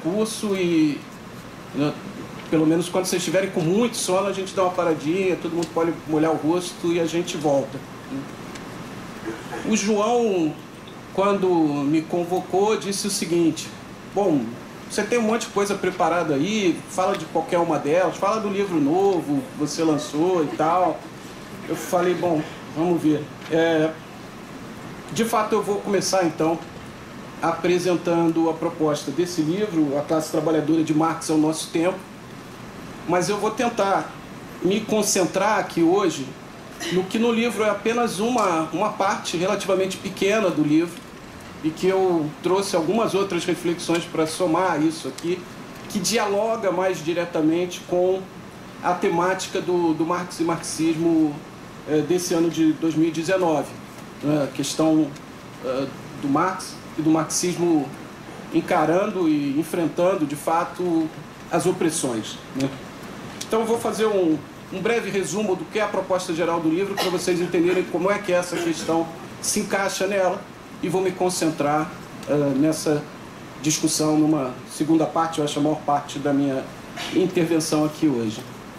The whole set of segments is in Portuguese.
curso e, né, pelo menos quando vocês estiverem com muito sono, a gente dá uma paradinha, todo mundo pode molhar o rosto e a gente volta. O João, quando me convocou, disse o seguinte: bom, você tem um monte de coisa preparada aí, fala de qualquer uma delas, fala do livro novo que você lançou e tal. Eu falei, bom, vamos ver. De fato, eu vou começar então apresentando a proposta desse livro, A Classe Trabalhadora de Marx ao Nosso Tempo, mas eu vou tentar me concentrar aqui hoje no que no livro é apenas uma parte relativamente pequena do livro, e que eu trouxe algumas outras reflexões para somar isso aqui, que dialoga mais diretamente com a temática do Marx e marxismo desse ano de 2019. A questão do Marx e do marxismo encarando e enfrentando, de fato, as opressões, né? Então eu vou fazer um breve resumo do que é a proposta geral do livro, para vocês entenderem como é que essa questão se encaixa nela, e vou me concentrar nessa discussão numa segunda parte, eu acho a maior parte da minha intervenção aqui hoje.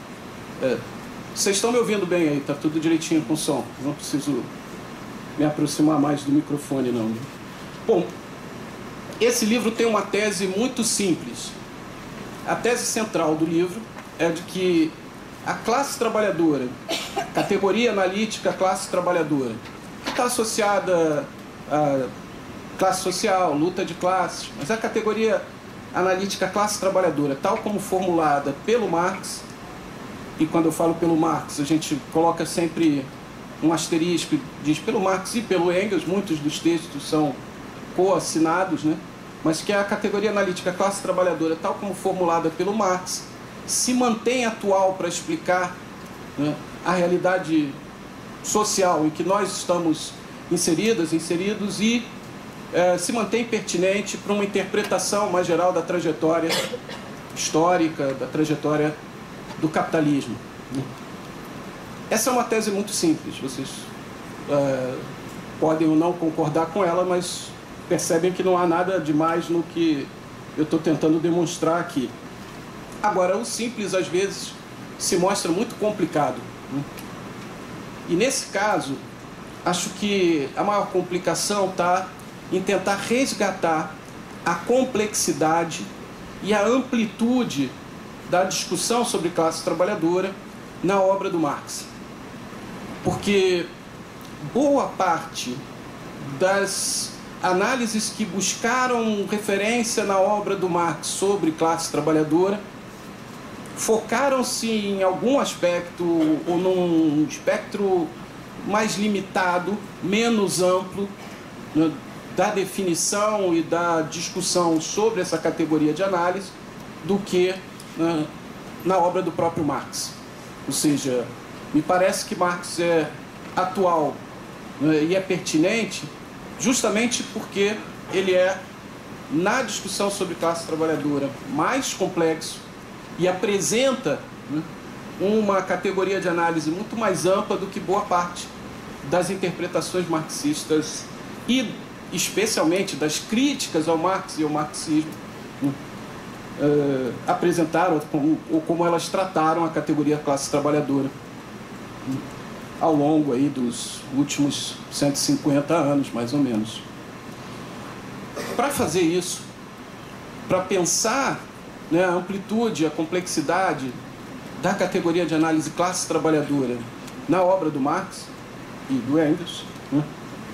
Vocês estão me ouvindo bem aí? Está tudo direitinho com o som? Não preciso me aproximar mais do microfone, não. Bom, esse livro tem uma tese muito simples. A tese central do livro é de que a classe trabalhadora, categoria analítica classe trabalhadora, está associada à classe social, luta de classes, mas a categoria analítica classe trabalhadora, tal como formulada pelo Marx, e quando eu falo pelo Marx, a gente coloca sempre um asterisco, diz pelo Marx e pelo Engels, muitos dos textos são coassinados, né? Mas que a categoria analítica classe trabalhadora, tal como formulada pelo Marx, se mantém atual para explicar, né, a realidade social em que nós estamos inseridos e se mantém pertinente para uma interpretação mais geral da trajetória histórica, da trajetória do capitalismo. Essa é uma tese muito simples, vocês podem ou não concordar com ela, mas percebem que não há nada demais no que eu estou tentando demonstrar aqui. Agora, o simples, às vezes, se mostra muito complicado, né? E, nesse caso, acho que a maior complicação está em tentar resgatar a complexidade e a amplitude da discussão sobre classe trabalhadora na obra do Marx. Porque boa parte das análises que buscaram referência na obra do Marx sobre classe trabalhadora focaram-se em algum aspecto ou num espectro mais limitado, menos amplo, né, da definição e da discussão sobre essa categoria de análise do que na obra do próprio Marx. Ou seja, me parece que Marx é atual, né, e é pertinente justamente porque ele é, na discussão sobre classe trabalhadora, mais complexo e apresenta, né, uma categoria de análise muito mais ampla do que boa parte das interpretações marxistas e especialmente das críticas ao Marx e ao marxismo, né, apresentaram ou como elas trataram a categoria classe trabalhadora, né, ao longo aí dos últimos 150 anos, mais ou menos. Para fazer isso, para pensar, né, a amplitude, a complexidade da categoria de análise classe trabalhadora na obra do Marx e do Engels, né,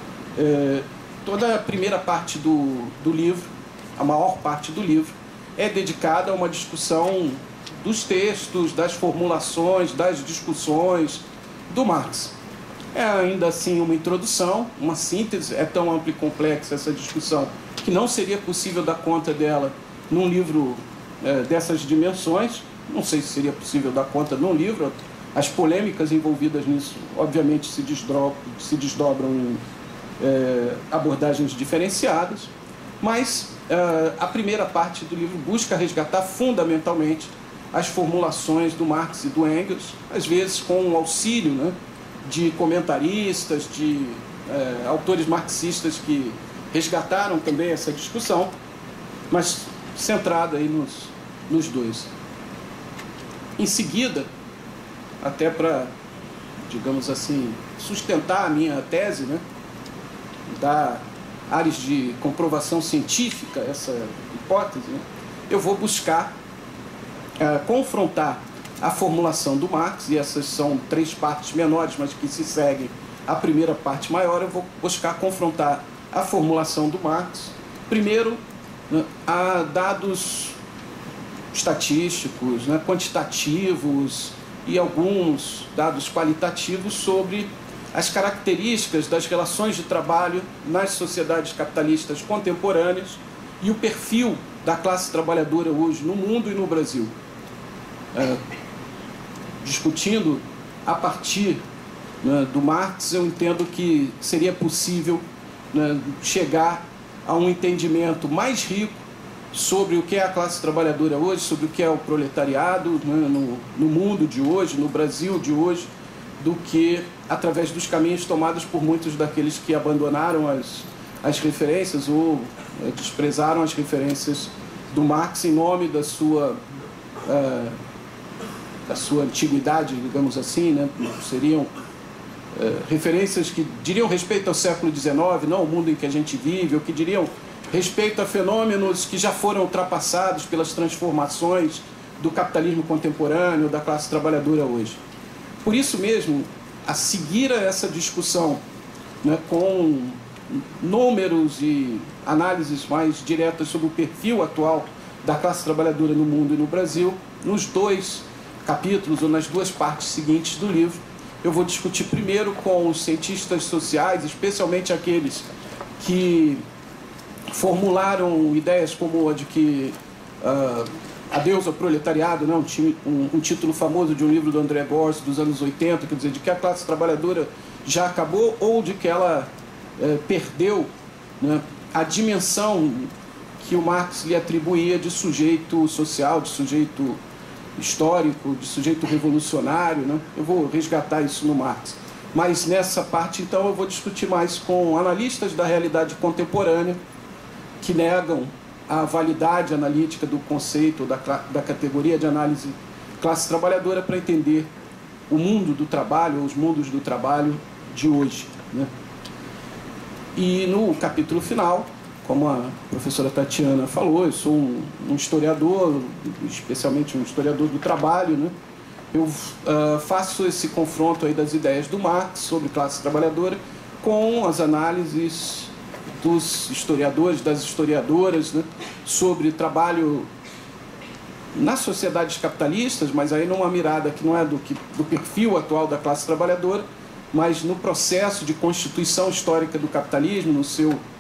toda a primeira parte do livro, a maior parte do livro, é dedicada a uma discussão dos textos, das formulações, das discussões do Marx. É ainda assim uma introdução, uma síntese, é tão ampla e complexa essa discussão que não seria possível dar conta dela num livro dessas dimensões. Não sei se seria possível dar conta num livro, as polêmicas envolvidas nisso obviamente se desdobram em abordagens diferenciadas, mas a primeira parte do livro busca resgatar fundamentalmente as formulações do Marx e do Engels, às vezes com o auxílio, né, de comentaristas, de autores marxistas que resgataram também essa discussão, mas centrada aí nos dois. Em seguida, até para, digamos assim, sustentar a minha tese, né, dar áreas de comprovação científica, essa hipótese, né, eu vou buscar confrontar a formulação do Marx, e essas são 3 partes menores, mas que se seguem a primeira parte maior. Eu vou buscar confrontar a formulação do Marx, primeiro, né, a dados estatísticos, né, quantitativos e alguns dados qualitativos sobre as características das relações de trabalho nas sociedades capitalistas contemporâneas e o perfil da classe trabalhadora hoje no mundo e no Brasil. Discutindo a partir, né, do Marx, eu entendo que seria possível, né, chegar a um entendimento mais rico sobre o que é a classe trabalhadora hoje, sobre o que é o proletariado, né, no mundo de hoje, no Brasil de hoje, do que através dos caminhos tomados por muitos daqueles que abandonaram as referências ou desprezaram as referências do Marx em nome da sua antiguidade, digamos assim, né? Seriam referências que diriam respeito ao século XIX, não ao mundo em que a gente vive, ou que diriam respeito a fenômenos que já foram ultrapassados pelas transformações do capitalismo contemporâneo, da classe trabalhadora hoje. Por isso mesmo, a seguir a essa discussão, né, com números e análises mais diretas sobre o perfil atual da classe trabalhadora no mundo e no Brasil, nos 2 capítulos ou nas 2 partes seguintes do livro, eu vou discutir primeiro com os cientistas sociais, especialmente aqueles que formularam ideias como a de que Adeus ao Proletariado, né, um título famoso de um livro do André Gorz dos anos 80, quer dizer, de que a classe trabalhadora já acabou ou de que ela perdeu, né, a dimensão que o Marx lhe atribuía de sujeito social, de sujeito histórico, de sujeito revolucionário, né? Eu vou resgatar isso no Marx. Mas nessa parte, então, eu vou discutir mais com analistas da realidade contemporânea que negam a validade analítica do conceito da categoria de análise classe trabalhadora para entender o mundo do trabalho, ou os mundos do trabalho de hoje, né? E no capítulo final, como a professora Tatiana falou, eu sou um historiador, especialmente um historiador do trabalho, né? Eu faço esse confronto aí das ideias do Marx sobre classe trabalhadora com as análises dos historiadores, das historiadoras, né, sobre trabalho nas sociedades capitalistas, mas aí numa mirada que não é do perfil atual da classe trabalhadora, mas no processo de constituição histórica do capitalismo, no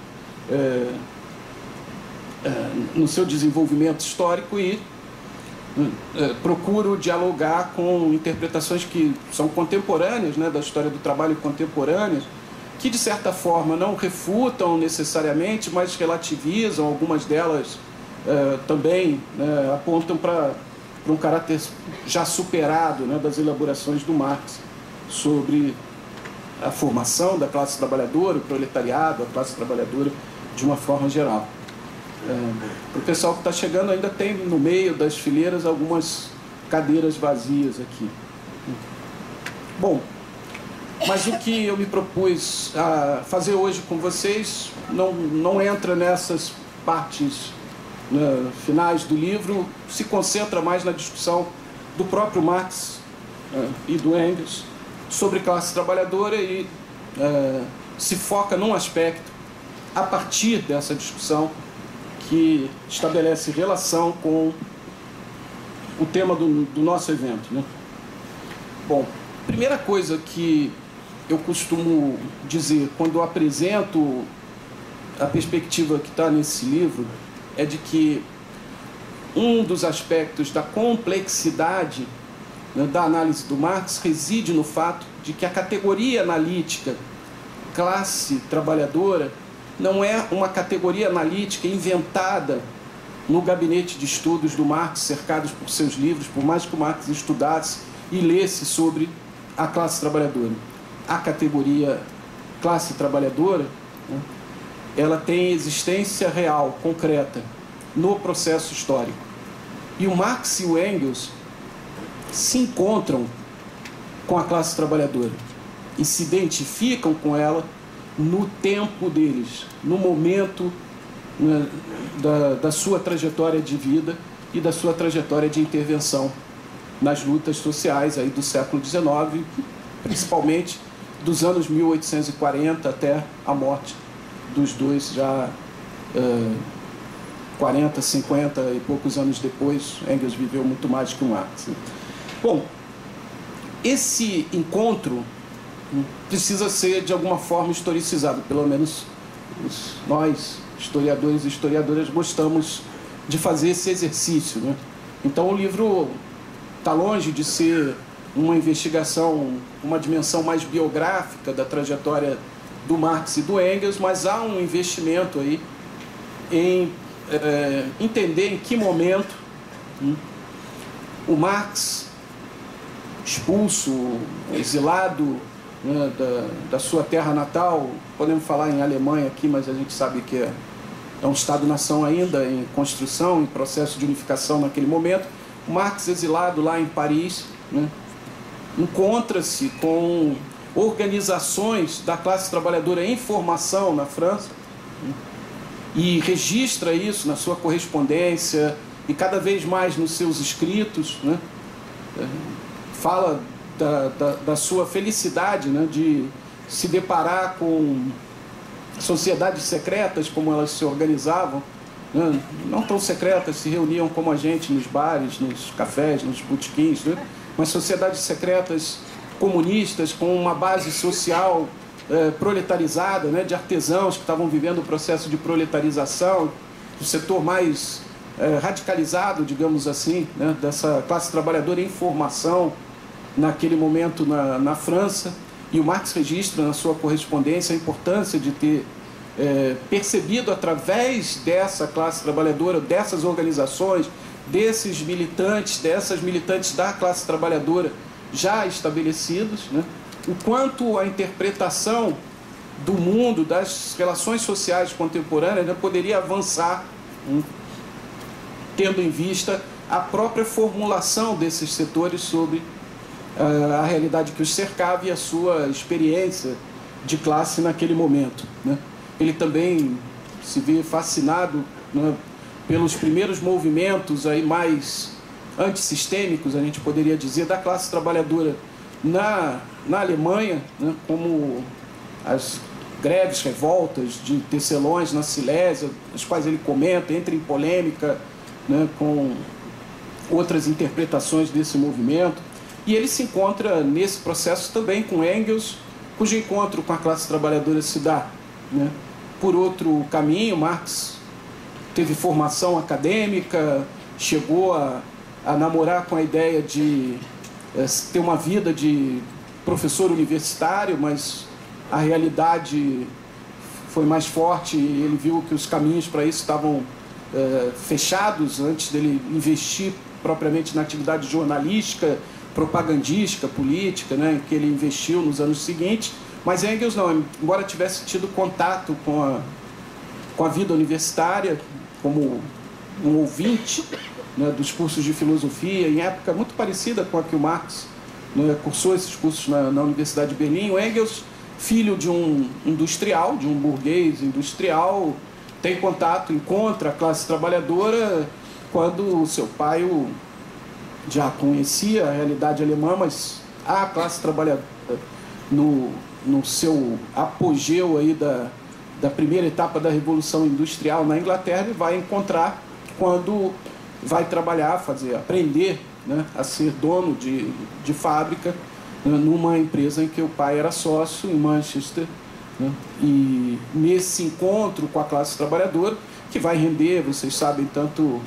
seu desenvolvimento histórico, e procuro dialogar com interpretações que são contemporâneas, né, da história do trabalho contemporânea, que de certa forma não refutam necessariamente, mas relativizam. Algumas delas também, né, apontam para um caráter já superado, né, das elaborações do Marx sobre a formação da classe trabalhadora, o proletariado, a classe trabalhadora de uma forma geral. Para o pessoal que está chegando, ainda tem no meio das fileiras algumas cadeiras vazias aqui. Bom, mas o que eu me propus a fazer hoje com vocês não entra nessas partes, né, finais do livro, se concentra mais na discussão do próprio Marx e do Engels sobre classe trabalhadora e se foca num aspecto a partir dessa discussão que estabelece relação com o tema do nosso evento, né? Bom, primeira coisa que eu costumo dizer quando eu apresento a perspectiva que está nesse livro é de que um dos aspectos da complexidade, né, da análise do Marx reside no fato de que a categoria analítica classe trabalhadora não é uma categoria analítica inventada no gabinete de estudos do Marx, cercados por seus livros, por mais que o Marx estudasse e lesse sobre a classe trabalhadora. A categoria classe trabalhadora, né, ela tem existência real, concreta, no processo histórico. E o Marx e o Engels se encontram com a classe trabalhadora e se identificam com ela no tempo deles, no momento, né, da sua trajetória de vida e da sua trajetória de intervenção nas lutas sociais aí do século XIX, principalmente dos anos 1840 até a morte dos dois, já 40, 50 e poucos anos depois. Engels viveu muito mais que o Marx. Bom, esse encontro precisa ser de alguma forma historicizado, pelo menos nós, historiadores e historiadoras, gostamos de fazer esse exercício, né? Então o livro está longe de ser uma investigação, uma dimensão mais biográfica da trajetória do Marx e do Engels, mas há um investimento aí em entender em que momento o Marx, expulso, exilado, né, da sua terra natal, podemos falar em Alemanha aqui, mas a gente sabe que é um Estado-nação ainda em construção, em processo de unificação naquele momento. O Marx, exilado lá em Paris, né, encontra-se com organizações da classe trabalhadora em formação na França, né, e registra isso na sua correspondência e cada vez mais nos seus escritos, né, fala da sua felicidade, né, de se deparar com sociedades secretas, como elas se organizavam, né, não tão secretas, se reuniam como a gente nos bares, nos cafés, nos botequins, né, mas sociedades secretas comunistas com uma base social proletarizada, né, de artesãos que estavam vivendo o processo de proletarização, do setor mais radicalizado, digamos assim, né, dessa classe trabalhadora em formação naquele momento na França. E o Marx registra na sua correspondência a importância de ter percebido através dessa classe trabalhadora, dessas organizações, desses militantes, dessas militantes da classe trabalhadora já estabelecidos, né, o quanto a interpretação do mundo, das relações sociais contemporâneas, né, poderia avançar, tendo em vista a própria formulação desses setores sobre a realidade que os cercava e a sua experiência de classe naquele momento, né. Ele também se vê fascinado, né, pelos primeiros movimentos aí mais antissistêmicos, a gente poderia dizer, da classe trabalhadora na Alemanha, né, como as greves, revoltas de tecelões na Silésia, as quais ele comenta, entra em polêmica, né, com outras interpretações desse movimento. E ele se encontra nesse processo também com Engels, cujo encontro com a classe trabalhadora se dá, né, por outro caminho. Marx teve formação acadêmica, chegou a namorar com a ideia de ter uma vida de professor universitário, mas a realidade foi mais forte e ele viu que os caminhos para isso estavam fechados antes dele investir propriamente na atividade jornalística, propagandística, política, né, que ele investiu nos anos seguintes. Mas Engels não, embora tivesse tido contato com a vida universitária, como um ouvinte, né, dos cursos de filosofia, em época muito parecida com a que o Marx, né, cursou esses cursos na Universidade de Berlim. O Engels, filho de um industrial, de um burguês industrial, tem contato, encontra a classe trabalhadora quando o seu pai já conhecia a realidade alemã, mas a classe trabalhadora no seu apogeu aí da primeira etapa da Revolução Industrial na Inglaterra, ele vai encontrar quando vai trabalhar, aprender, né, a ser dono de fábrica, né, numa empresa em que o pai era sócio, em Manchester, né, e nesse encontro com a classe trabalhadora, que vai render, vocês sabem, tanto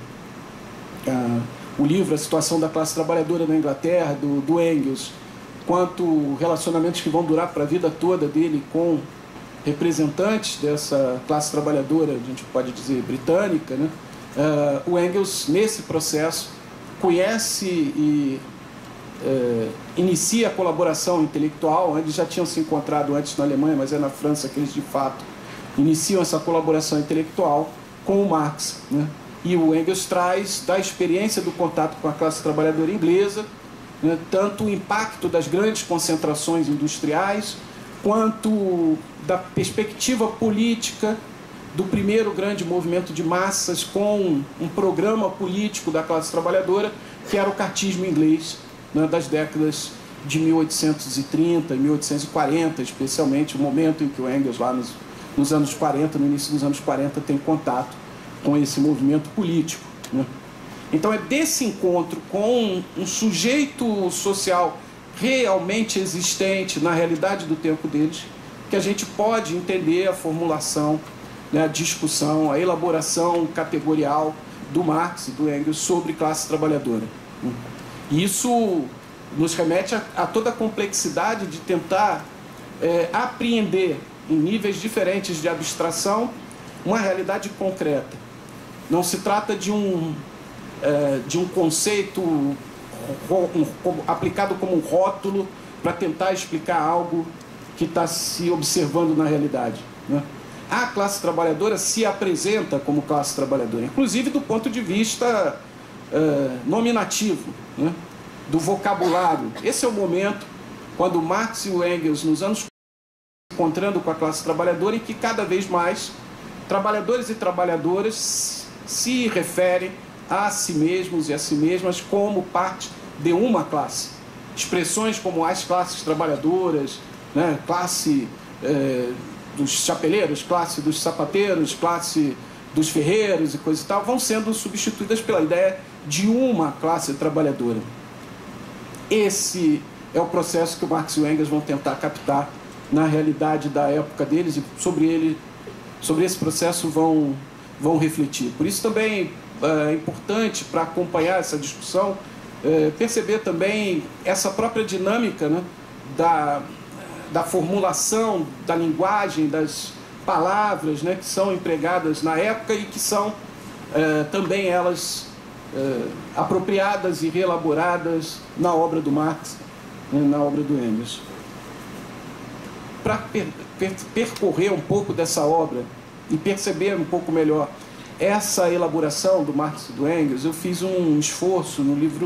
o livro A Situação da Classe Trabalhadora na Inglaterra, do Engels, quanto relacionamentos que vão durar para a vida toda dele com representantes dessa classe trabalhadora, a gente pode dizer, britânica, né? O Engels, nesse processo, conhece e inicia a colaboração intelectual. Eles já tinham se encontrado antes na Alemanha, mas é na França que eles, de fato, iniciam essa colaboração intelectual com o Marx, né? E o Engels traz da experiência do contato com a classe trabalhadora inglesa, né, tanto o impacto das grandes concentrações industriais, quanto da perspectiva política do primeiro grande movimento de massas com um programa político da classe trabalhadora, que era o cartismo inglês, né, das décadas de 1830 e 1840, especialmente o momento em que o Engels, lá nos anos 40, no início dos anos 40, tem contato com esse movimento político, né? Então é desse encontro com um sujeito social realmente existente na realidade do tempo deles que a gente pode entender a formulação, né, a discussão, a elaboração categorial do Marx e do Engels sobre classe trabalhadora. E isso nos remete a toda a complexidade de tentar apreender em níveis diferentes de abstração uma realidade concreta. Não se trata de um conceito aplicado como um rótulo para tentar explicar algo que está se observando na realidade, né? A classe trabalhadora se apresenta como classe trabalhadora, inclusive do ponto de vista nominativo, né, do vocabulário. Esse é o momento quando Marx e o Engels, nos anos encontrando com a classe trabalhadora, em que cada vez mais trabalhadores e trabalhadoras se referem a si mesmos e a si mesmas como parte de uma classe. Expressões como as classes trabalhadoras, né, classe dos chapeleiros, classe dos sapateiros, classe dos ferreiros e coisa e tal, vão sendo substituídas pela ideia de uma classe trabalhadora. Esse é o processo que o Marx e o Engels vão tentar captar na realidade da época deles, e sobre esse processo vão refletir. Por isso também é importante, para acompanhar essa discussão, perceber também essa própria dinâmica, né, da formulação, da linguagem, das palavras, né, que são empregadas na época e que são também elas apropriadas e reelaboradas na obra do Marx, né, na obra do Engels. Para percorrer um pouco dessa obra e perceber um pouco melhor essa elaboração do Marx e do Engels, eu fiz um esforço no livro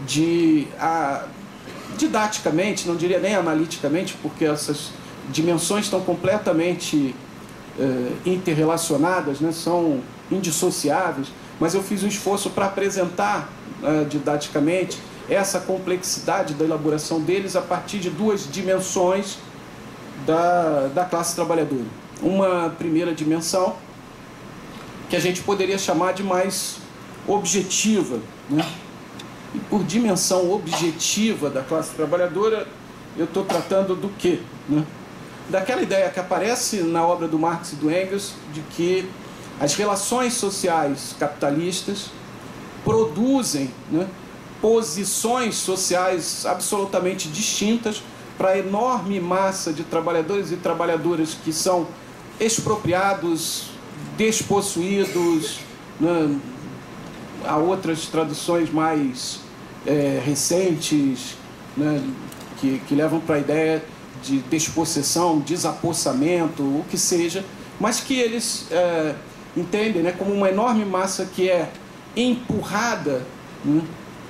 didaticamente, não diria nem analiticamente, porque essas dimensões estão completamente interrelacionadas, né, são indissociáveis, mas eu fiz um esforço para apresentar didaticamente essa complexidade da elaboração deles a partir de duas dimensões da classe trabalhadora. Uma primeira dimensão, que a gente poderia chamar de mais objetiva, né? E por dimensão objetiva da classe trabalhadora, eu estou tratando do quê, né? Daquela ideia que aparece na obra do Marx e do Engels, de que as relações sociais capitalistas produzem, né, posições sociais absolutamente distintas para a enorme massa de trabalhadores e trabalhadoras que são expropriados, despossuídos, né? Há outras traduções mais recentes, né, que levam para a ideia de despossessão, desapossamento, o que seja, mas que eles entendem, né, como uma enorme massa que é empurrada, né,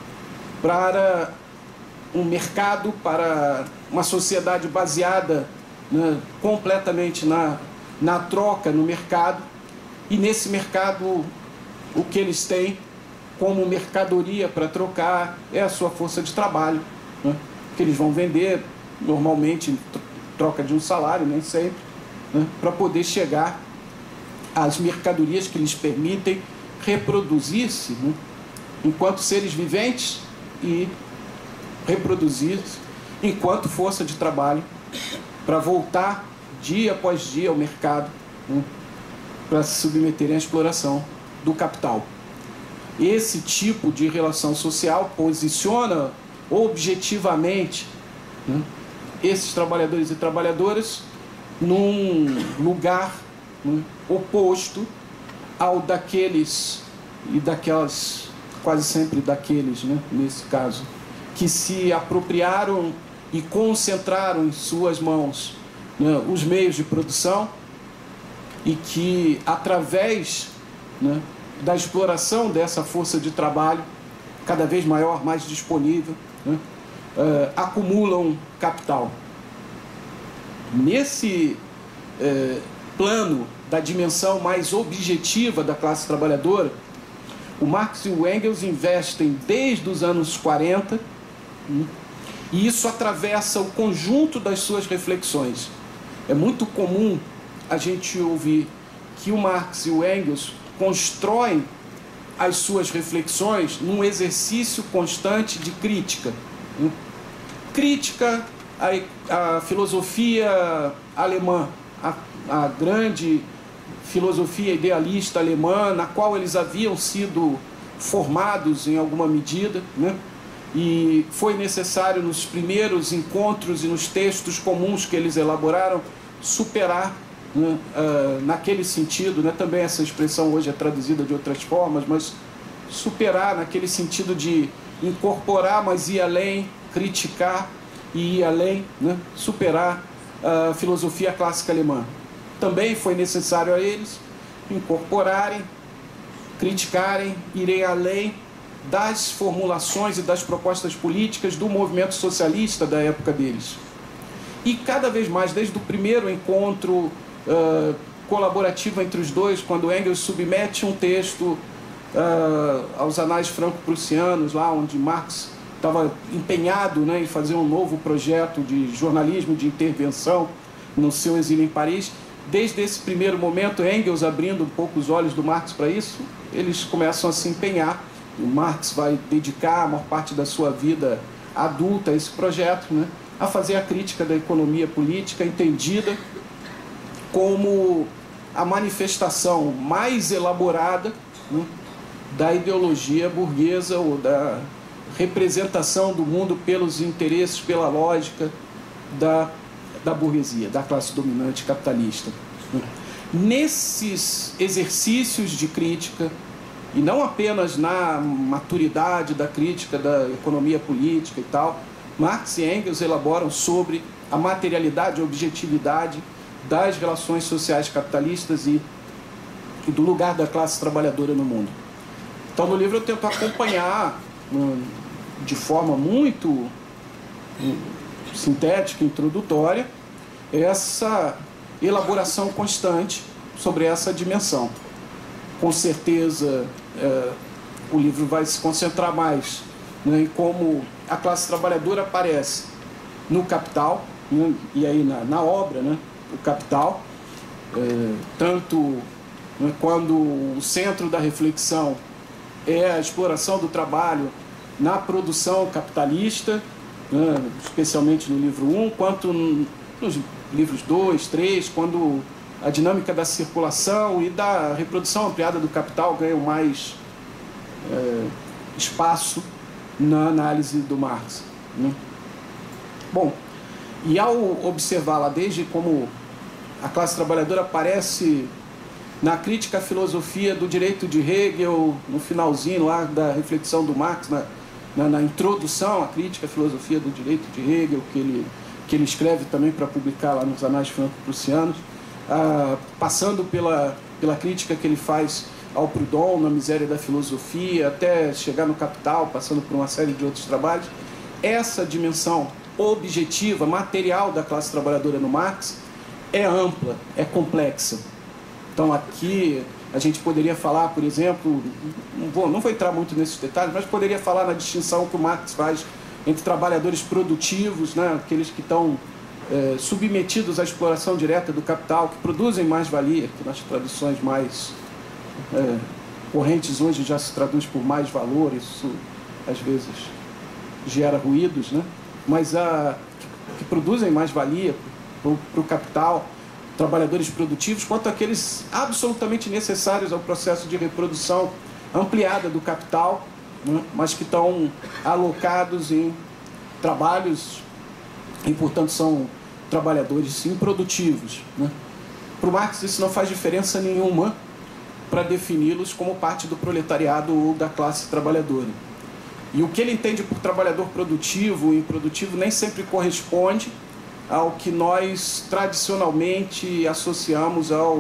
para um mercado, para uma sociedade baseada, né, completamente na troca no mercado, e nesse mercado o que eles têm como mercadoria para trocar é a sua força de trabalho, né, que eles vão vender normalmente em troca de um salário, nem sempre, né, para poder chegar às mercadorias que lhes permitem reproduzir-se, né, enquanto seres viventes e reproduzir-se enquanto força de trabalho para voltar dia após dia ao mercado, né, para se submeterem à exploração do capital. Esse tipo de relação social posiciona objetivamente, né, esses trabalhadores e trabalhadoras num lugar, né, oposto ao daqueles e daquelas, quase sempre daqueles, né, nesse caso, que se apropriaram e concentraram em suas mãos, né, os meios de produção e que, através, né, da exploração dessa força de trabalho, cada vez maior, mais disponível, né? Acumulam capital. Nesse plano da dimensão mais objetiva da classe trabalhadora, o Marx e o Engels investem desde os anos 40, e isso atravessa o conjunto das suas reflexões. É muito comum a gente ouvir que o Marx e o Engels constroem as suas reflexões num exercício constante de crítica. Crítica à filosofia alemã, a grande filosofia idealista alemã, na qual eles haviam sido formados em alguma medida, né? E foi necessário, nos primeiros encontros e nos textos comuns que eles elaboraram, superar, né, naquele sentido, né? Também essa expressão hoje é traduzida de outras formas, mas superar naquele sentido de incorporar, mas ir além, criticar e ir além, né? Superar a filosofia clássica alemã. Também foi necessário a eles incorporarem, criticarem, irem além das formulações e das propostas políticas do movimento socialista da época deles. E cada vez mais, desde o primeiro encontro colaborativo entre os dois, quando Engels submete um texto aos anais franco-prussianos, lá onde Marx estava empenhado, né, em fazer um novo projeto de jornalismo de intervenção no seu exílio em Paris. Desde esse primeiro momento, Engels abrindo um pouco os olhos do Marx para isso, eles começam a se empenhar. O Marx vai dedicar a maior parte da sua vida adulta a esse projeto, né, a fazer a crítica da economia política, entendida como a manifestação mais elaborada, né, da ideologia burguesa ou da representação do mundo pelos interesses, pela lógica da burguesia, da classe dominante capitalista. Nesses exercícios de crítica, e não apenas na maturidade da crítica da economia política e tal, Marx e Engels elaboram sobre a materialidade, a objetividade das relações sociais capitalistas e do lugar da classe trabalhadora no mundo. Então, no livro eu tento acompanhar de forma muito sintética, introdutória, essa elaboração constante sobre essa dimensão. Com certeza, o livro vai se concentrar mais, né, em como a classe trabalhadora aparece no Capital, né, e aí na obra, né, o Capital, tanto, né, quando o centro da reflexão é a exploração do trabalho na produção capitalista, né, especialmente no livro 1, quanto nos livros 2, 3, quando a dinâmica da circulação e da reprodução ampliada do capital ganham mais espaço na análise do Marx, né? Bom, e ao observar lá desde como a classe trabalhadora aparece na crítica à filosofia do direito de Hegel, no finalzinho lá da reflexão do Marx, na introdução à crítica à filosofia do direito de Hegel, que ele escreve também para publicar lá nos anais franco-prussianos, passando pela crítica que ele faz ao Proudhon, na Miséria da Filosofia, até chegar no Capital, passando por uma série de outros trabalhos. Essa dimensão objetiva, material da classe trabalhadora no Marx é ampla, é complexa. Então aqui a gente poderia falar, por exemplo, não vou entrar muito nesses detalhes, mas poderia falar na distinção que o Marx faz entre trabalhadores produtivos, né, aqueles que estão submetidos à exploração direta do capital, que produzem mais-valia, que nas traduções mais correntes hoje já se traduz por mais-valor, isso às vezes gera ruídos, né? Mas que produzem mais-valia para o capital, trabalhadores produtivos, quanto aqueles absolutamente necessários ao processo de reprodução ampliada do capital, né, mas que estão alocados em trabalhos e, portanto, são trabalhadores improdutivos, né? Para o Marx isso não faz diferença nenhuma para defini-los como parte do proletariado ou da classe trabalhadora. E o que ele entende por trabalhador produtivo e improdutivo nem sempre corresponde ao que nós tradicionalmente associamos ao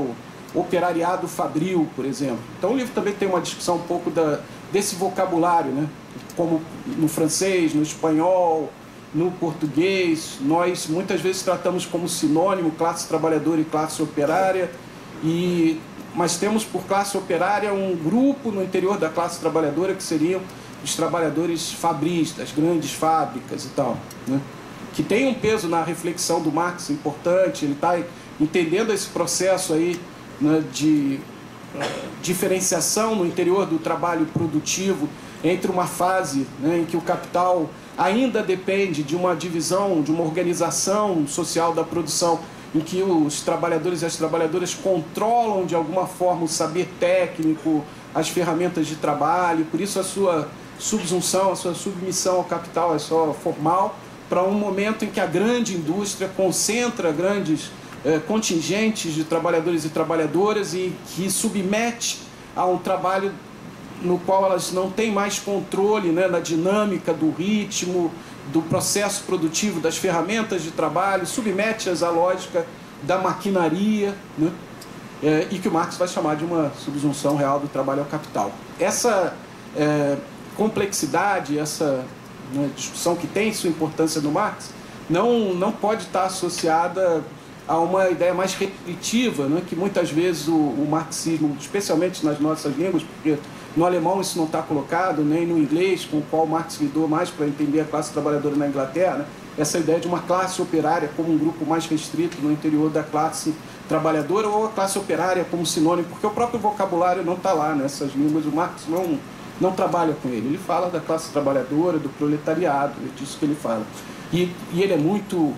operariado fabril, por exemplo. Então o livro também tem uma discussão um pouco desse vocabulário, né? Como no francês, no espanhol, no português, nós muitas vezes tratamos como sinônimo classe trabalhadora e classe operária, mas temos por classe operária um grupo no interior da classe trabalhadora que seriam os trabalhadores fabris, das grandes fábricas e tal, né? Que tem um peso na reflexão do Marx importante. Ele está entendendo esse processo aí, né, de diferenciação no interior do trabalho produtivo entre uma fase, né, em que o capital ainda depende de uma divisão, de uma organização social da produção, em que os trabalhadores e as trabalhadoras controlam de alguma forma o saber técnico, as ferramentas de trabalho, por isso a sua subsunção, a sua submissão ao capital é só formal, para um momento em que a grande indústria concentra grandes contingentes de trabalhadores e trabalhadoras e que submete a um trabalho no qual elas não têm mais controle, né, da dinâmica, do ritmo, do processo produtivo, das ferramentas de trabalho, submete-as à lógica da maquinaria, né, e que o Marx vai chamar de uma subsunção real do trabalho ao capital. Essa complexidade, essa, né, discussão que tem sua importância no Marx, não pode estar associada a uma ideia mais repetitiva, né, que muitas vezes o marxismo, especialmente nas nossas línguas, porque no alemão isso não está colocado, nem no inglês, com o qual Marx lidou mais para entender a classe trabalhadora na Inglaterra, né, essa ideia de uma classe operária como um grupo mais restrito no interior da classe trabalhadora, ou a classe operária como sinônimo, porque o próprio vocabulário não está lá nessas línguas. O Marx não trabalha com ele fala da classe trabalhadora, do proletariado, é disso que ele fala. E ele é muito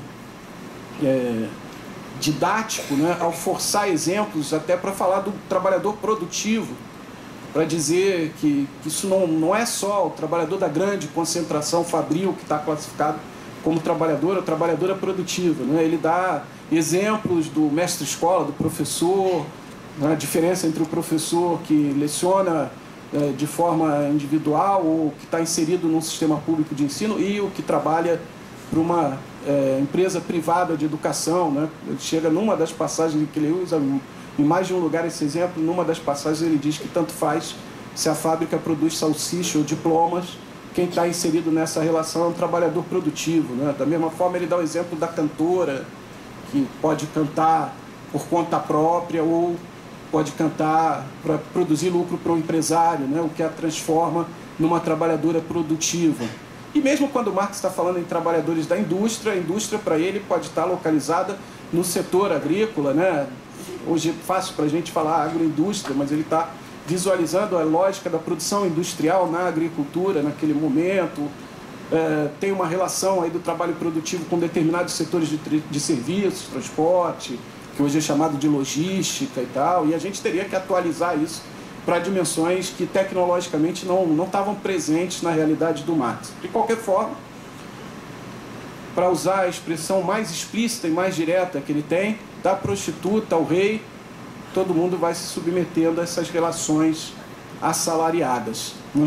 didático, né, ao forçar exemplos até para falar do trabalhador produtivo, para dizer que isso não é só o trabalhador da grande concentração fabril que está classificado como trabalhador ou trabalhadora produtiva, né? Ele dá exemplos do mestre-escola, do professor, né, a diferença entre o professor que leciona de forma individual ou que está inserido num sistema público de ensino e o que trabalha para uma empresa privada de educação, né? Ele chega numa das passagens que ele usa em mais de um lugar esse exemplo, numa das passagens ele diz que tanto faz se a fábrica produz salsicha ou diplomas, quem está inserido nessa relação é um trabalhador produtivo, né? Da mesma forma ele dá o exemplo da cantora, que pode cantar por conta própria ou pode cantar para produzir lucro para o empresário, né? O que a transforma numa trabalhadora produtiva. E mesmo quando Marx está falando em trabalhadores da indústria, a indústria para ele pode estar localizada no setor agrícola, né? Hoje é fácil para a gente falar agroindústria, mas ele está visualizando a lógica da produção industrial na agricultura naquele momento. Tem uma relação aí do trabalho produtivo com determinados setores de serviços, transporte, que hoje é chamado de logística e tal, e a gente teria que atualizar isso para dimensões que tecnologicamente não estavam presentes na realidade do Marx. De qualquer forma, para usar a expressão mais explícita e mais direta que ele tem, da prostituta ao rei, todo mundo vai se submetendo a essas relações assalariadas, né?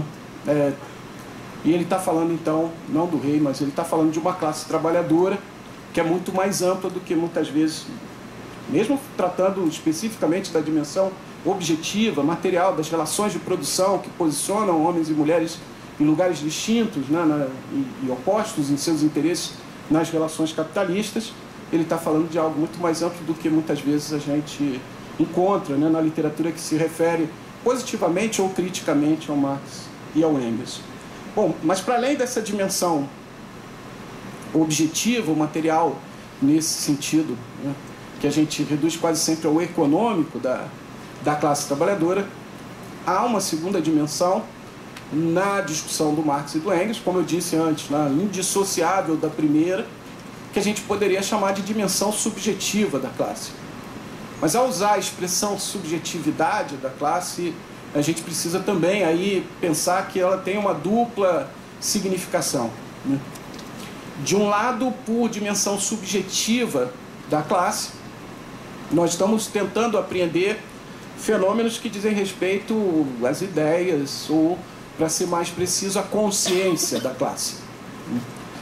E ele está falando então, não do rei, mas ele está falando de uma classe trabalhadora que é muito mais ampla do que muitas vezes, mesmo tratando especificamente da dimensão objetiva, material, das relações de produção que posicionam homens e mulheres em lugares distintos, né, e opostos em seus interesses nas relações capitalistas. Ele está falando de algo muito mais amplo do que muitas vezes a gente encontra, né, na literatura que se refere positivamente ou criticamente ao Marx e ao Engels. Bom, mas para além dessa dimensão objetiva, o material, nesse sentido, né, que a gente reduz quase sempre ao econômico da classe trabalhadora, há uma segunda dimensão na discussão do Marx e do Engels, como eu disse antes, indissociável da primeira, que a gente poderia chamar de dimensão subjetiva da classe. Mas ao usar a expressão subjetividade da classe, a gente precisa também aí pensar que ela tem uma dupla significação, né? De um lado, por dimensão subjetiva da classe, nós estamos tentando apreender fenômenos que dizem respeito às ideias, ou, para ser mais preciso, à consciência da classe.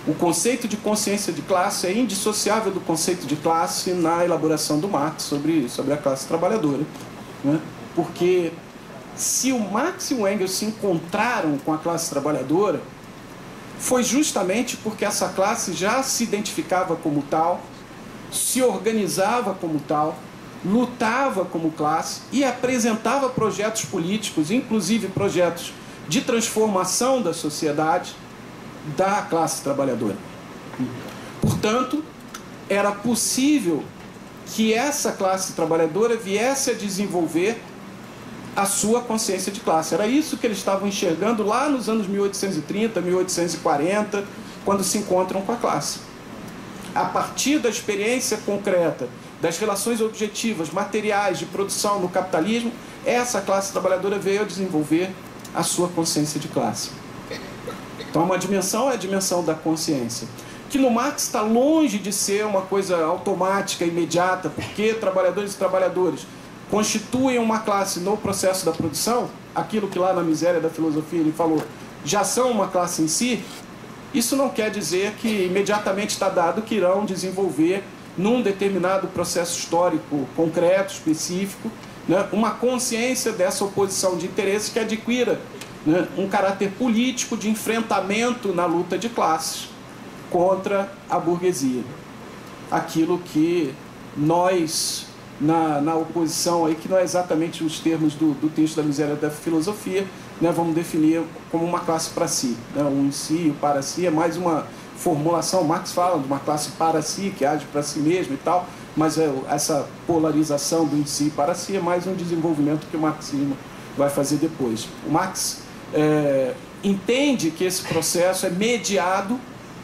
O conceito de consciência de classe é indissociável do conceito de classe na elaboração do Marx sobre a classe trabalhadora, né? Porque se o Marx e o Engels se encontraram com a classe trabalhadora, foi justamente porque essa classe já se identificava como tal, se organizava como tal, lutava como classe e apresentava projetos políticos, inclusive projetos de transformação da sociedade da classe trabalhadora. Portanto, era possível que essa classe trabalhadora viesse a desenvolver a sua consciência de classe. Era isso que eles estavam enxergando lá nos anos 1830, 1840, quando se encontram com a classe. A partir da experiência concreta, das relações objetivas, materiais de produção no capitalismo, essa classe trabalhadora veio a desenvolver a sua consciência de classe. Então, uma dimensão é a dimensão da consciência, que no Marx está longe de ser uma coisa automática, imediata, porque trabalhadores e trabalhadoras constituem uma classe no processo da produção, aquilo que lá na Miséria da Filosofia ele falou, já são uma classe em si. Isso não quer dizer que imediatamente está dado que irão desenvolver, num determinado processo histórico concreto, específico, né, uma consciência dessa oposição de interesses que adquira, né, um caráter político de enfrentamento na luta de classes contra a burguesia. Aquilo que nós, na oposição, aí, que não é exatamente os termos do texto da Miséria da Filosofia, né, vamos definir como uma classe para si. Né, o em si e o para si é mais uma formulação. Marx fala de uma classe para si, que age para si mesmo e tal, mas essa polarização do em si e para si é mais um desenvolvimento que o marxismo vai fazer depois. O Marx entende que esse processo é mediado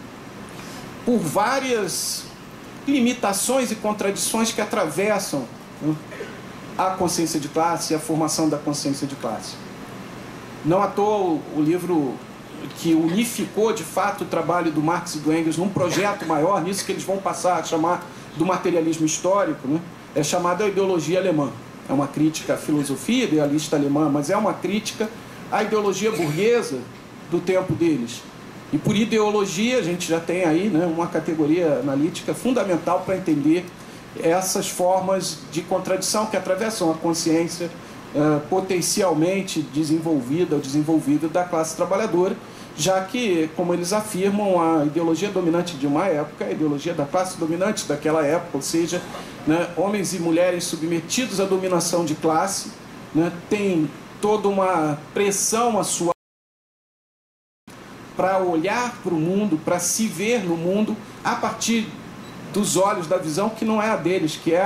por várias limitações e contradições que atravessam, né, a consciência de classe e a formação da consciência de classe. Não à toa o livro que unificou de fato o trabalho do Marx e do Engels num projeto maior, nisso que eles vão passar a chamar do materialismo histórico, né, é chamado a ideologia alemã. É uma crítica à filosofia idealista alemã, mas é uma crítica à ideologia burguesa do tempo deles. E por ideologia a gente já tem aí, né, uma categoria analítica fundamental para entender essas formas de contradição que atravessam a consciência potencialmente desenvolvida ou desenvolvida da classe trabalhadora, já que, como eles afirmam, a ideologia dominante de uma época, a ideologia da classe dominante daquela época, ou seja, né, homens e mulheres submetidos à dominação de classe, né, tem toda uma pressão à sua para olhar para o mundo, para se ver no mundo a partir dos olhos da visão que não é a deles, que é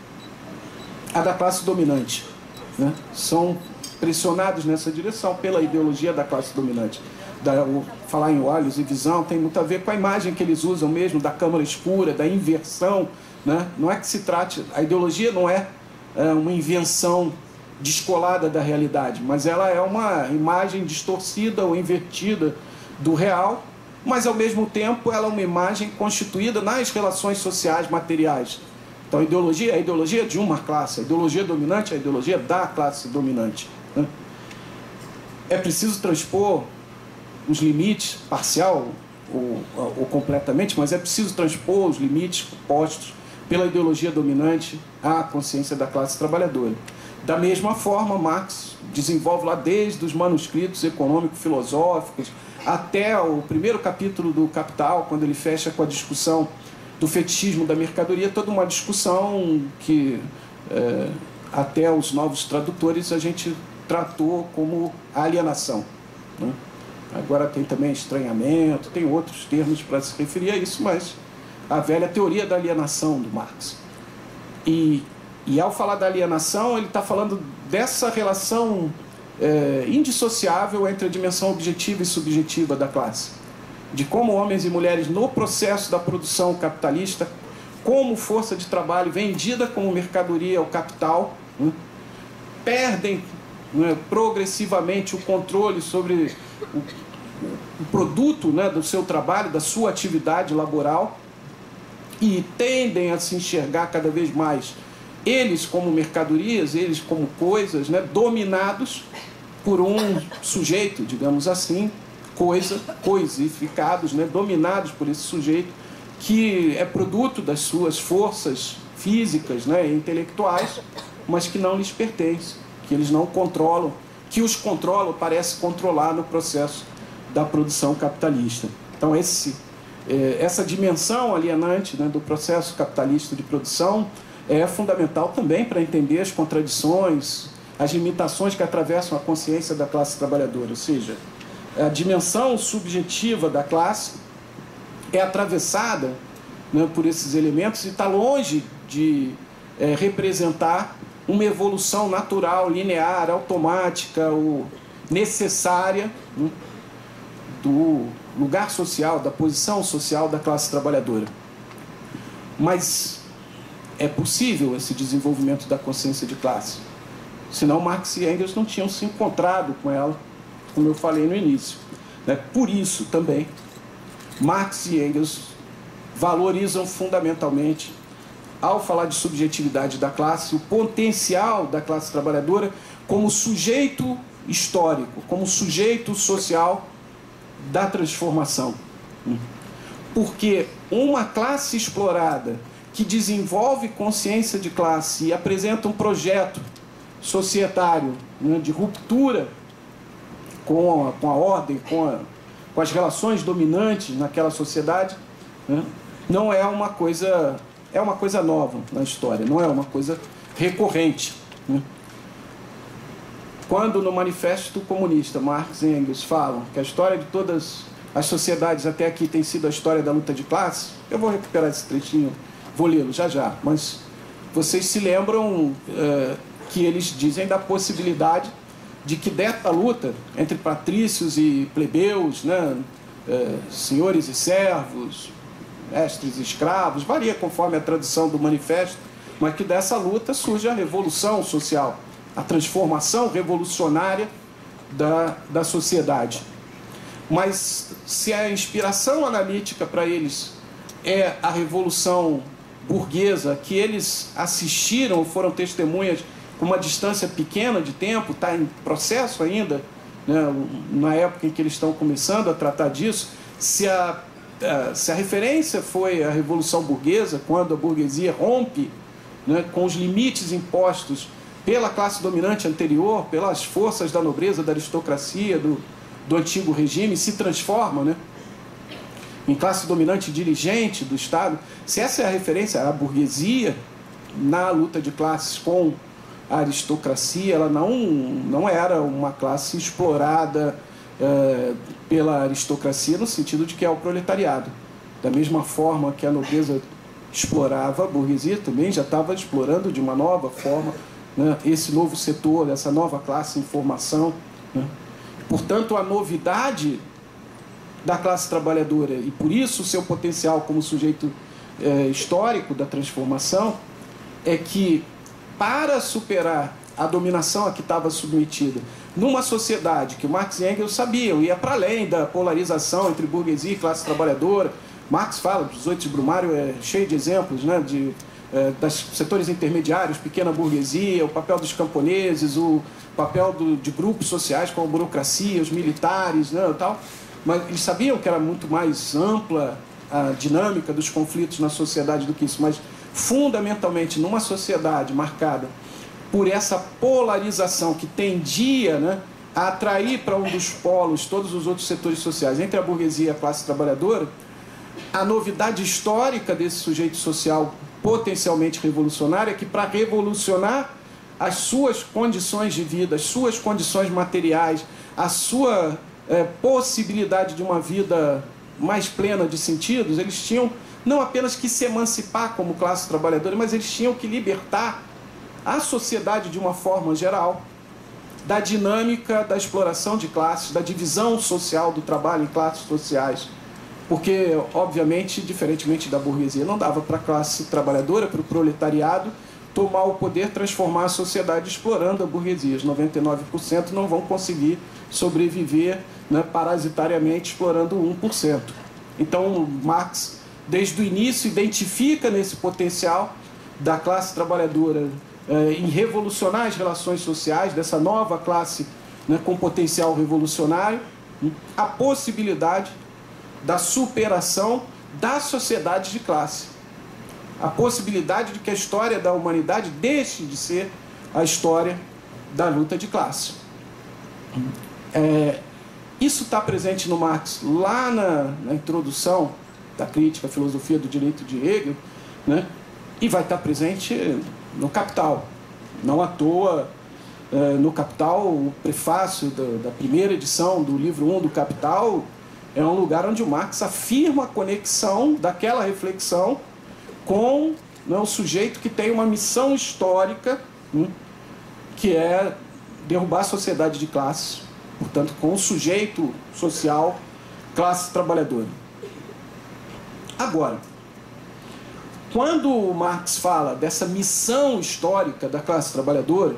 a da classe dominante, né? São pressionados nessa direção pela ideologia da classe dominante. Falar em olhos e visão tem muito a ver com a imagem que eles usam mesmo da câmara escura, da inversão, né? Não é que se trate, a ideologia não é uma invenção descolada da realidade, mas ela é uma imagem distorcida ou invertida do real, mas ao mesmo tempo ela é uma imagem constituída nas relações sociais materiais. Então a ideologia é a ideologia de uma classe, a ideologia dominante é a ideologia da classe dominante, né? É preciso transpor os limites, parcial ou completamente, mas é preciso transpor os limites postos pela ideologia dominante à consciência da classe trabalhadora. Da mesma forma, Marx desenvolve lá desde os manuscritos econômico-filosóficos até o primeiro capítulo do Capital, quando ele fecha com a discussão do fetichismo da mercadoria, toda uma discussão que até os novos tradutores a gente tratou como alienação, né? Agora tem também estranhamento, tem outros termos para se referir a isso, mas a velha teoria da alienação do Marx. E ao falar da alienação, ele está falando dessa relação indissociável entre a dimensão objetiva e subjetiva da classe. De como homens e mulheres, no processo da produção capitalista, como força de trabalho vendida como mercadoria ao capital, né, perdem, né, progressivamente o controle sobre o produto, né, do seu trabalho, da sua atividade laboral, e tendem a se enxergar cada vez mais eles como mercadorias, eles como coisas, né, dominados por um sujeito, digamos assim, coisificados, né, dominados por esse sujeito que é produto das suas forças físicas, né, e intelectuais, mas que não lhes pertence, que eles não controlam, que os controlam, parece controlar no processo da produção capitalista. Então essa dimensão alienante, né, do processo capitalista de produção é fundamental também para entender as contradições, as limitações que atravessam a consciência da classe trabalhadora, ou seja, a dimensão subjetiva da classe é atravessada, né, por esses elementos e está longe de representar uma evolução natural, linear, automática ou necessária, né, do lugar social, da posição social da classe trabalhadora. Mas é possível esse desenvolvimento da consciência de classe. Senão Marx e Engels não tinham se encontrado com ela, como eu falei no início, né? Por isso também Marx e Engels valorizam fundamentalmente, ao falar de subjetividade da classe, o potencial da classe trabalhadora como sujeito histórico, como sujeito social da transformação. Porque uma classe explorada que desenvolve consciência de classe e apresenta um projeto societário, né, de ruptura com a ordem, com as relações dominantes naquela sociedade, né, não é uma coisa, é uma coisa nova na história, não é uma coisa recorrente, né. Quando no Manifesto Comunista Marx e Engels falam que a história de todas as sociedades até aqui tem sido a história da luta de classe, eu vou recuperar esse trechinho, vou lê-lo já, mas vocês se lembram que eles dizem da possibilidade de que dessa luta entre patrícios e plebeus, né, senhores e servos, mestres e escravos, varia conforme a tradução do manifesto, mas que dessa luta surge a revolução social, a transformação revolucionária da sociedade. Mas se a inspiração analítica para eles é a revolução burguesa, que eles assistiram, foram testemunhas com uma distância pequena de tempo, está em processo ainda, né, na época em que eles estão começando a tratar disso, se a referência foi a Revolução Burguesa, quando a burguesia rompe, né, com os limites impostos pela classe dominante anterior, pelas forças da nobreza, da aristocracia, do antigo regime, se transforma, né, em classe dominante dirigente do Estado, se essa é a referência à burguesia na luta de classes com a aristocracia, ela não era uma classe explorada pela aristocracia no sentido de que é o proletariado. Da mesma forma que a nobreza explorava a burguesia, também já estava explorando de uma nova forma, né, esse novo setor, essa nova classe em formação, né. Portanto, a novidade da classe trabalhadora, e por isso o seu potencial como sujeito histórico da transformação, é que para superar a dominação a que estava submetida, numa sociedade que Marx e Engels sabiam, ia para além da polarização entre burguesia e classe trabalhadora. Marx fala, 18 de Brumário é cheio de exemplos, né, dos setores intermediários, pequena burguesia, o papel dos camponeses, o papel de grupos sociais como a burocracia, os militares, né, tal. Mas eles sabiam que era muito mais ampla a dinâmica dos conflitos na sociedade do que isso, mas fundamentalmente numa sociedade marcada por essa polarização que tendia, né, a atrair para um dos polos todos os outros setores sociais, entre a burguesia e a classe trabalhadora, a novidade histórica desse sujeito social potencialmente revolucionário é que, para revolucionar as suas condições de vida, as suas condições materiais, a sua possibilidade de uma vida mais plena de sentidos, eles tinham não apenas que se emancipar como classe trabalhadora, mas eles tinham que libertar a sociedade de uma forma geral da dinâmica da exploração de classes, da divisão social do trabalho em classes sociais. Porque, obviamente, diferentemente da burguesia, não dava para a classe trabalhadora, para o proletariado, tomar o poder, transformar a sociedade explorando a burguesia. Os 99% não vão conseguir sobreviver, né, parasitariamente explorando 1%. Então, Marx, desde o início, identifica nesse potencial da classe trabalhadora em revolucionar as relações sociais, dessa nova classe, né, com potencial revolucionário, a possibilidade da superação da sociedade de classe. A possibilidade de que a história da humanidade deixe de ser a história da luta de classe. Isso está presente no Marx lá na introdução da crítica à filosofia do direito de Hegel, né? E vai estar presente no Capital. Não à toa, no Capital, o prefácio da primeira edição do livro 1 do Capital é um lugar onde o Marx afirma a conexão daquela reflexão com, né, o sujeito que tem uma missão histórica, que é derrubar a sociedade de classe, portanto, com o sujeito social, classe trabalhadora. Agora, quando o Marx fala dessa missão histórica da classe trabalhadora,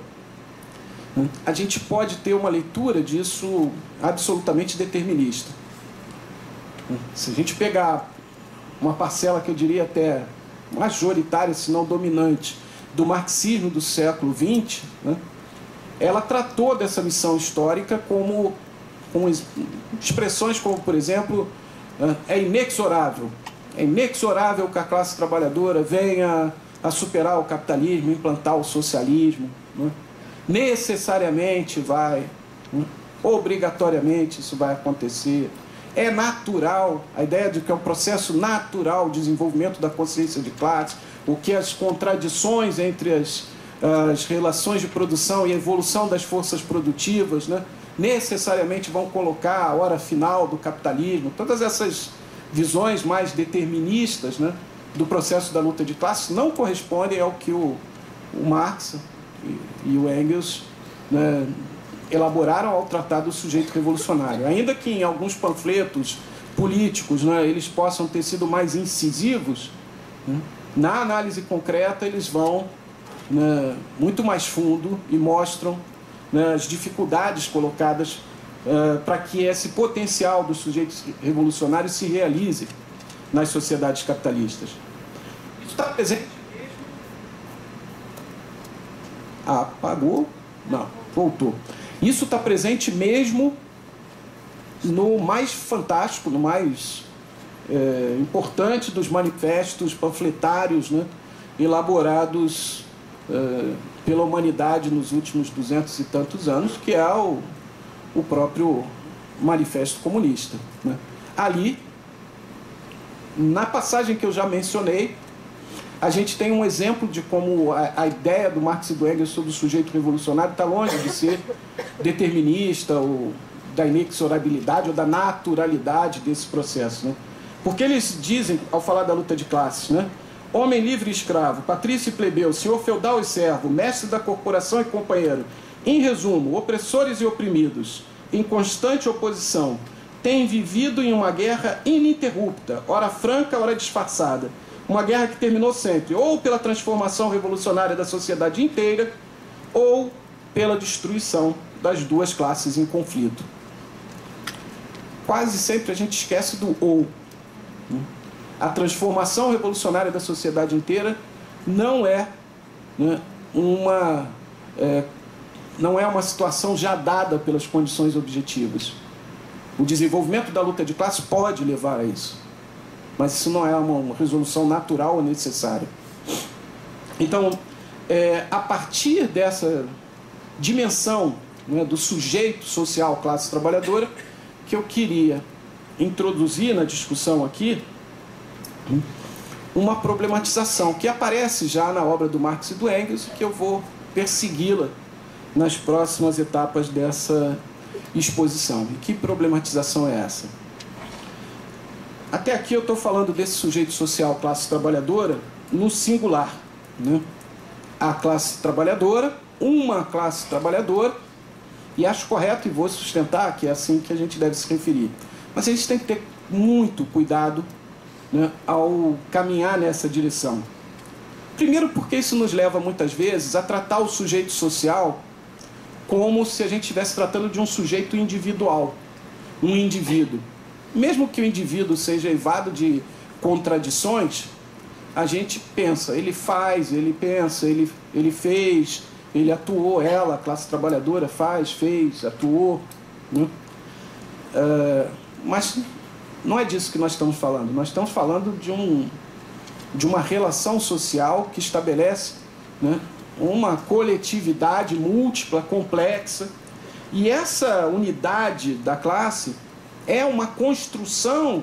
a gente pode ter uma leitura disso absolutamente determinista. Se a gente pegar uma parcela que eu diria até majoritária, se não dominante, do marxismo do século XX, né, ela tratou dessa missão histórica com expressões como, por exemplo, é inexorável que a classe trabalhadora venha a superar o capitalismo, implantar o socialismo, né? Necessariamente vai, né? Obrigatoriamente isso vai acontecer. É natural, a ideia de que é um processo natural o desenvolvimento da consciência de classe, o que as contradições entre as relações de produção e a evolução das forças produtivas, né, necessariamente vão colocar a hora final do capitalismo. Todas essas visões mais deterministas, né, do processo da luta de classes não correspondem ao que o Marx e o Engels, né, elaboraram ao tratar do sujeito revolucionário. Ainda que em alguns panfletos políticos, né, eles possam ter sido mais incisivos, né, na análise concreta eles vão, né, muito mais fundo e mostram, né, as dificuldades colocadas para que esse potencial dos sujeitos revolucionários se realize nas sociedades capitalistas. Isso está presente. Apagou? Não, voltou. Isso está presente mesmo no mais fantástico, no mais importante dos manifestos panfletários, né, elaborados pela humanidade nos últimos 200 e tantos anos, que é o próprio Manifesto Comunista, né? Ali, na passagem que eu já mencionei, a gente tem um exemplo de como a ideia do Marx e do Engels sobre o sujeito revolucionário está longe de ser determinista ou da inexorabilidade ou da naturalidade desse processo, né? Porque eles dizem, ao falar da luta de classes, né, homem livre e escravo, patrício e plebeu, senhor feudal e servo, mestre da corporação e companheiro, em resumo, opressores e oprimidos, em constante oposição, têm vivido em uma guerra ininterrupta, ora franca, ora disfarçada, uma guerra que terminou sempre ou pela transformação revolucionária da sociedade inteira ou pela destruição das duas classes em conflito. Quase sempre a gente esquece do ou. A transformação revolucionária da sociedade inteira não é, né, não é uma situação já dada pelas condições objetivas. O desenvolvimento da luta de classe pode levar a isso, mas isso não é uma resolução natural ou necessária. Então, a partir dessa dimensão, né, do sujeito social classe trabalhadora, que eu queria introduzir na discussão aqui uma problematização que aparece já na obra do Marx e do Engels e que eu vou persegui-la nas próximas etapas dessa exposição. E que problematização é essa? Até aqui eu estou falando desse sujeito social, classe trabalhadora, no singular, né? A classe trabalhadora, uma classe trabalhadora, e acho correto e vou sustentar que é assim que a gente deve se referir. Mas a gente tem que ter muito cuidado, né, ao caminhar nessa direção. Primeiro porque isso nos leva muitas vezes a tratar o sujeito social como se a gente estivesse tratando de um sujeito individual, um indivíduo. Mesmo que o indivíduo seja eivado de contradições, a gente pensa, ele faz, ele pensa, ele fez, ele atuou, ela, a classe trabalhadora, faz, fez, atuou, né? Mas não é disso que nós estamos falando. Nós estamos falando de uma relação social que estabelece, né, uma coletividade múltipla, complexa. E essa unidade da classe é uma construção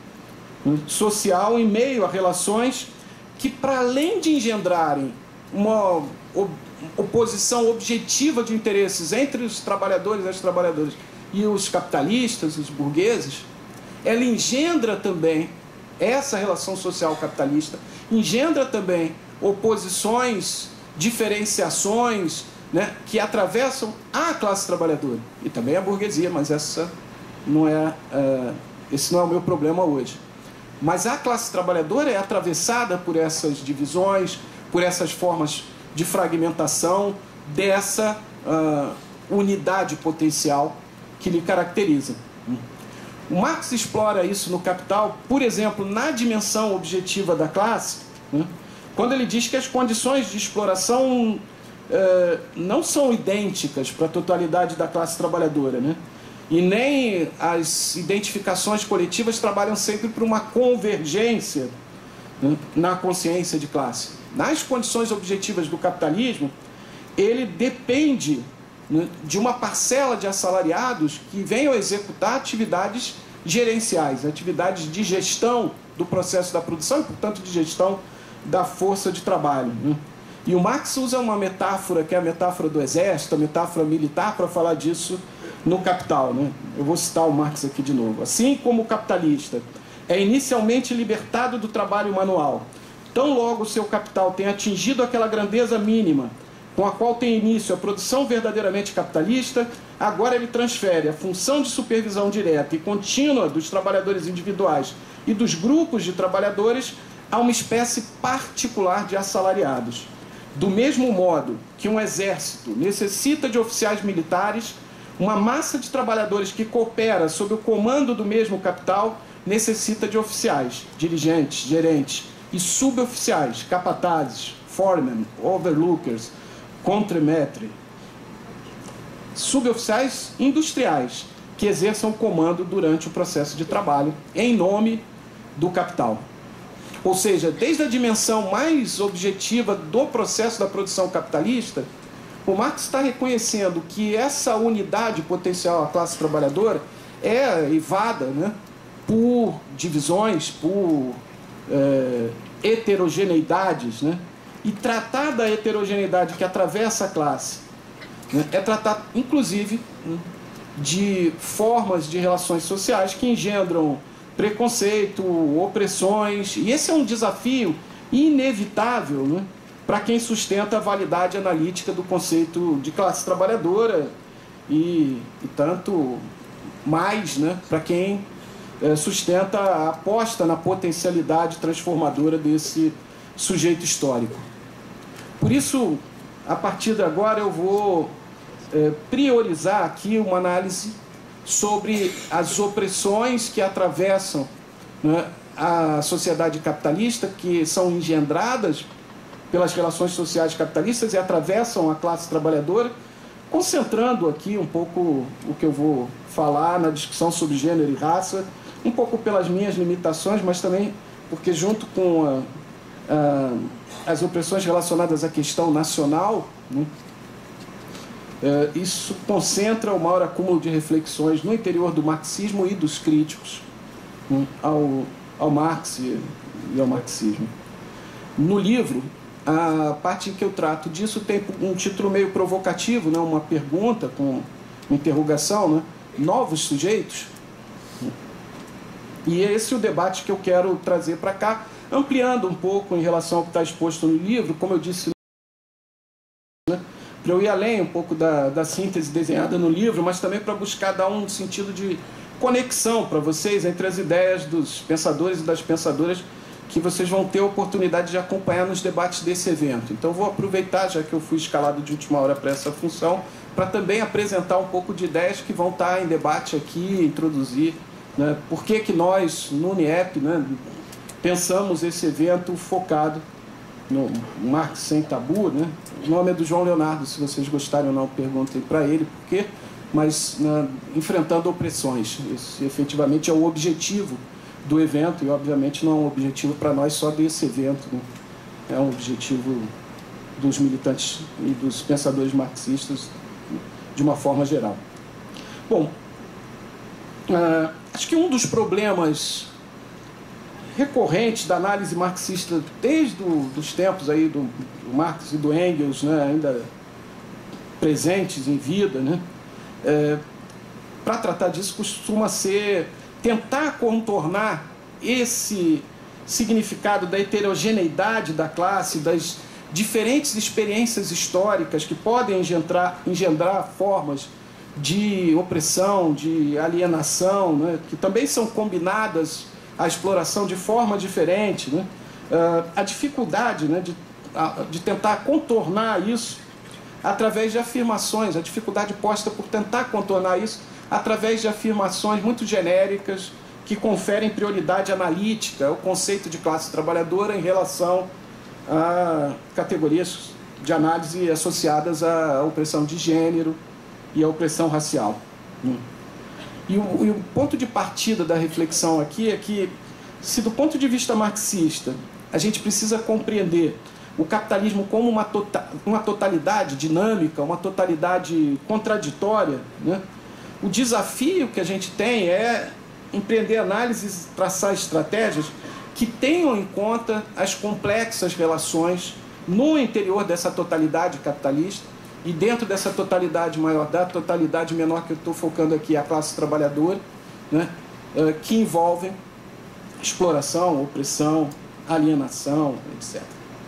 social em meio a relações que, para além de engendrarem uma oposição objetiva de interesses entre os trabalhadores e as trabalhadoras e os capitalistas, os burgueses, ela engendra também, essa relação social capitalista, engendra também oposições, diferenciações, né, que atravessam a classe trabalhadora e também a burguesia, mas esse não é o meu problema hoje. Mas a classe trabalhadora é atravessada por essas divisões, por essas formas de fragmentação dessa unidade potencial que lhe caracteriza. O Marx explora isso no Capital, por exemplo, na dimensão objetiva da classe, né, quando ele diz que as condições de exploração não são idênticas para a totalidade da classe trabalhadora, né? E nem as identificações coletivas trabalham sempre para uma convergência, né, na consciência de classe. Nas condições objetivas do capitalismo, ele depende, né, de uma parcela de assalariados que venham a executar atividades gerenciais, atividades de gestão do processo da produção e, portanto, de gestão da força de trabalho, né? E o Marx usa uma metáfora, que é a metáfora do exército, a metáfora militar, para falar disso no Capital, né? Eu vou citar o Marx aqui de novo. Assim como o capitalista é inicialmente libertado do trabalho manual, tão logo o seu capital tem atingido aquela grandeza mínima com a qual tem início a produção verdadeiramente capitalista, agora ele transfere a função de supervisão direta e contínua dos trabalhadores individuais e dos grupos de trabalhadores a uma espécie particular de assalariados. Do mesmo modo que um exército necessita de oficiais militares, uma massa de trabalhadores que coopera sob o comando do mesmo capital necessita de oficiais, dirigentes, gerentes e suboficiais, capatazes, foremen, overlookers, contremaître, suboficiais industriais que exerçam o comando durante o processo de trabalho em nome do capital. Ou seja, desde a dimensão mais objetiva do processo da produção capitalista, o Marx está reconhecendo que essa unidade potencial à classe trabalhadora é eivada, né, por divisões, por heterogeneidades, né? E tratar da heterogeneidade que atravessa a classe, né, é tratar, inclusive, né, de formas de relações sociais que engendram preconceito, opressões, e esse é um desafio inevitável, né, para quem sustenta a validade analítica do conceito de classe trabalhadora e tanto mais, né, para quem sustenta a aposta na potencialidade transformadora desse sujeito histórico. Por isso, a partir de agora, eu vou priorizar aqui uma análise sobre as opressões que atravessam, né, a sociedade capitalista, que são engendradas pelas relações sociais capitalistas e atravessam a classe trabalhadora, concentrando aqui um pouco o que eu vou falar na discussão sobre gênero e raça, um pouco pelas minhas limitações, mas também porque, junto com as opressões relacionadas à questão nacional, né, isso concentra o maior acúmulo de reflexões no interior do marxismo e dos críticos, né, ao Marx e ao marxismo. No livro, a parte em que eu trato disso tem um título meio provocativo, né, uma pergunta com interrogação, né, novos sujeitos. E esse é o debate que eu quero trazer para cá, ampliando um pouco em relação ao que está exposto no livro, como eu disse, né, para eu ir além um pouco da síntese desenhada no livro, mas também para buscar dar um sentido de conexão para vocês entre as ideias dos pensadores e das pensadoras que vocês vão ter a oportunidade de acompanhar nos debates desse evento. Então vou aproveitar, já que eu fui escalado de última hora para essa função, para também apresentar um pouco de ideias que vão estar em debate aqui, introduzir, né, por que nós, no UniEP, né, pensamos esse evento focado no Marx Sem Tabu, né? O nome é do João Leonardo, se vocês gostarem ou não, perguntem para ele, porque mas enfrentando opressões. Esse efetivamente é o objetivo do evento e, obviamente, não é um objetivo para nós só desse evento, né? É um objetivo dos militantes e dos pensadores marxistas de uma forma geral. Bom, acho que um dos problemas recorrentes da análise marxista desde os tempos aí do Marx e do Engels, né, ainda presentes em vida, né, para tratar disso costuma ser tentar contornar esse significado da heterogeneidade da classe, das diferentes experiências históricas que podem engendrar formas de opressão, de alienação, né, que também são combinadas à exploração de forma diferente, né, a dificuldade, né, de tentar contornar isso através de afirmações, a dificuldade posta por tentar contornar isso através de afirmações muito genéricas que conferem prioridade analítica ao conceito de classe trabalhadora em relação a categorias de análise associadas à opressão de gênero e à opressão racial. E o ponto de partida da reflexão aqui é que, se do ponto de vista marxista a gente precisa compreender o capitalismo como uma totalidade dinâmica, uma totalidade contraditória, né? O desafio que a gente tem é empreender análises, traçar estratégias que tenham em conta as complexas relações no interior dessa totalidade capitalista e dentro dessa totalidade maior, da totalidade menor que eu estou focando aqui, a classe trabalhadora, né? Que envolvem exploração, opressão, alienação, etc.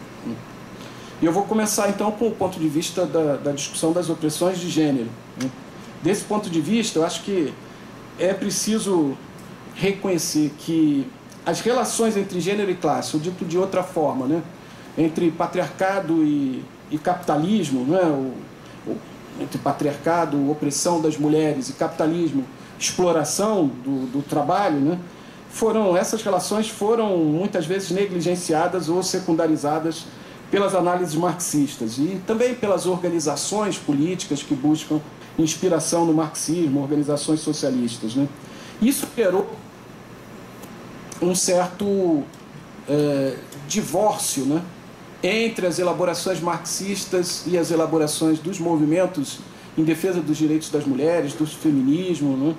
E eu vou começar então com o ponto de vista da discussão das opressões de gênero, né? Desse ponto de vista, eu acho que é preciso reconhecer que as relações entre gênero e classe, ou dito de outra forma, né, entre patriarcado e capitalismo, né, entre patriarcado, opressão das mulheres, e capitalismo, exploração do trabalho, né, essas relações foram muitas vezes negligenciadas ou secundarizadas pelas análises marxistas e também pelas organizações políticas que buscam inspiração no marxismo, organizações socialistas, né. Isso gerou um certo divórcio, né, entre as elaborações marxistas e as elaborações dos movimentos em defesa dos direitos das mulheres, do feminismo, né,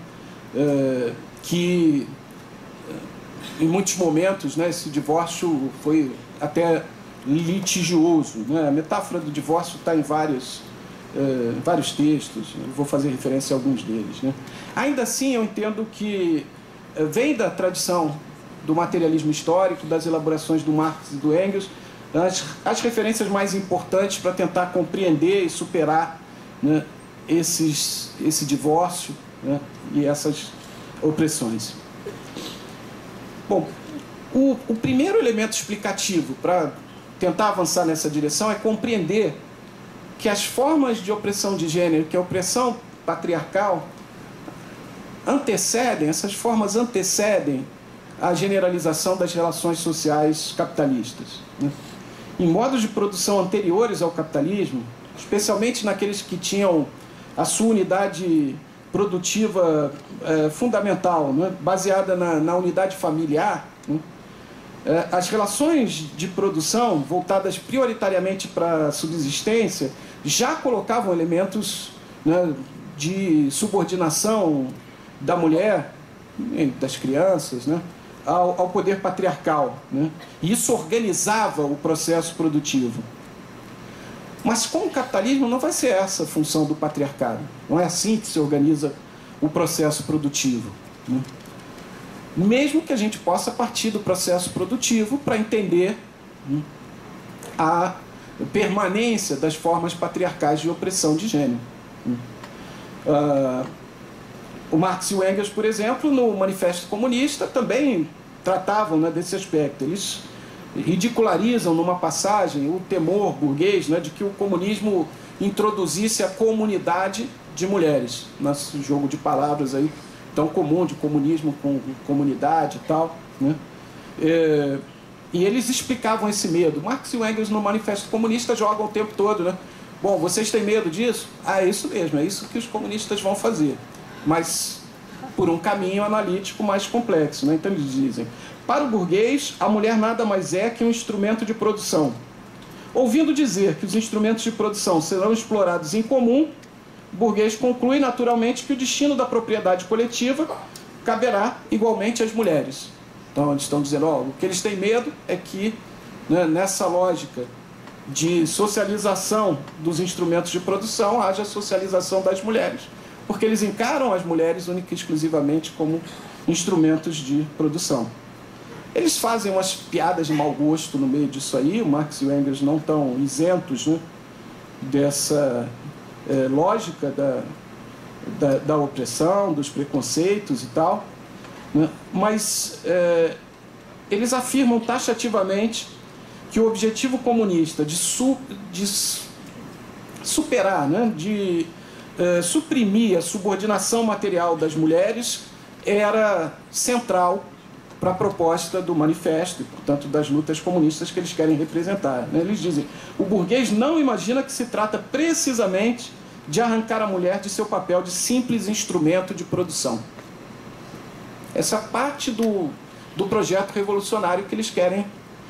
que em muitos momentos, né, esse divórcio foi até litigioso, né. A metáfora do divórcio está em vários textos, eu vou fazer referência a alguns deles, né. Ainda assim, eu entendo que vem da tradição do materialismo histórico, das elaborações do Marx e do Engels, as referências mais importantes para tentar compreender e superar, né, esse divórcio, né, e essas opressões. Bom, o primeiro elemento explicativo para tentar avançar nessa direção é compreender que as formas de opressão de gênero, que a opressão patriarcal, essas formas antecedem a generalização das relações sociais capitalistas, né? Em modos de produção anteriores ao capitalismo, especialmente naqueles que tinham a sua unidade produtiva fundamental, né, baseada na unidade familiar, né, as relações de produção voltadas prioritariamente para a subsistência já colocavam elementos, né, de subordinação da mulher, das crianças, né, ao poder patriarcal, né? E isso organizava o processo produtivo. Mas com o capitalismo não vai ser essa a função do patriarcado. Não é assim que se organiza o processo produtivo, né? Mesmo que a gente possa partir do processo produtivo para entender, né, a permanência das formas patriarcais de opressão de gênero. O Marx e o Engels, por exemplo, no Manifesto Comunista, também tratavam, né, desse aspecto. Eles ridicularizam numa passagem o temor burguês, né, de que o comunismo introduzisse a comunidade de mulheres, nesse jogo de palavras aí tão comum de comunismo com comunidade e tal, né? E eles explicavam esse medo. Marx e o Engels no Manifesto Comunista jogam o tempo todo, né, Bom, vocês têm medo disso? Ah, é isso mesmo, é isso que os comunistas vão fazer. Mas por um caminho analítico mais complexo, né? Então eles dizem: para o burguês, a mulher nada mais é que um instrumento de produção. Ouvindo dizer que os instrumentos de produção serão explorados em comum, o burguês conclui naturalmente que o destino da propriedade coletiva caberá igualmente às mulheres. Então eles estão dizendo, o que eles têm medo é que, né, nessa lógica de socialização dos instrumentos de produção, haja socialização das mulheres, porque eles encaram as mulheres única e exclusivamente como instrumentos de produção. Eles fazem umas piadas de mau gosto no meio disso aí, o Marx e o Engels não estão isentos, né, dessa lógica da opressão, dos preconceitos e tal, né, mas eles afirmam taxativamente que o objetivo comunista de superar, né, de suprimir a subordinação material das mulheres era central para a proposta do manifesto e, portanto, das lutas comunistas que eles querem representar, né? Eles dizem: o burguês não imagina que se trata precisamente de arrancar a mulher de seu papel de simples instrumento de produção. Essa é parte do projeto revolucionário que eles querem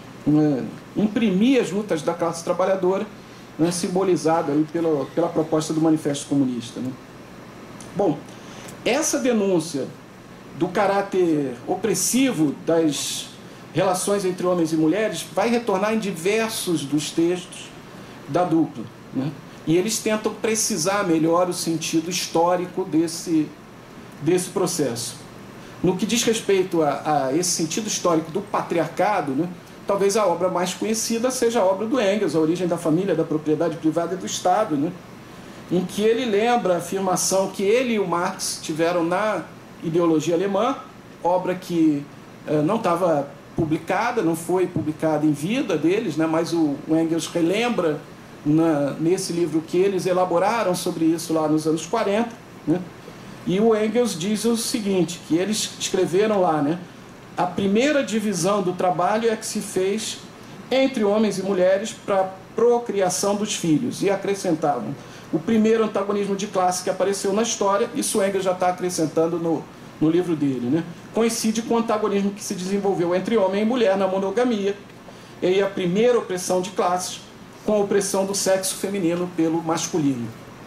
imprimir às lutas da classe trabalhadora, né, simbolizado aí pela proposta do Manifesto Comunista, né? Bom, essa denúncia do caráter opressivo das relações entre homens e mulheres vai retornar em diversos dos textos da dupla, né? E eles tentam precisar melhor o sentido histórico desse processo. No que diz respeito a esse sentido histórico do patriarcado, né, talvez a obra mais conhecida seja a obra do Engels, A Origem da Família, da Propriedade Privada e do Estado, né, em que ele lembra a afirmação que ele e o Marx tiveram na Ideologia Alemã, obra que não estava publicada, não foi publicada em vida deles, né, mas o Engels relembra nesse livro que eles elaboraram sobre isso lá nos anos 40, né, e o Engels diz o seguinte, que eles escreveram lá, né, a primeira divisão do trabalho é que se fez entre homens e mulheres para a procriação dos filhos, e acrescentavam: o primeiro antagonismo de classe que apareceu na história, isso o Engels já está acrescentando no livro dele, né, coincide com o antagonismo que se desenvolveu entre homem e mulher na monogamia, e a primeira opressão de classes com a opressão do sexo feminino pelo masculino.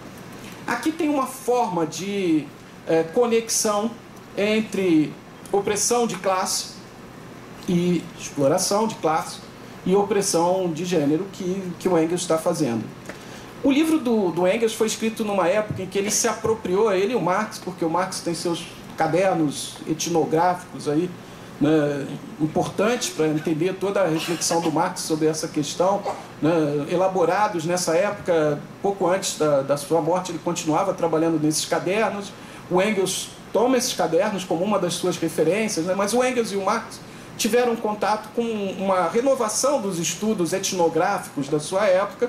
Aqui tem uma forma de conexão entre opressão de classe e exploração de classe e opressão de gênero que o Engels está fazendo. O livro do Engels foi escrito numa época em que ele se apropriou, ele e o Marx, porque o Marx tem seus cadernos etnográficos aí, né, importantes para entender toda a reflexão do Marx sobre essa questão, né, elaborados nessa época, pouco antes da sua morte. Ele continuava trabalhando nesses cadernos. O Engels toma esses cadernos como uma das suas referências, né, mas o Engels e o Marx tiveram contato com uma renovação dos estudos etnográficos da sua época,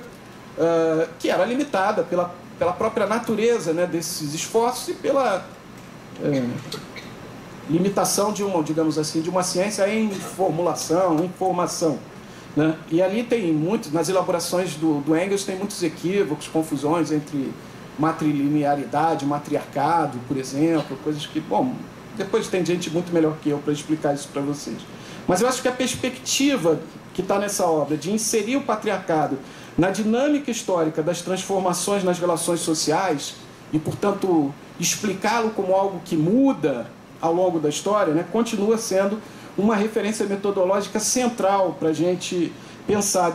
que era limitada pela própria natureza, né, desses esforços e pela limitação de digamos assim, de uma ciência em formulação, em formação, né? E ali tem nas elaborações do Engels tem muitos equívocos, confusões entre matrilinearidade, matriarcado, por exemplo, coisas que, bom, depois tem gente muito melhor que eu para explicar isso para vocês. Mas eu acho que a perspectiva que está nessa obra de inserir o patriarcado na dinâmica histórica das transformações nas relações sociais e, portanto, explicá-lo como algo que muda ao longo da história, né, continua sendo uma referência metodológica central para a gente pensar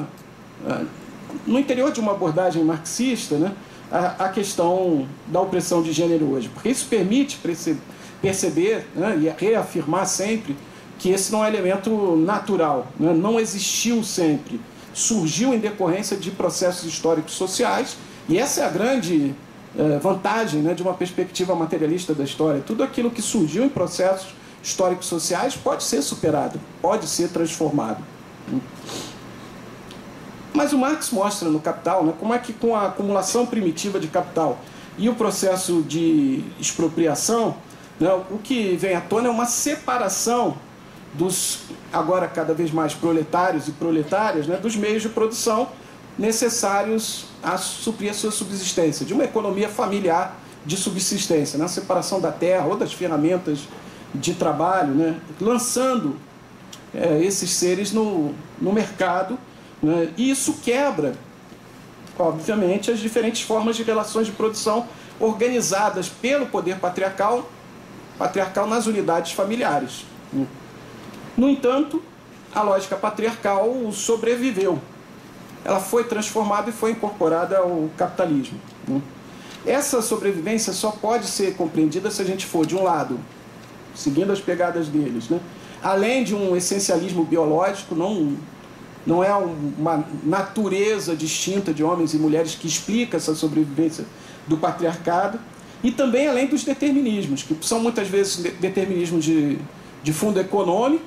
no interior de uma abordagem marxista, né, a questão da opressão de gênero hoje, porque isso permite perceber, né, e reafirmar sempre que esse não é elemento natural, né, não existiu sempre, surgiu em decorrência de processos históricos sociais, e essa é a grande vantagem, né, de uma perspectiva materialista da história. Tudo aquilo que surgiu em processos históricos sociais pode ser superado, pode ser transformado. Mas o Marx mostra no Capital, né, como é que com a acumulação primitiva de capital e o processo de expropriação, né, o que vem à tona é uma separação dos, agora cada vez mais proletários e proletárias, né, dos meios de produção necessários a suprir a sua subsistência, de uma economia familiar de subsistência, né? A separação da terra ou das ferramentas de trabalho, né? Lançando esses seres no mercado, né? E isso quebra, obviamente, as diferentes formas de relações de produção organizadas pelo poder patriarcal nas unidades familiares. No entanto, a lógica patriarcal sobreviveu. Ela foi transformada e foi incorporada ao capitalismo. Essa sobrevivência só pode ser compreendida se a gente for, de um lado, seguindo as pegadas deles, né? Além de um essencialismo biológico, não é uma natureza distinta de homens e mulheres que explica essa sobrevivência do patriarcado, e também além dos determinismos, que são muitas vezes determinismos de fundo econômico,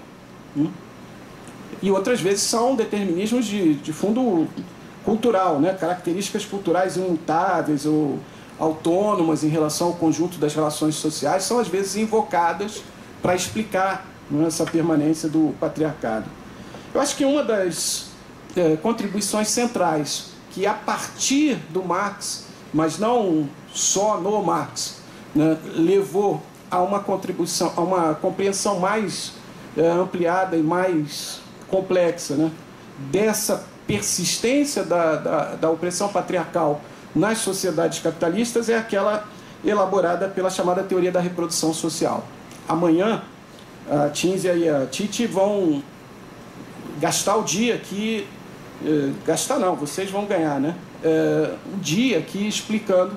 e outras vezes são determinismos de fundo cultural, né? Características culturais imutáveis ou autônomas em relação ao conjunto das relações sociais são às vezes invocadas para explicar, né, essa permanência do patriarcado. Eu acho que uma das contribuições centrais que a partir do Marx, mas não só no Marx, né, levou a uma contribuição, a uma compreensão mais ampliada e mais complexa, né, dessa persistência da opressão patriarcal nas sociedades capitalistas, é aquela elaborada pela chamada teoria da reprodução social. Amanhã, a Tinzia e a Titi vão gastar o dia aqui, gastar não, vocês vão ganhar, né? O dia aqui explicando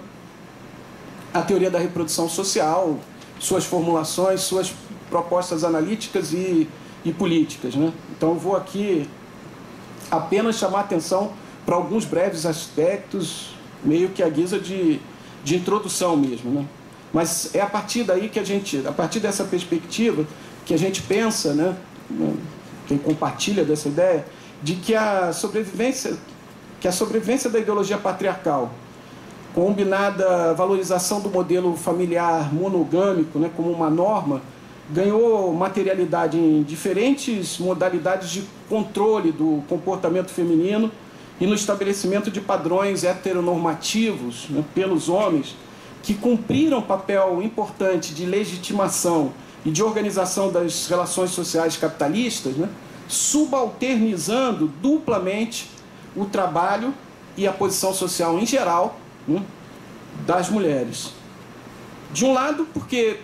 a teoria da reprodução social, suas formulações, suas propostas analíticas e políticas, né? Então eu vou aqui apenas chamar a atenção para alguns breves aspectos, meio que à guisa de introdução mesmo, né? Mas é a partir daí que a partir dessa perspectiva, que a gente pensa, né, quem compartilha dessa ideia, de que a sobrevivência da ideologia patriarcal, combinada à valorização do modelo familiar monogâmico, né, como uma norma, ganhou materialidade em diferentes modalidades de controle do comportamento feminino e no estabelecimento de padrões heteronormativos, né, pelos homens, que cumpriram papel importante de legitimação e de organização das relações sociais capitalistas, né, subalternizando duplamente o trabalho e a posição social em geral, né, das mulheres. De um lado, porque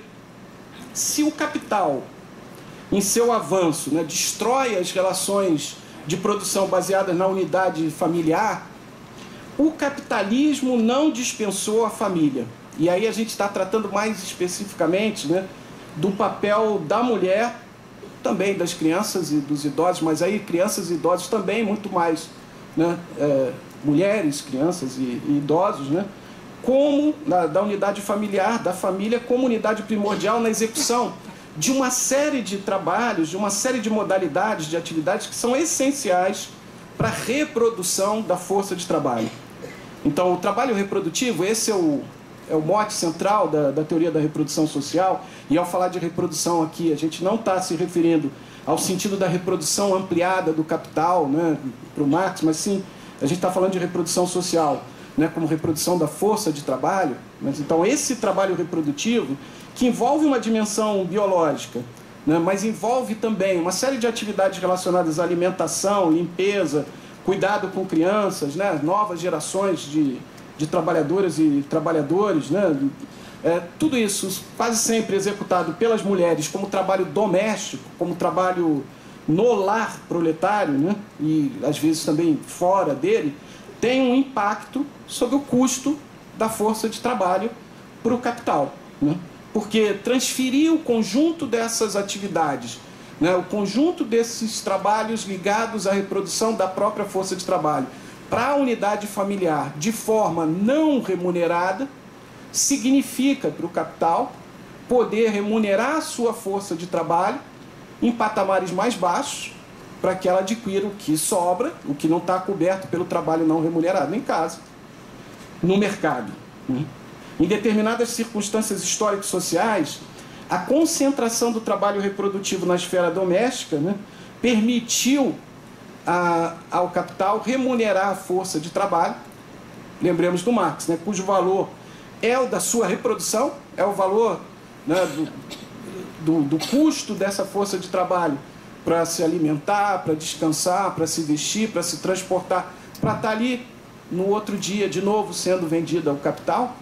se o capital, em seu avanço, né, destrói as relações de produção baseadas na unidade familiar, o capitalismo não dispensou a família. E aí a gente está tratando mais especificamente, né, do papel da mulher, também das crianças e dos idosos, mas aí crianças e idosos também muito mais, né, mulheres, crianças e idosos, né, como da unidade familiar, da família como unidade primordial na execução de uma série de trabalhos, de uma série de modalidades, de atividades que são essenciais para a reprodução da força de trabalho. Então, o trabalho reprodutivo, esse é o mote central da teoria da reprodução social, e ao falar de reprodução aqui, a gente não está se referindo ao sentido da reprodução ampliada do capital, né, para o Marx, mas sim, a gente está falando de reprodução social, né, como reprodução da força de trabalho. Mas, então, esse trabalho reprodutivo, que envolve uma dimensão biológica, né, mas envolve também uma série de atividades relacionadas à alimentação, limpeza, cuidado com crianças, né, novas gerações de trabalhadoras e trabalhadores, né, tudo isso quase sempre executado pelas mulheres como trabalho doméstico, como trabalho no lar proletário, né, e às vezes também fora dele, tem um impacto sobre o custo da força de trabalho para o capital, né? Porque transferir o conjunto dessas atividades, né, o conjunto desses trabalhos ligados à reprodução da própria força de trabalho para a unidade familiar de forma não remunerada, significa para o capital poder remunerar a sua força de trabalho em patamares mais baixos, para que ela adquira o que sobra, o que não está coberto pelo trabalho não remunerado em casa, no mercado. Em determinadas circunstâncias históricas e sociais, a concentração do trabalho reprodutivo na esfera doméstica, né, permitiu ao capital remunerar a força de trabalho, lembremos do Marx, né, cujo valor é o da sua reprodução, é o valor, né, do custo dessa força de trabalho para se alimentar, para descansar, para se vestir, para se transportar, para estar ali no outro dia de novo sendo vendida ao capital.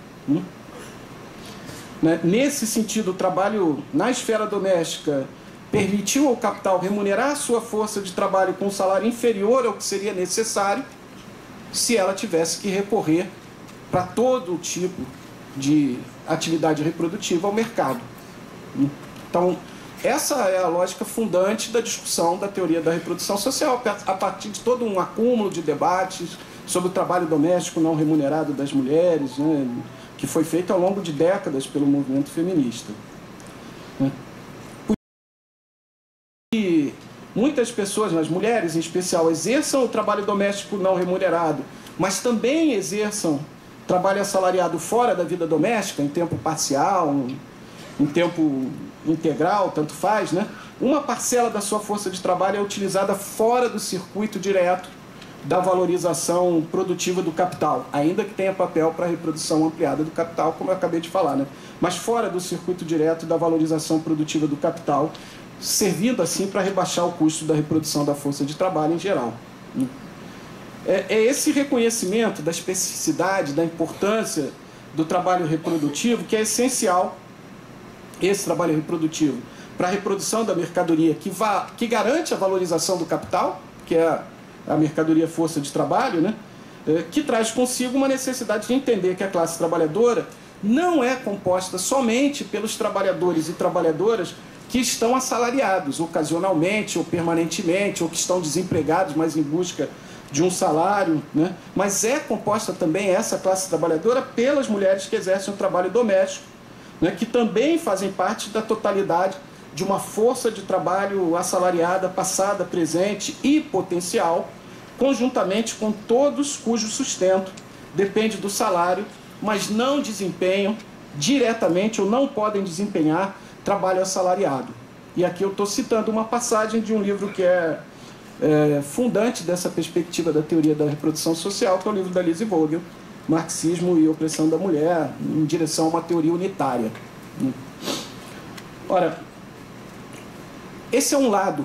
Nesse sentido, o trabalho na esfera doméstica permitiu ao capital remunerar a sua força de trabalho com um salário inferior ao que seria necessário se ela tivesse que recorrer para todo tipo de atividade reprodutiva ao mercado. Então, essa é a lógica fundante da discussão da teoria da reprodução social, a partir de todo um acúmulo de debates sobre o trabalho doméstico não remunerado das mulheres, né, que foi feito ao longo de décadas pelo movimento feminista. E muitas pessoas, as mulheres em especial, exerçam o trabalho doméstico não remunerado, mas também exerçam trabalho assalariado fora da vida doméstica, em tempo parcial, em tempo integral, tanto faz, né? Uma parcela da sua força de trabalho é utilizada fora do circuito direto da valorização produtiva do capital, ainda que tenha papel para a reprodução ampliada do capital, como eu acabei de falar, né? Mas fora do circuito direto da valorização produtiva do capital, servindo assim para rebaixar o custo da reprodução da força de trabalho em geral. É esse reconhecimento da especificidade, da importância do trabalho reprodutivo que é essencial, esse trabalho reprodutivo, para a reprodução da mercadoria que garante a valorização do capital, que é a mercadoria força de trabalho, né? Que traz consigo uma necessidade de entender que a classe trabalhadora não é composta somente pelos trabalhadores e trabalhadoras que estão assalariados ocasionalmente ou permanentemente, ou que estão desempregados, mas em busca de um salário, né? Mas é composta também essa classe trabalhadora pelas mulheres que exercem o trabalho doméstico, né? Que também fazem parte da totalidade de uma força de trabalho assalariada, passada, presente e potencial, conjuntamente com todos cujo sustento depende do salário, mas não desempenham diretamente ou não podem desempenhar trabalho assalariado. E aqui eu estou citando uma passagem de um livro que é fundante dessa perspectiva da teoria da reprodução social, que é o livro da Lise Vogel, Marxismo e Opressão da Mulher, em direção a uma teoria unitária. Ora, esse é um lado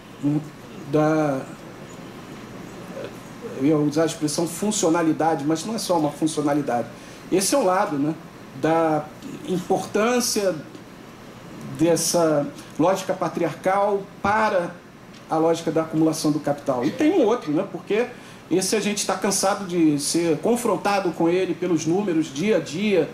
eu ia usar a expressão funcionalidade, mas não é só uma funcionalidade. Esse é um lado, né, da importância dessa lógica patriarcal para a lógica da acumulação do capital. E tem um outro, né, porque esse a gente está cansado de ser confrontado com ele pelos números dia a dia,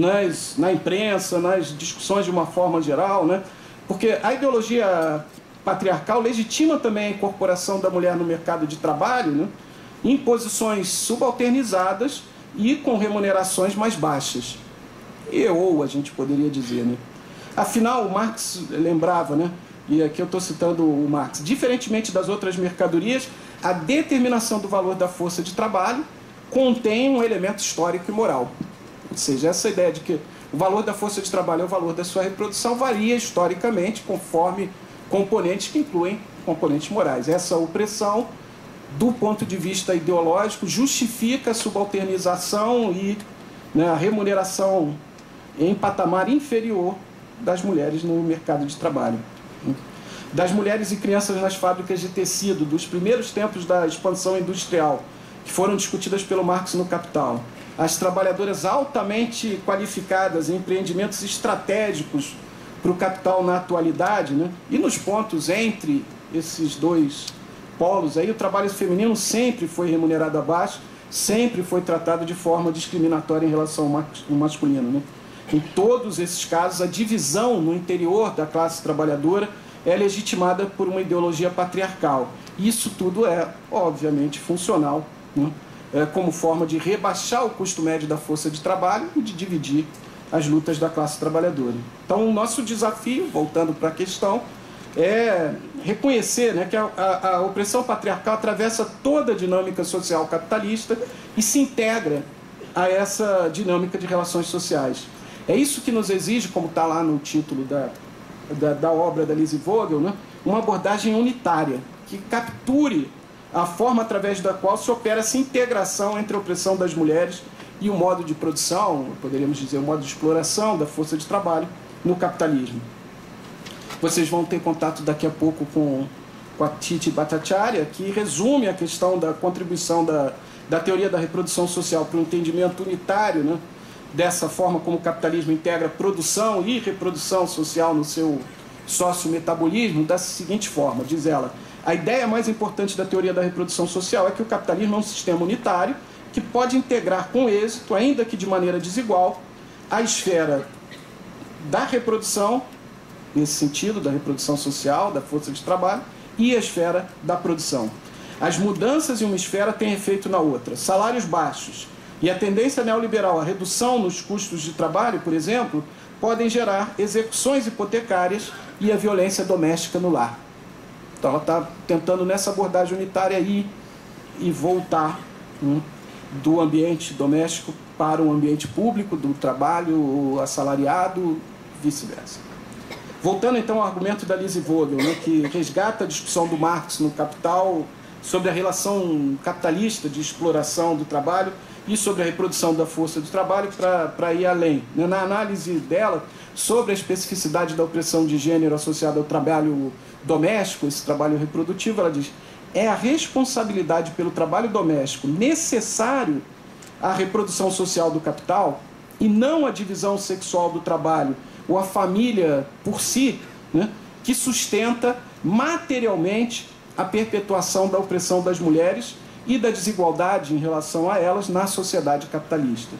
na imprensa, nas discussões de uma forma geral, né? Porque a ideologia patriarcal legitima também a incorporação da mulher no mercado de trabalho, né, em posições subalternizadas e com remunerações mais baixas. Ou a gente poderia dizer, né? Afinal, o Marx lembrava, né, e aqui eu estou citando o Marx, diferentemente das outras mercadorias, a determinação do valor da força de trabalho contém um elemento histórico e moral. Ou seja, essa ideia de que o valor da força de trabalho é o valor da sua reprodução varia historicamente conforme componentes que incluem componentes morais. Essa opressão, do ponto de vista ideológico, justifica a subalternização e, né, a remuneração em patamar inferior das mulheres no mercado de trabalho. Das mulheres e crianças nas fábricas de tecido, dos primeiros tempos da expansão industrial, que foram discutidas pelo Marx no Capital, as trabalhadoras altamente qualificadas em empreendimentos estratégicos para o capital na atualidade, né? E nos pontos entre esses dois polos, aí o trabalho feminino sempre foi remunerado abaixo, sempre foi tratado de forma discriminatória em relação ao masculino, né? Em todos esses casos, a divisão no interior da classe trabalhadora é legitimada por uma ideologia patriarcal. Isso tudo é, obviamente, funcional, né, como forma de rebaixar o custo médio da força de trabalho e de dividir as lutas da classe trabalhadora. Então, o nosso desafio, voltando para a questão, é reconhecer, né, que a opressão patriarcal atravessa toda a dinâmica social capitalista e se integra a essa dinâmica de relações sociais. É isso que nos exige, como está lá no título da obra da Lise Vogel, né, uma abordagem unitária, que capture a forma através da qual se opera essa integração entre a opressão das mulheres e o modo de produção, poderíamos dizer, o modo de exploração da força de trabalho no capitalismo. Vocês vão ter contato daqui a pouco com a Titi Bhattacharya, que resume a questão da contribuição da teoria da reprodução social para o entendimento unitário, né, dessa forma como o capitalismo integra produção e reprodução social no seu sociometabolismo, da seguinte forma, diz ela: a ideia mais importante da teoria da reprodução social é que o capitalismo é um sistema unitário que pode integrar com êxito, ainda que de maneira desigual, a esfera da reprodução, nesse sentido, da reprodução social, da força de trabalho, e a esfera da produção. As mudanças em uma esfera têm efeito na outra. Salários baixos e a tendência neoliberal à redução nos custos de trabalho, por exemplo, podem gerar execuções hipotecárias e a violência doméstica no lar. Então ela está tentando nessa abordagem unitária ir e voltar do ambiente doméstico para o ambiente público, do trabalho assalariado, vice-versa. Voltando então ao argumento da Lise Vogel, né, que resgata a discussão do Marx no Capital sobre a relação capitalista de exploração do trabalho e sobre a reprodução da força do trabalho para ir além. Na análise dela sobre a especificidade da opressão de gênero associada ao trabalho doméstico, esse trabalho reprodutivo, ela diz: é a responsabilidade pelo trabalho doméstico necessário à reprodução social do capital e não a divisão sexual do trabalho ou a família por si, né, que sustenta materialmente a perpetuação da opressão das mulheres e da desigualdade em relação a elas na sociedade capitalista.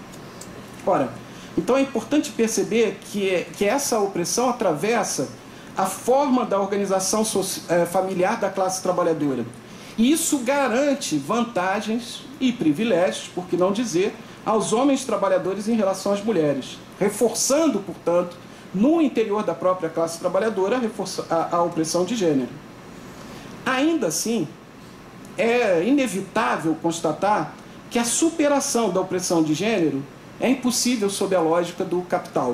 Ora, então é importante perceber que essa opressão atravessa a forma da organização familiar da classe trabalhadora. E isso garante vantagens e privilégios, por que não dizer, aos homens trabalhadores em relação às mulheres, reforçando, portanto, no interior da própria classe trabalhadora, a opressão de gênero. Ainda assim, é inevitável constatar que a superação da opressão de gênero é impossível sob a lógica do capital.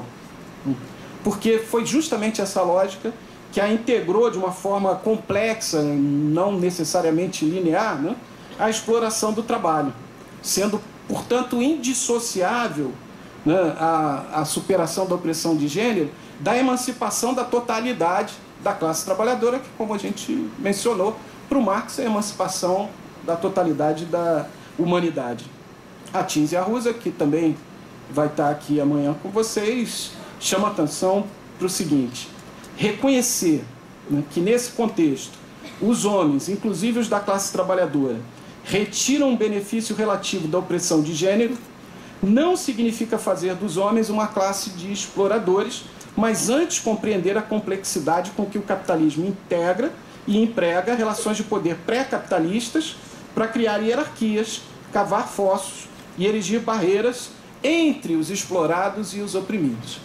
Porque foi justamente essa lógica que a integrou de uma forma complexa, não necessariamente linear, né, a exploração do trabalho, sendo, portanto, indissociável, né, a superação da opressão de gênero da emancipação da totalidade da classe trabalhadora, que, como a gente mencionou, para o Marx é a emancipação da totalidade da humanidade. A Cinzia Arruza, que também vai estar aqui amanhã com vocês, chama atenção para o seguinte: reconhecer, né, que nesse contexto os homens, inclusive os da classe trabalhadora, retiram um benefício relativo da opressão de gênero, não significa fazer dos homens uma classe de exploradores, mas antes compreender a complexidade com que o capitalismo integra e emprega relações de poder pré-capitalistas para criar hierarquias, cavar fossos e erigir barreiras entre os explorados e os oprimidos.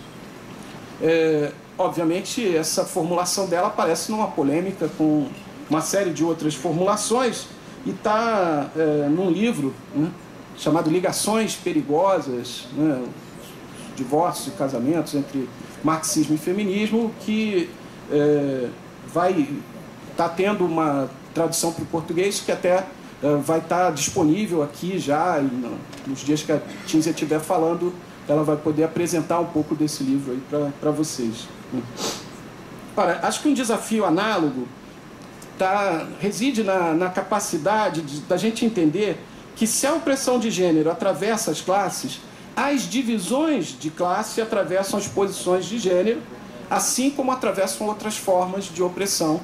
Obviamente, essa formulação dela aparece numa polêmica com uma série de outras formulações e está num livro, né, chamado Ligações Perigosas, né, divórcios e casamentos entre marxismo e feminismo, que vai estar tendo uma tradução para o português que até vai estar disponível aqui já, e nos dias que a Cinzia estiver falando, ela vai poder apresentar um pouco desse livro aí para vocês. Ora, acho que um desafio análogo reside na capacidade da gente entender que se a opressão de gênero atravessa as classes, as divisões de classe atravessam as posições de gênero, assim como atravessam outras formas de opressão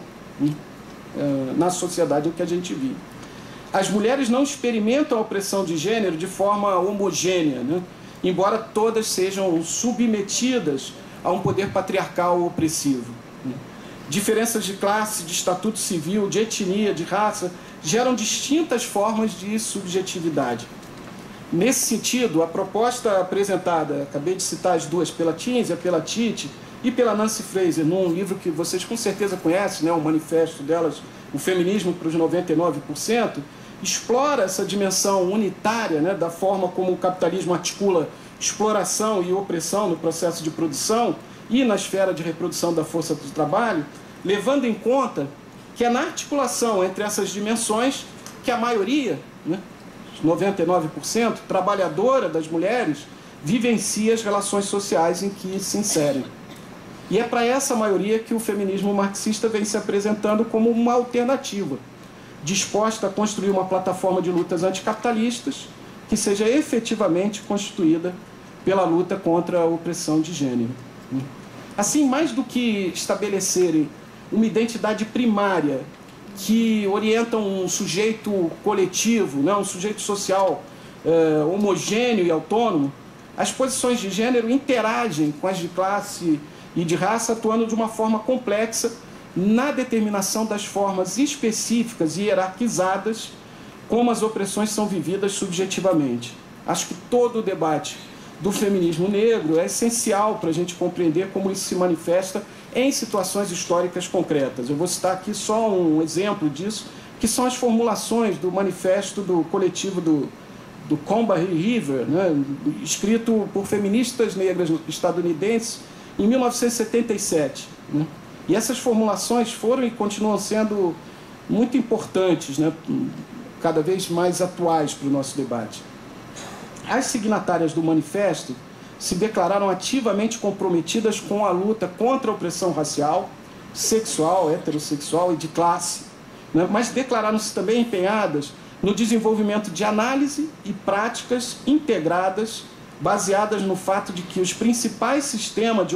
na sociedade em que a gente vive. As mulheres não experimentam a opressão de gênero de forma homogênea, né, embora todas sejam submetidas a um poder patriarcal opressivo. Diferenças de classe, de estatuto civil, de etnia, de raça, geram distintas formas de subjetividade. Nesse sentido, a proposta apresentada, acabei de citar as duas, pela Cinzia, pela Titi e pela Nancy Fraser, num livro que vocês com certeza conhecem, né, o manifesto delas, O Feminismo para os 99%, explora essa dimensão unitária, né, da forma como o capitalismo articula exploração e opressão no processo de produção e na esfera de reprodução da força do trabalho, levando em conta que é na articulação entre essas dimensões que a maioria, né, 99%, trabalhadora das mulheres, vivencia as relações sociais em que se inserem. E é para essa maioria que o feminismo marxista vem se apresentando como uma alternativa, disposta a construir uma plataforma de lutas anticapitalistas que seja efetivamente constituída pela luta contra a opressão de gênero. Assim, mais do que estabelecerem uma identidade primária que orienta um sujeito coletivo, né, um sujeito social homogêneo e autônomo, as posições de gênero interagem com as de classe e de raça, atuando de uma forma complexa na determinação das formas específicas e hierarquizadas como as opressões são vividas subjetivamente. Acho que todo o debate do feminismo negro é essencial para a gente compreender como isso se manifesta em situações históricas concretas. Eu vou citar aqui só um exemplo disso, que são as formulações do manifesto do coletivo do Combahee River, né, escrito por feministas negras estadunidenses em 1977. Né? E essas formulações foram e continuam sendo muito importantes, né, cada vez mais atuais para o nosso debate. As signatárias do manifesto se declararam ativamente comprometidas com a luta contra a opressão racial, sexual, heterossexual e de classe, né? Mas declararam-se também empenhadas no desenvolvimento de análise e práticas integradas, baseadas no fato de que os principais sistemas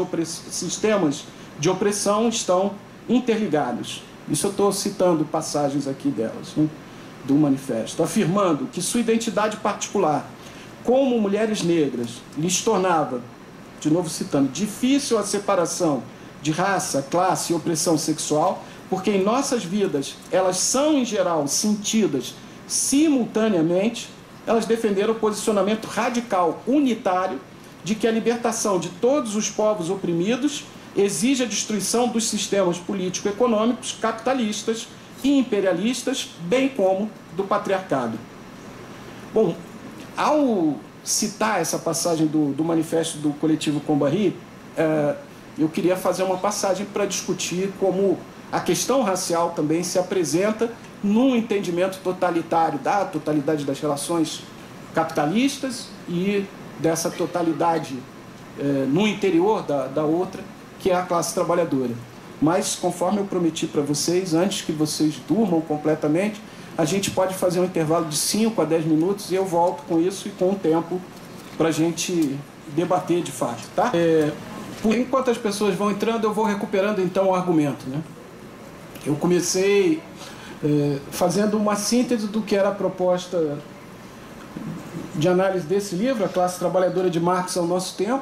de opressão estão interligados. Isso eu estou citando passagens aqui delas, né, do manifesto, afirmando que sua identidade particular como mulheres negras lhes tornava, de novo citando, difícil a separação de raça, classe e opressão sexual, porque em nossas vidas elas são, em geral, sentidas simultaneamente. Elas defenderam o posicionamento radical unitário de que a libertação de todos os povos oprimidos exige a destruição dos sistemas político-econômicos capitalistas e imperialistas, bem como do patriarcado. Bom, ao citar essa passagem do manifesto do coletivo Combahee, eu queria fazer uma passagem para discutir como a questão racial também se apresenta num entendimento totalitário da totalidade das relações capitalistas e dessa totalidade no interior da outra, que é a classe trabalhadora. Mas, conforme eu prometi para vocês, antes que vocês durmam completamente, a gente pode fazer um intervalo de 5 a 10 minutos e eu volto com isso e com o tempo para a gente debater de fato, tá? Enquanto as pessoas vão entrando, eu vou recuperando então o argumento, né? Eu comecei fazendo uma síntese do que era a proposta de análise desse livro, A Classe Trabalhadora de Marx ao Nosso Tempo.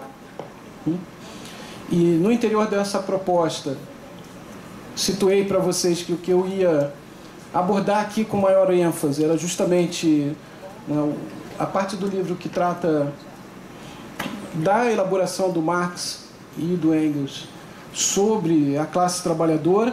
E no interior dessa proposta, situei para vocês que o que eu ia abordar aqui com maior ênfase era justamente a parte do livro que trata da elaboração do Marx e do Engels sobre a classe trabalhadora.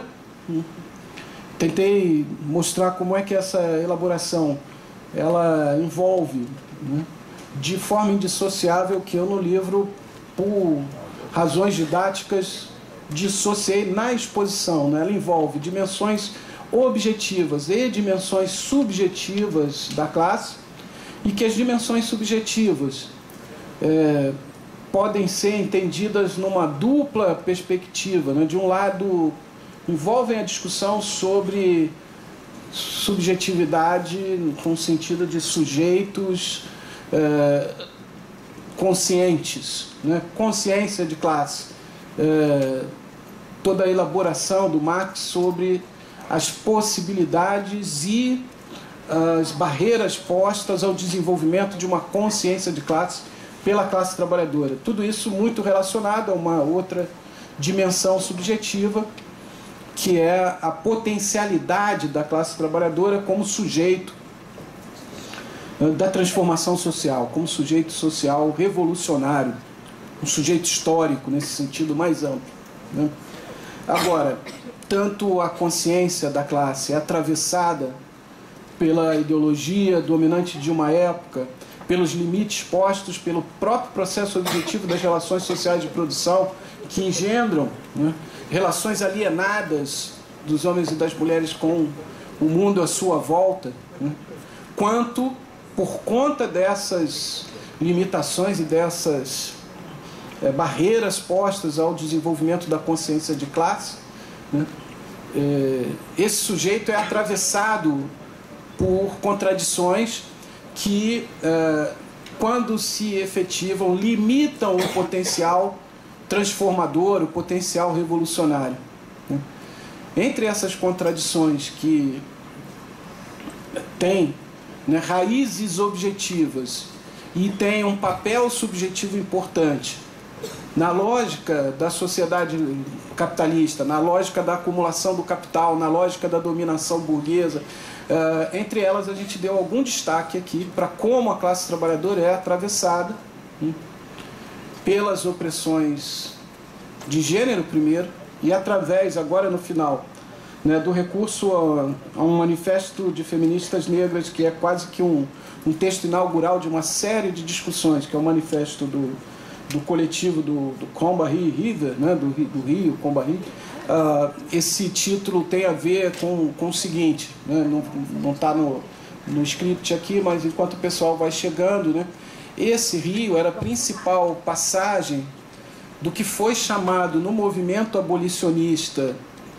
Tentei mostrar como é que essa elaboração ela envolve, né, de forma indissociável, que eu no livro, por razões didáticas, dissociei na exposição, né? Ela envolve dimensões objetivas e dimensões subjetivas da classe, e que as dimensões subjetivas podem ser entendidas numa dupla perspectiva, né? De um lado, envolvem a discussão sobre subjetividade com o sentido de sujeitos conscientes, né? Consciência de classe, toda a elaboração do Marx sobre as possibilidades e as barreiras postas ao desenvolvimento de uma consciência de classe pela classe trabalhadora. Tudo isso muito relacionado a uma outra dimensão subjetiva, que é a potencialidade da classe trabalhadora como sujeito da transformação social, como sujeito social revolucionário, um sujeito histórico nesse sentido mais amplo, né? Agora, tanto a consciência da classe é atravessada pela ideologia dominante de uma época, pelos limites postos pelo próprio processo objetivo das relações sociais de produção, que engendram, né, relações alienadas dos homens e das mulheres com o mundo à sua volta, né, quanto, por conta dessas limitações e dessas barreiras postas ao desenvolvimento da consciência de classe, né, esse sujeito é atravessado por contradições que, quando se efetivam, limitam o potencial transformador, o potencial revolucionário, né. Entre essas contradições que têm, né, raízes objetivas e têm um papel subjetivo importante na lógica da sociedade capitalista, na lógica da acumulação do capital, na lógica da dominação burguesa, entre elas a gente deu algum destaque aqui para como a classe trabalhadora é atravessada pelas opressões de gênero primeiro, e através, agora no final, né, do recurso a um manifesto de feministas negras, que é quase que um texto inaugural de uma série de discussões, que é o manifesto do coletivo do Combahee River, né, do Rio Combahee. Esse título tem a ver com o seguinte, né, não está no script aqui, mas enquanto o pessoal vai chegando, né, esse rio era a principal passagem do que foi chamado no movimento abolicionista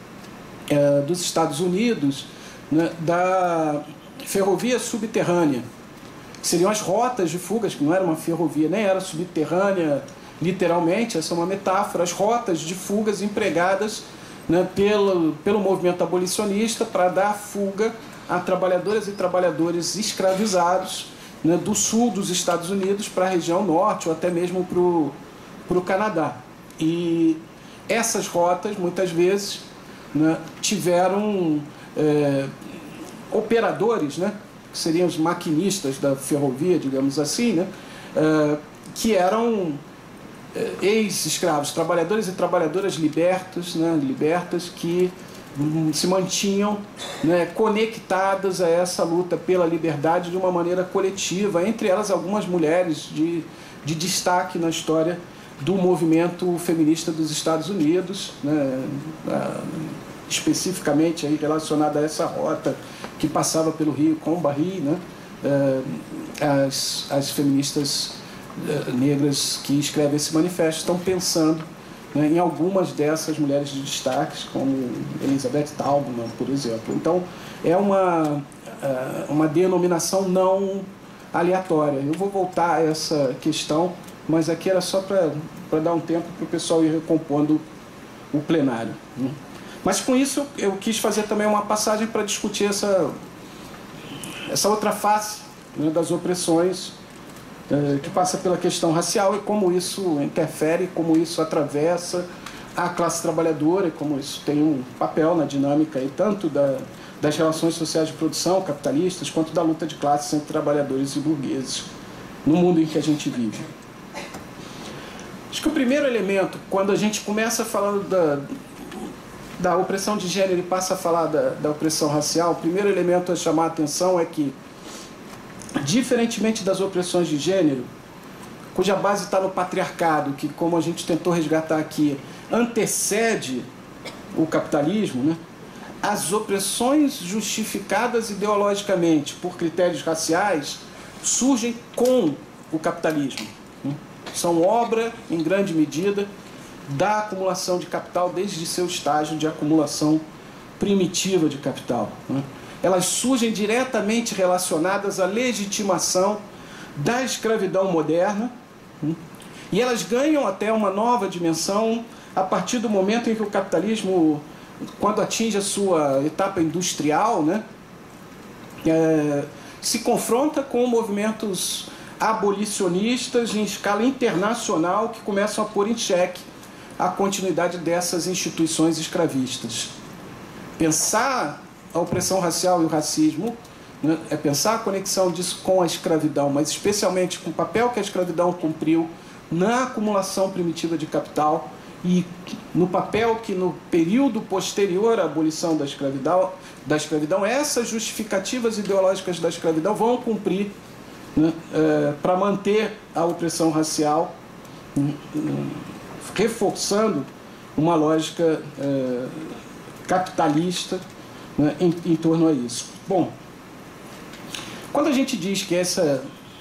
dos Estados Unidos, né, da ferrovia subterrânea, que seriam as rotas de fugas, que não era uma ferrovia, nem era subterrânea literalmente, essa é uma metáfora, as rotas de fugas empregadas, né, pelo movimento abolicionista para dar fuga a trabalhadoras e trabalhadores escravizados, né, do sul dos Estados Unidos para a região norte ou até mesmo para o Canadá. E essas rotas, muitas vezes, né, tiveram operadores, né, que seriam os maquinistas da ferrovia, digamos assim, né, que eram ex-escravos, trabalhadores e trabalhadoras libertas, né, libertas que se mantinham, né, conectadas a essa luta pela liberdade de uma maneira coletiva, entre elas algumas mulheres de destaque na história do movimento feminista dos Estados Unidos, né, especificamente aí relacionada a essa rota que passava pelo Rio Combahee, né, as feministas negras que escrevem esse manifesto estão pensando, né, em algumas dessas mulheres de destaque, como Elizabeth Taubman, por exemplo. Então, é uma denominação não aleatória. Eu vou voltar a essa questão, mas aqui era só para dar um tempo para o pessoal ir recompondo o plenário, né? Mas com isso eu quis fazer também uma passagem para discutir essa outra face, né, das opressões, que passa pela questão racial e como isso interfere, como isso atravessa a classe trabalhadora e como isso tem um papel na dinâmica aí, tanto das relações sociais de produção capitalistas quanto da luta de classes entre trabalhadores e burgueses no mundo em que a gente vive. Acho que o primeiro elemento, quando a gente começa falando da opressão de gênero e passa a falar da opressão racial, o primeiro elemento a chamar a atenção é que, diferentemente das opressões de gênero, cuja base está no patriarcado, que, como a gente tentou resgatar aqui, antecede o capitalismo, né, as opressões justificadas ideologicamente por critérios raciais surgem com o capitalismo, né? São obra, em grande medida, da acumulação de capital desde seu estágio de acumulação primitiva de capital, né? Elas surgem diretamente relacionadas à legitimação da escravidão moderna, né? E elas ganham até uma nova dimensão a partir do momento em que o capitalismo, quando atinge a sua etapa industrial, né, se confronta com movimentos abolicionistas em escala internacional que começam a pôr em xeque a continuidade dessas instituições escravistas. Pensar a opressão racial e o racismo, né, é pensar a conexão disso com a escravidão, mas especialmente com o papel que a escravidão cumpriu na acumulação primitiva de capital e no papel que no período posterior à abolição da escravidão essas justificativas ideológicas da escravidão vão cumprir, né, para manter a opressão racial, reforçando uma lógica capitalista, né, em torno a isso. Bom, quando a gente diz que essa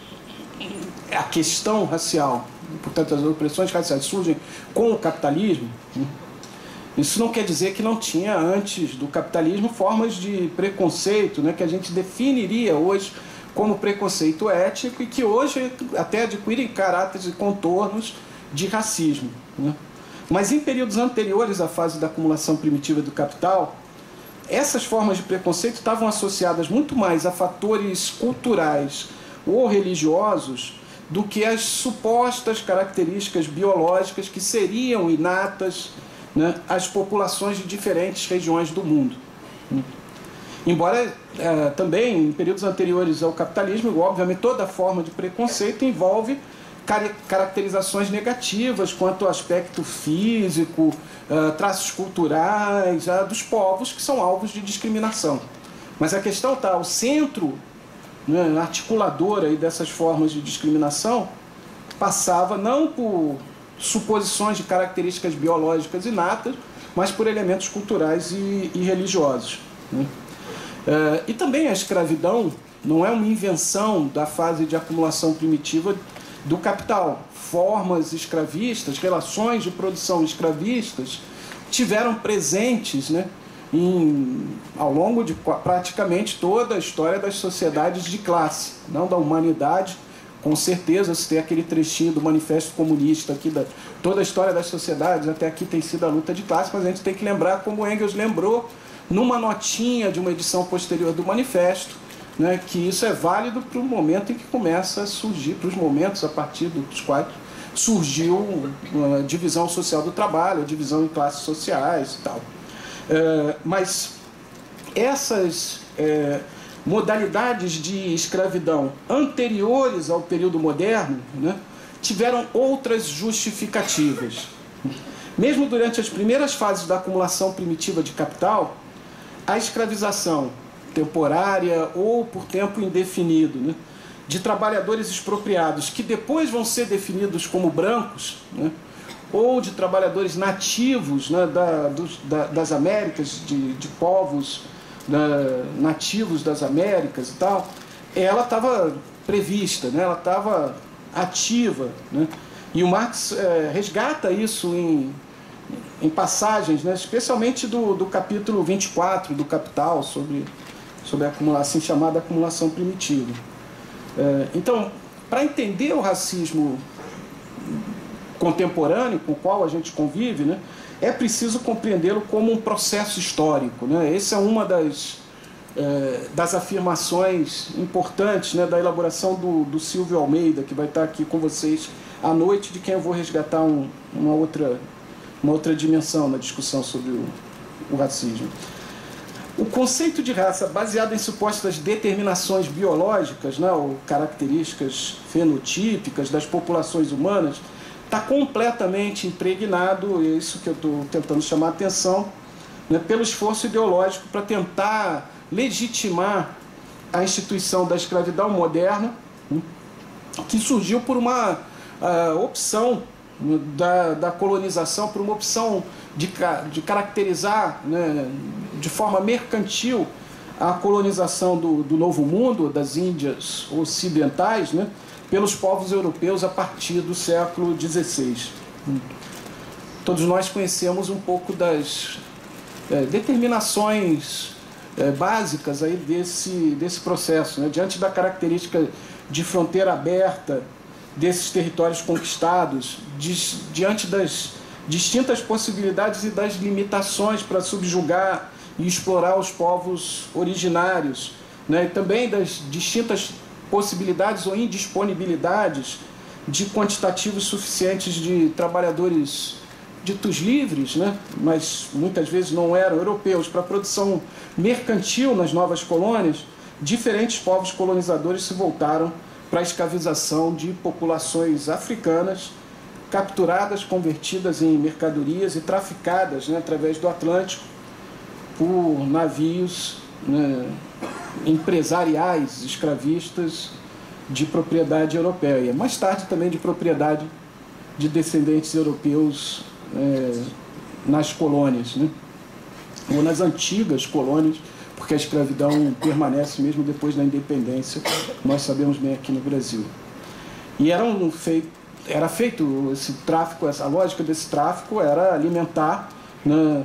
a questão racial, portanto as opressões raciais surgem com o capitalismo, isso não quer dizer que não tinha antes do capitalismo formas de preconceito, né, que a gente definiria hoje como preconceito étnico e que hoje até adquirem caráteres e contornos de racismo, né? Mas em períodos anteriores à fase da acumulação primitiva do capital, essas formas de preconceito estavam associadas muito mais a fatores culturais ou religiosos do que as supostas características biológicas que seriam inatas, né, às populações de diferentes regiões do mundo. Embora também em períodos anteriores ao capitalismo, obviamente toda forma de preconceito envolve caracterizações negativas quanto ao aspecto físico, traços culturais dos povos que são alvos de discriminação. Mas a questão está, o centro, né, articulador aí dessas formas de discriminação passava não por suposições de características biológicas inatas, mas por elementos culturais e religiosos, né? E também a escravidão não é uma invenção da fase de acumulação primitiva do capital. Formas escravistas, relações de produção escravistas tiveram presentes, né, ao longo de praticamente toda a história das sociedades de classe, não da humanidade. Com certeza, se tem aquele trechinho do Manifesto Comunista aqui, toda a história das sociedades até aqui tem sido a luta de classe, mas a gente tem que lembrar, como Engels lembrou, numa notinha de uma edição posterior do Manifesto, né, que isso é válido para o momento em que começa a surgir, para os momentos a partir dos quais surgiu a divisão social do trabalho, a divisão em classes sociais e tal. Mas essas modalidades de escravidão anteriores ao período moderno, né, tiveram outras justificativas. Mesmo durante as primeiras fases da acumulação primitiva de capital, a escravização temporária ou por tempo indefinido, né, de trabalhadores expropriados, que depois vão ser definidos como brancos, né, ou de trabalhadores nativos, né, das Américas, de povos nativos das Américas e tal, ela estava prevista, né, ela estava ativa, né, e o Marx resgata isso em passagens, né, especialmente do capítulo 24 do Capital, sobre a acumulação, assim chamada acumulação primitiva. Então, para entender o racismo contemporâneo com o qual a gente convive, né, é preciso compreendê-lo como um processo histórico, né? Essa é uma das afirmações importantes, né, da elaboração do Silvio Almeida, que vai estar aqui com vocês à noite, de quem eu vou resgatar uma outra dimensão na discussão sobre o racismo. O conceito de raça baseado em supostas determinações biológicas, né, ou características fenotípicas das populações humanas, está completamente impregnado, é isso que eu estou tentando chamar a atenção, né, pelo esforço ideológico para tentar legitimar a instituição da escravidão moderna, que surgiu por uma opção da colonização, por uma opção de caracterizar, né, de forma mercantil a colonização do Novo Mundo, das Índias ocidentais, né, pelos povos europeus a partir do século XVI. Todos nós conhecemos um pouco das determinações básicas aí desse processo, né? Diante da característica de fronteira aberta desses territórios conquistados, diante das distintas possibilidades e das limitações para subjugar e explorar os povos originários, né? E também das distintas possibilidades ou indisponibilidades de quantitativos suficientes de trabalhadores ditos livres, né, mas muitas vezes não eram europeus, para a produção mercantil nas novas colônias, diferentes povos colonizadores se voltaram para a escravização de populações africanas, capturadas, convertidas em mercadorias e traficadas, né, através do Atlântico por navios, né, empresariais escravistas de propriedade europeia, mais tarde também de propriedade de descendentes europeus nas colônias, né? ou nas antigas colônias, porque a escravidão permanece mesmo depois da independência, nós sabemos bem aqui no Brasil. E era feito esse tráfico, essa lógica desse tráfico era alimentar, né,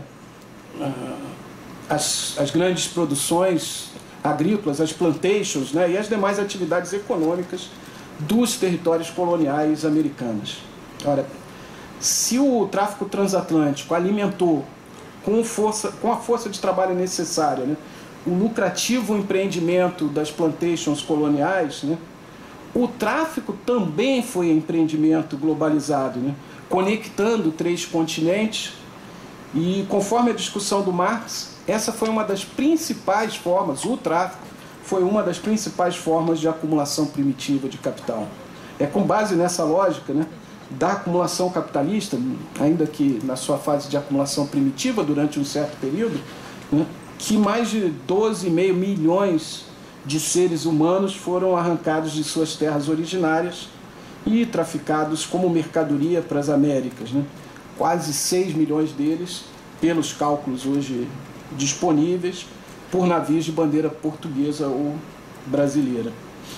as grandes produções agrícolas, as plantations, né, e as demais atividades econômicas dos territórios coloniais americanos. Ora, se o tráfico transatlântico alimentou com a força de trabalho necessária, né, o lucrativo empreendimento das plantations coloniais, né, o tráfico também foi empreendimento globalizado, né, conectando 3 continentes, e conforme a discussão do Marx, essa foi uma das principais formas, o tráfico foi uma das principais formas de acumulação primitiva de capital. É com base nessa lógica, né, da acumulação capitalista, ainda que na sua fase de acumulação primitiva durante um certo período, né, que mais de 12,5 milhões de seres humanos foram arrancados de suas terras originárias e traficados como mercadoria para as Américas, né? Quase 6 milhões deles, pelos cálculos hoje disponíveis, por navios de bandeira portuguesa ou brasileira.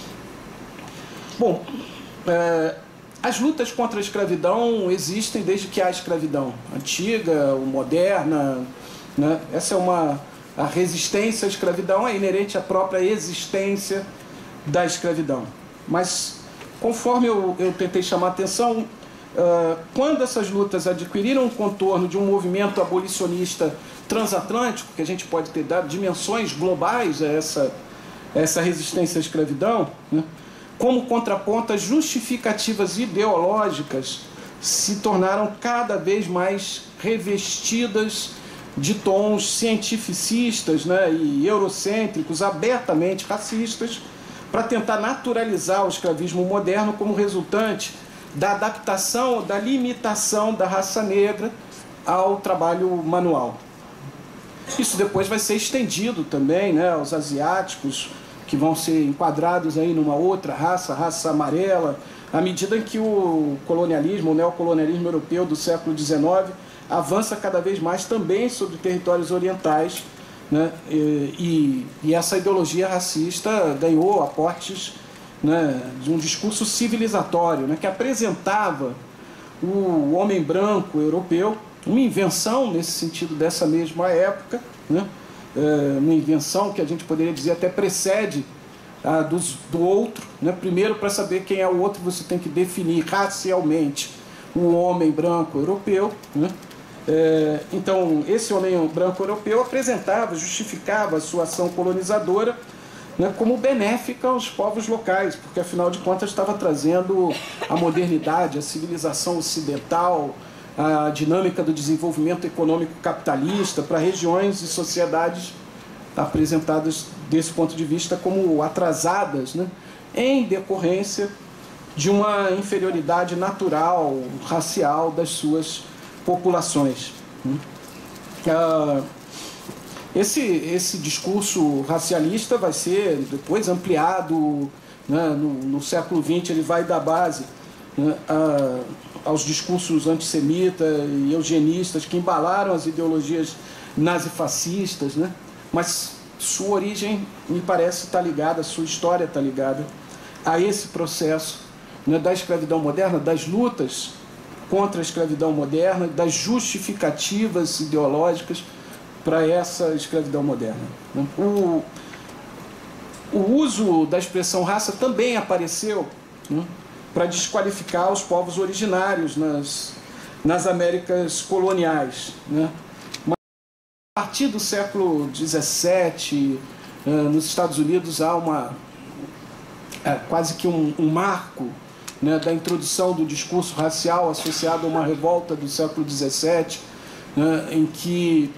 Bom, as lutas contra a escravidão existem desde que há escravidão, antiga ou moderna, né? Essa é a resistência à escravidão é inerente à própria existência da escravidão. Mas, conforme eu tentei chamar a atenção, quando essas lutas adquiriram o contorno de um movimento abolicionista transatlântico, que a gente pode ter dado dimensões globais a essa resistência à escravidão, né, como contraponto, as justificativas ideológicas se tornaram cada vez mais revestidas de tons cientificistas, né, e eurocêntricos, abertamente racistas, para tentar naturalizar o escravismo moderno como resultante da adaptação, da limitação da raça negra ao trabalho manual. Isso depois vai ser estendido também, né, aos asiáticos, que vão ser enquadrados aí numa outra raça, a raça amarela, à medida em que o colonialismo, o neocolonialismo europeu do século XIX avança cada vez mais também sobre territórios orientais, né, e essa ideologia racista ganhou aportes, né, de um discurso civilizatório, né, que apresentava o homem branco europeu, uma invenção nesse sentido dessa mesma época, né, uma invenção que a gente poderia dizer até precede a do outro, né. Primeiro, para saber quem é o outro, você tem que definir racialmente o homem branco europeu, né. Então, esse homem branco europeu apresentava, justificava a sua ação colonizadora, né, como benéfica aos povos locais, porque afinal de contas estava trazendo a modernidade, a civilização ocidental, a dinâmica do desenvolvimento econômico capitalista para regiões e sociedades apresentadas desse ponto de vista como atrasadas, né, em decorrência de uma inferioridade natural, racial das suas populações. Esse discurso racialista vai ser depois ampliado, né, no século XX, ele vai dar base, né, aos discursos antissemitas e eugenistas que embalaram as ideologias nazifascistas, né, mas sua origem, me parece, está ligada, sua história está ligada a esse processo, né, da escravidão moderna, das lutas contra a escravidão moderna, das justificativas ideológicas para essa escravidão moderna. O uso da expressão raça também apareceu, né, para desqualificar os povos originários nas Américas coloniais, né. Mas, a partir do século XVII, nos Estados Unidos há quase que um marco, né, da introdução do discurso racial associado a uma revolta do século XVII, né, em que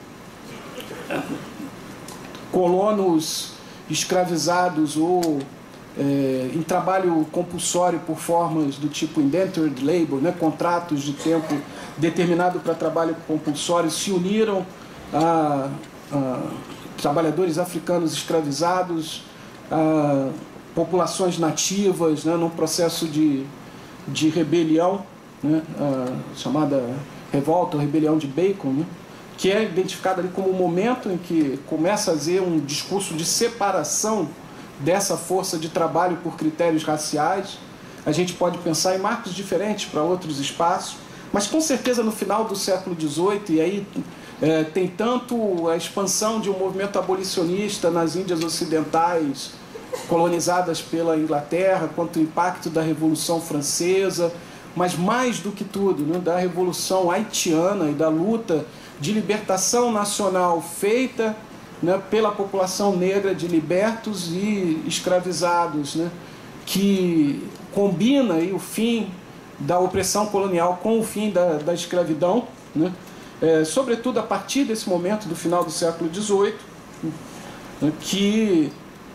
colonos escravizados ou em trabalho compulsório por formas do tipo indentured labor, né, contratos de tempo determinado para trabalho compulsório, se uniram a trabalhadores africanos escravizados, a populações nativas, né, num processo de rebelião, né, chamada revolta ou rebelião de Bacon, né, que é identificado ali como o momento em que começa a haver um discurso de separação dessa força de trabalho por critérios raciais. A gente pode pensar em marcos diferentes para outros espaços, mas com certeza no final do século XVIII, e aí tem tanto a expansão de um movimento abolicionista nas Índias Ocidentais, colonizadas pela Inglaterra, quanto o impacto da Revolução Francesa, mas mais do que tudo, né, da Revolução Haitiana e da luta de libertação nacional feita, né, pela população negra de libertos e escravizados, né, que combina aí o fim da opressão colonial com o fim da escravidão, né, sobretudo a partir desse momento do final do século XVIII, né, que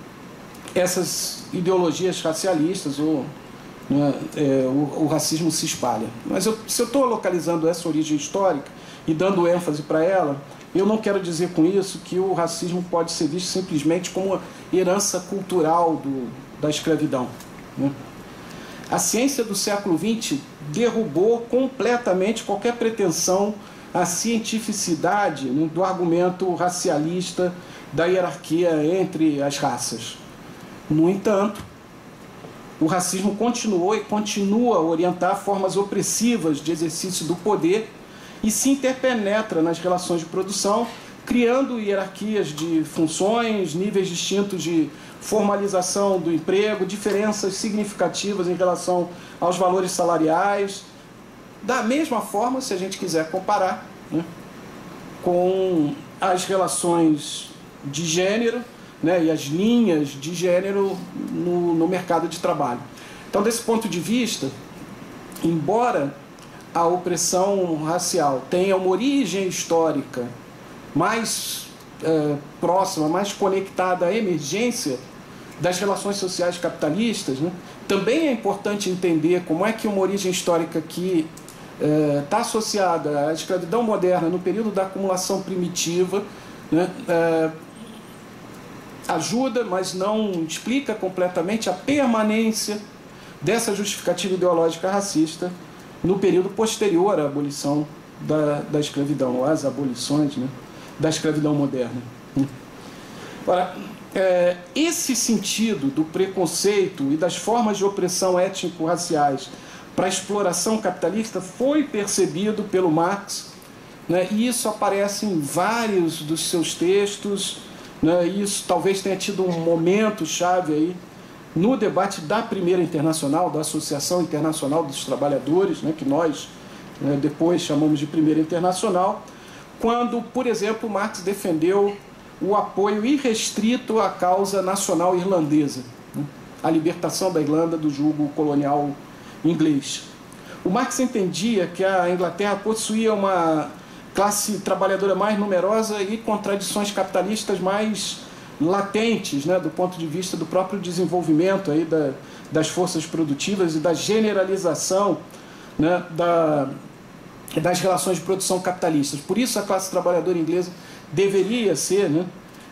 essas ideologias racialistas ou o racismo se espalha. Mas se eu estou localizando essa origem histórica e dando ênfase para ela, eu não quero dizer com isso que o racismo pode ser visto simplesmente como uma herança cultural da escravidão, né? A ciência do século XX derrubou completamente qualquer pretensão à cientificidade, né, do argumento racialista da hierarquia entre as raças. No entanto, o racismo continuou e continua a orientar formas opressivas de exercício do poder e se interpenetra nas relações de produção, criando hierarquias de funções, níveis distintos de formalização do emprego, diferenças significativas em relação aos valores salariais. Da mesma forma, se a gente quiser comparar, né, com as relações de gênero, né, e as linhas de gênero no mercado de trabalho. Então, desse ponto de vista, embora a opressão racial tenha uma origem histórica mais próxima, mais conectada à emergência das relações sociais capitalistas, né, também é importante entender como é que uma origem histórica que está associada à escravidão moderna no período da acumulação primitiva, né, ajuda, mas não explica completamente a permanência dessa justificativa ideológica racista no período posterior à abolição da escravidão, às abolições, né, da escravidão moderna. Ora, esse sentido do preconceito e das formas de opressão étnico-raciais para a exploração capitalista foi percebido pelo Marx, né, e isso aparece em vários dos seus textos, né, isso talvez tenha tido um momento chave aí no debate da Primeira Internacional, da Associação Internacional dos Trabalhadores, né, que nós depois chamamos de Primeira Internacional, quando, por exemplo, Marx defendeu o apoio irrestrito à causa nacional irlandesa, né, a libertação da Irlanda do jugo colonial inglês. O Marx entendia que a Inglaterra possuía uma classe trabalhadora mais numerosa e contradições capitalistas mais latentes, né, do ponto de vista do próprio desenvolvimento aí das forças produtivas e da generalização, né, das relações de produção capitalistas. Por isso a classe trabalhadora inglesa deveria ser, né,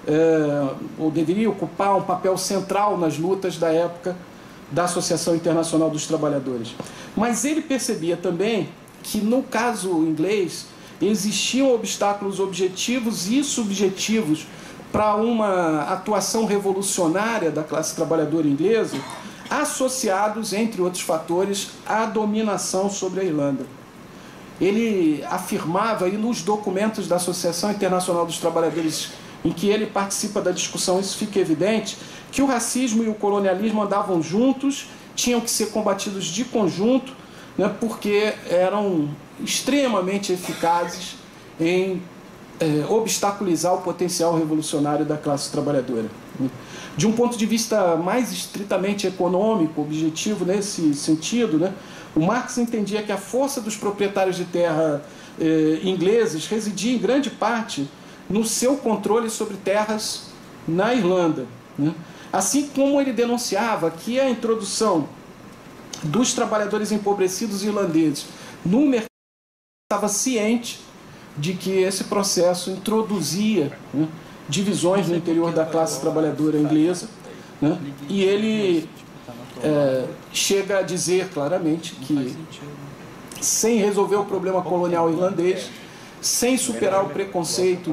ou deveria ocupar um papel central nas lutas da época da Associação Internacional dos Trabalhadores. Mas ele percebia também que, no caso inglês, existiam obstáculos objetivos e subjetivos para uma atuação revolucionária da classe trabalhadora inglesa, associados, entre outros fatores, à dominação sobre a Irlanda. Ele afirmava, e nos documentos da Associação Internacional dos Trabalhadores, em que ele participa da discussão, isso fica evidente, que o racismo e o colonialismo andavam juntos, tinham que ser combatidos de conjunto, né, porque eram extremamente eficazes em obstaculizar o potencial revolucionário da classe trabalhadora. De um ponto de vista mais estritamente econômico, objetivo nesse sentido, né, o Marx entendia que a força dos proprietários de terra ingleses residia em grande parte no seu controle sobre terras na Irlanda, né? Assim como ele denunciava que a introdução dos trabalhadores empobrecidos irlandeses no mercado estava ciente de que esse processo introduzia, né, divisões no interior da classe trabalhadora inglesa, né, e ele chega a dizer claramente que, sem resolver o problema colonial irlandês, sem superar o preconceito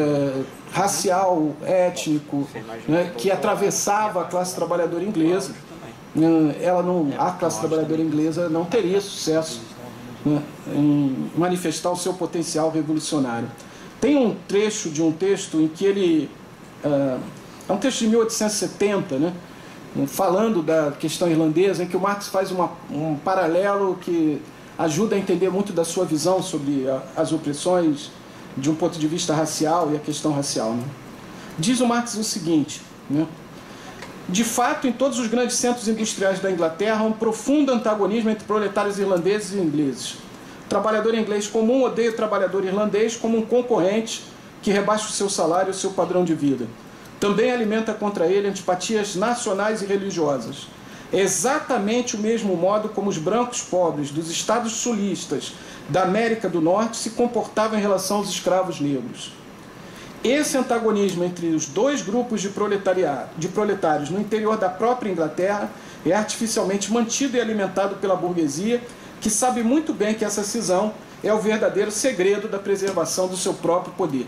racial, étnico, né, que atravessava a classe trabalhadora inglesa. A classe trabalhadora inglesa não teria sucesso, né, em manifestar o seu potencial revolucionário. Tem um trecho de um texto em que ele... é um texto de 1870, né, falando da questão irlandesa, em que o Marx faz um paralelo que ajuda a entender muito da sua visão sobre as opressões de um ponto de vista racial e a questão racial, né? Diz o Marx o seguinte, né? De fato, em todos os grandes centros industriais da Inglaterra, há um profundo antagonismo entre proletários irlandeses e ingleses. O trabalhador inglês comum odeia o trabalhador irlandês como um concorrente que rebaixa o seu salário e o seu padrão de vida. Também alimenta contra ele antipatias nacionais e religiosas. É exatamente o mesmo modo como os brancos pobres dos estados sulistas da América do Norte se comportavam em relação aos escravos negros. Esse antagonismo entre os dois grupos de proletários no interior da própria Inglaterra é artificialmente mantido e alimentado pela burguesia, que sabe muito bem que essa cisão é o verdadeiro segredo da preservação do seu próprio poder.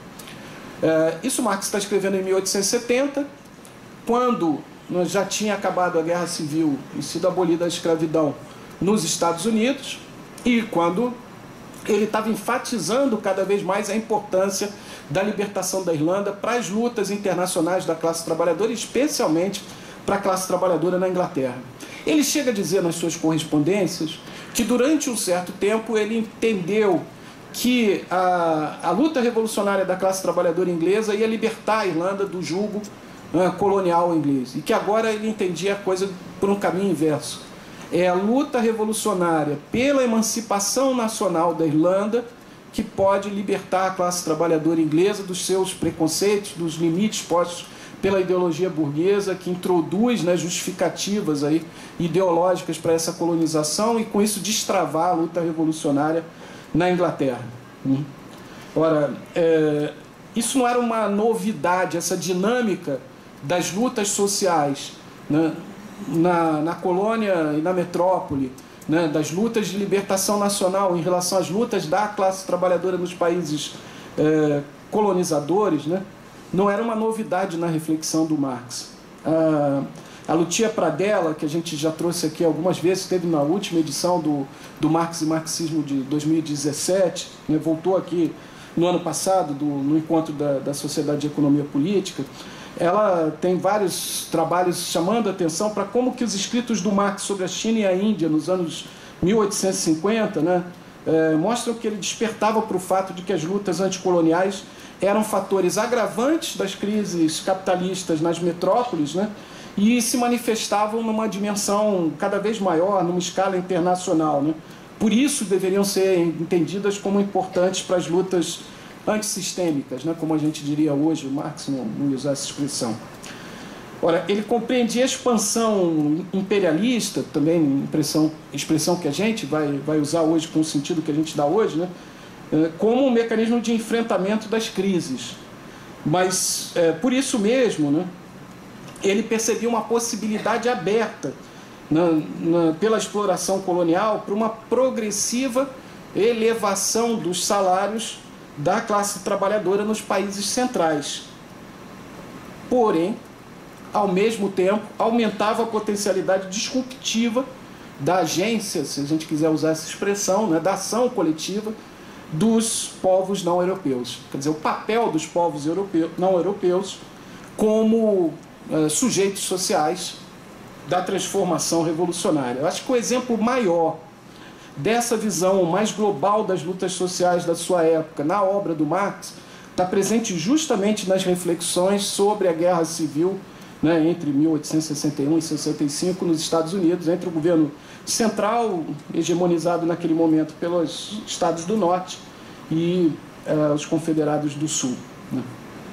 Isso Marx está escrevendo em 1870, quando já tinha acabado a Guerra Civil e sido abolida a escravidão nos Estados Unidos, e quando ele estava enfatizando cada vez mais a importância da libertação da Irlanda para as lutas internacionais da classe trabalhadora, especialmente para a classe trabalhadora na Inglaterra. Ele chega a dizer nas suas correspondências que durante um certo tempo ele entendeu que a luta revolucionária da classe trabalhadora inglesa ia libertar a Irlanda do jugo colonial inglês, e que agora ele entendia a coisa por um caminho inverso. É a luta revolucionária pela emancipação nacional da Irlanda que pode libertar a classe trabalhadora inglesa dos seus preconceitos, dos limites postos pela ideologia burguesa, que introduz, né, justificativas aí, ideológicas para essa colonização, e com isso destravar a luta revolucionária na Inglaterra. Ora, isso não era uma novidade, essa dinâmica das lutas sociais, né, na colônia e na metrópole, né, das lutas de libertação nacional em relação às lutas da classe trabalhadora nos países colonizadores, né, não era uma novidade na reflexão do Marx. A Lucia Pradella, que a gente já trouxe aqui algumas vezes, esteve na última edição do Marx e Marxismo de 2017, né, voltou aqui no ano passado, no encontro da Sociedade de Economia Política. Ela tem vários trabalhos chamando a atenção para como que os escritos do Marx sobre a China e a Índia nos anos 1850, né, mostram que ele despertava para o fato de que as lutas anticoloniais eram fatores agravantes das crises capitalistas nas metrópoles, né, e se manifestavam numa dimensão cada vez maior, numa escala internacional, né. Por isso deveriam ser entendidas como importantes para as lutas antissistêmicas, né, como a gente diria hoje. O Marx não ia usar essa expressão. Ora, ele compreendia a expansão imperialista, também expressão que a gente vai usar hoje com o sentido que a gente dá hoje, né, como um mecanismo de enfrentamento das crises. Mas, por isso mesmo, né, ele percebia uma possibilidade aberta pela exploração colonial para uma progressiva elevação dos salários da classe trabalhadora nos países centrais. Porém, ao mesmo tempo, aumentava a potencialidade disruptiva da agência, se a gente quiser usar essa expressão, né, da ação coletiva dos povos não europeus. Quer dizer, o papel dos povos não europeus como sujeitos sociais da transformação revolucionária. Eu acho que o exemplo maior dessa visão mais global das lutas sociais da sua época, na obra do Marx, está presente justamente nas reflexões sobre a Guerra Civil, né, entre 1861 e 65 nos Estados Unidos, entre o governo central, hegemonizado naquele momento pelos Estados do Norte, e os confederados do Sul, né.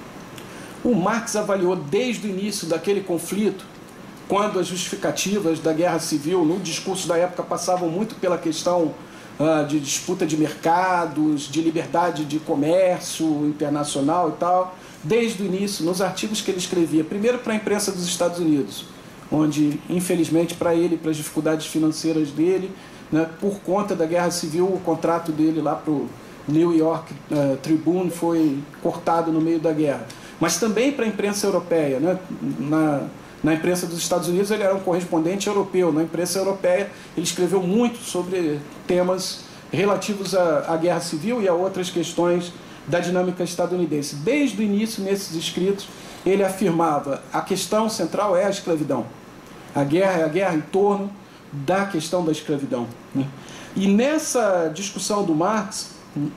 O Marx avaliou desde o início daquele conflito, quando as justificativas da Guerra Civil, no discurso da época, passavam muito pela questão de disputa de mercados, de liberdade de comércio internacional e tal, desde o início, nos artigos que ele escrevia, primeiro para a imprensa dos Estados Unidos, onde, infelizmente, para ele, para as dificuldades financeiras dele, né, por conta da Guerra Civil, o contrato dele lá para o New York Tribune foi cortado no meio da guerra, mas também para a imprensa europeia, né? Na imprensa dos Estados Unidos ele era um correspondente europeu, na imprensa europeia ele escreveu muito sobre temas relativos à guerra civil e a outras questões da dinâmica estadunidense. Desde o início, nesses escritos, ele afirmava: a questão central é a escravidão. A guerra é a guerra em torno da questão da escravidão. E nessa discussão do Marx,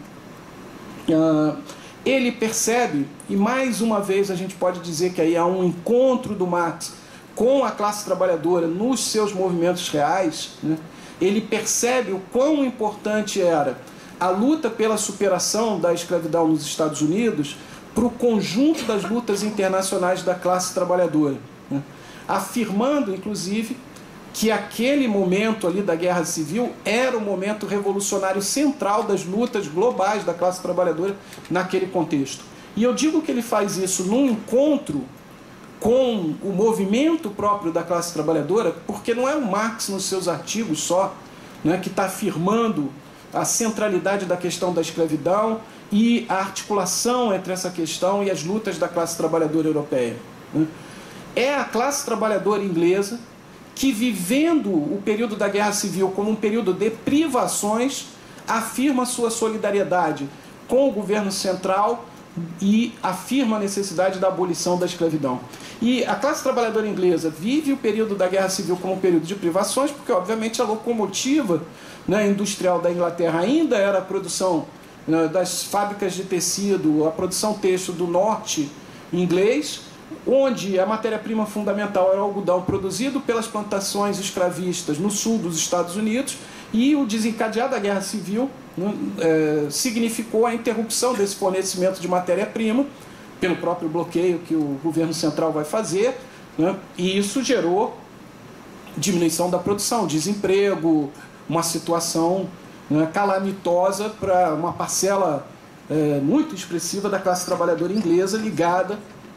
ele percebe, e mais uma vez a gente pode dizer que aí há um encontro do Marx com a classe trabalhadora nos seus movimentos reais, né? Ele percebe o quão importante era a luta pela superação da escravidão nos Estados Unidos para o conjunto das lutas internacionais da classe trabalhadora, né? Afirmando, inclusive, que aquele momento ali da Guerra Civil era o momento revolucionário central das lutas globais da classe trabalhadora naquele contexto. E eu digo que ele faz isso num encontro com o movimento próprio da classe trabalhadora, porque não é o Marx nos seus artigos só, né, que está afirmando a centralidade da questão da escravidão e a articulação entre essa questão e as lutas da classe trabalhadora europeia, né? É a classe trabalhadora inglesa que, vivendo o período da Guerra Civil como um período de privações, afirma sua solidariedade com o governo central e afirma a necessidade da abolição da escravidão. E a classe trabalhadora inglesa vive o período da Guerra Civil como um período de privações, porque, obviamente, a locomotiva, né, industrial da Inglaterra ainda era a produção, né, das fábricas de tecido, a produção têxtil do norte inglês, onde a matéria-prima fundamental era o algodão produzido pelas plantações escravistas no sul dos Estados Unidos, e o desencadear da Guerra Civil, né, significou a interrupção desse fornecimento de matéria-prima, pelo próprio bloqueio que o governo central vai fazer, né, e isso gerou diminuição da produção, desemprego, uma situação, né, calamitosa para uma parcela muito expressiva da classe trabalhadora inglesa ligada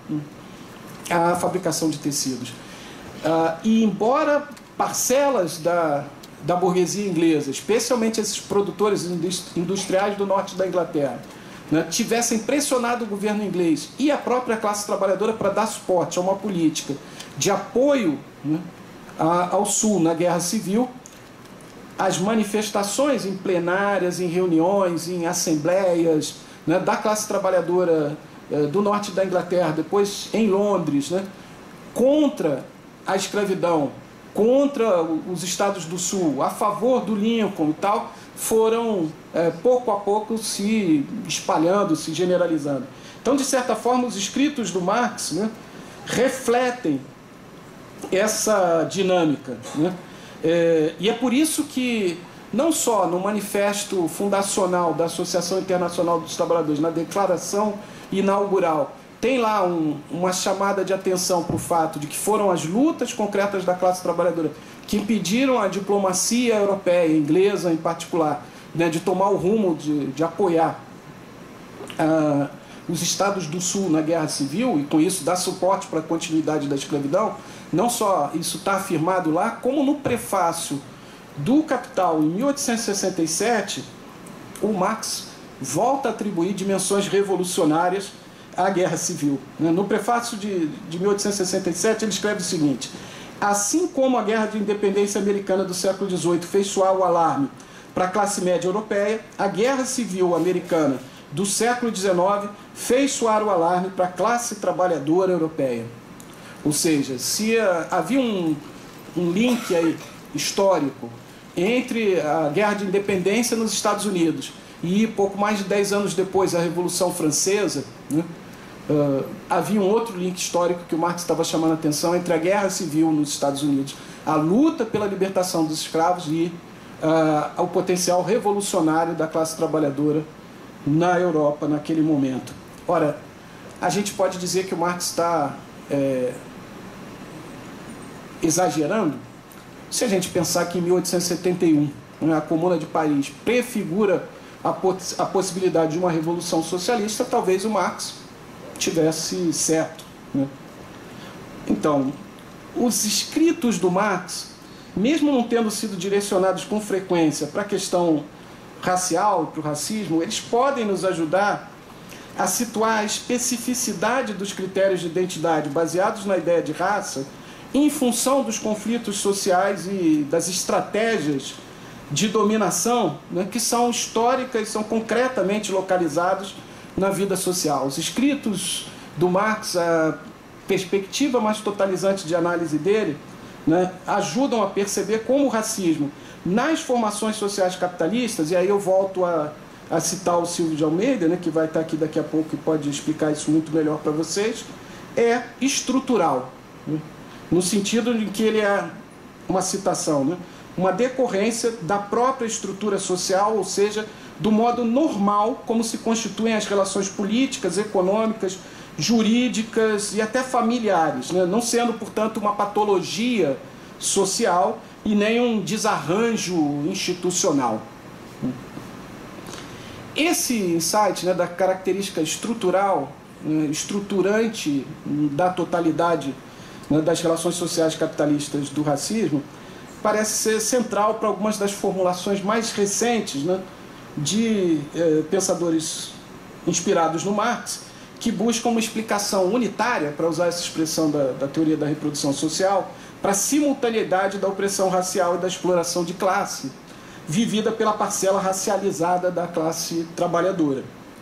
à fabricação de tecidos. E embora parcelas da burguesia inglesa, especialmente esses produtores industriais do norte da Inglaterra, né, tivessem pressionado o governo inglês e a própria classe trabalhadora para dar suporte a uma política de apoio, né, ao sul na Guerra Civil, as manifestações em plenárias, em reuniões, em assembleias, né, da classe trabalhadora do norte da Inglaterra, depois em Londres, né, contra a escravidão, contra os estados do sul, a favor do Lincoln e tal, foram pouco a pouco se espalhando, se generalizando. Então, de certa forma, os escritos do Marx, né, refletem essa dinâmica, né? E é por isso que, não só no manifesto fundacional da Associação Internacional dos Trabalhadores, na declaração inaugural, tem lá uma chamada de atenção para o fato de que foram as lutas concretas da classe trabalhadora que impediram a diplomacia europeia, inglesa em particular, né, de tomar o rumo de apoiar os estados do sul na Guerra Civil, e com isso dar suporte para a continuidade da escravidão. Não só isso está afirmado lá, como no prefácio do Capital, em 1867, o Marx volta a atribuir dimensões revolucionárias à Guerra Civil. No prefácio de 1867, ele escreve o seguinte: assim como a Guerra de Independência Americana do século XVIII fez soar o alarme para a classe média europeia, a Guerra Civil Americana do século XIX fez soar o alarme para a classe trabalhadora europeia. Ou seja, se havia um link aí histórico entre a Guerra de Independência nos Estados Unidos e pouco mais de 10 anos depois a Revolução Francesa, né, havia um outro link histórico que o Marx estava chamando a atenção entre a Guerra Civil nos Estados Unidos, a luta pela libertação dos escravos e o potencial revolucionário da classe trabalhadora na Europa naquele momento. Ora, a gente pode dizer que o Marx está exagerando se a gente pensar que em 1871, né, a Comuna de Paris prefigura a possibilidade de uma revolução socialista, talvez o Marx tivesse certo, né? Então, os escritos do Marx, mesmo não tendo sido direcionados com frequência para a questão racial, para o racismo, eles podem nos ajudar a situar a especificidade dos critérios de identidade baseados na ideia de raça em função dos conflitos sociais e das estratégias de dominação, né, que são históricas, são concretamente localizados na vida social. Os escritos do Marx, a perspectiva mais totalizante de análise dele, né, ajudam a perceber como o racismo, nas formações sociais capitalistas, e aí eu volto a citar o Silvio de Almeida, né, que vai estar aqui daqui a pouco e pode explicar isso muito melhor para vocês, é estrutural, né, no sentido de que ele é uma citação, né, uma decorrência da própria estrutura social, ou seja, do modo normal como se constituem as relações políticas, econômicas, jurídicas e até familiares, né? Não sendo, portanto, uma patologia social e nem um desarranjo institucional. Esse insight, né, da característica estrutural, estruturante da totalidade, né, das relações sociais capitalistas do racismo, parece ser central para algumas das formulações mais recentes, né, de pensadores inspirados no Marx, que buscam uma explicação unitária, para usar essa expressão da teoria da reprodução social, para a simultaneidade da opressão racial e da exploração de classe, vivida pela parcela racializada da classe trabalhadora.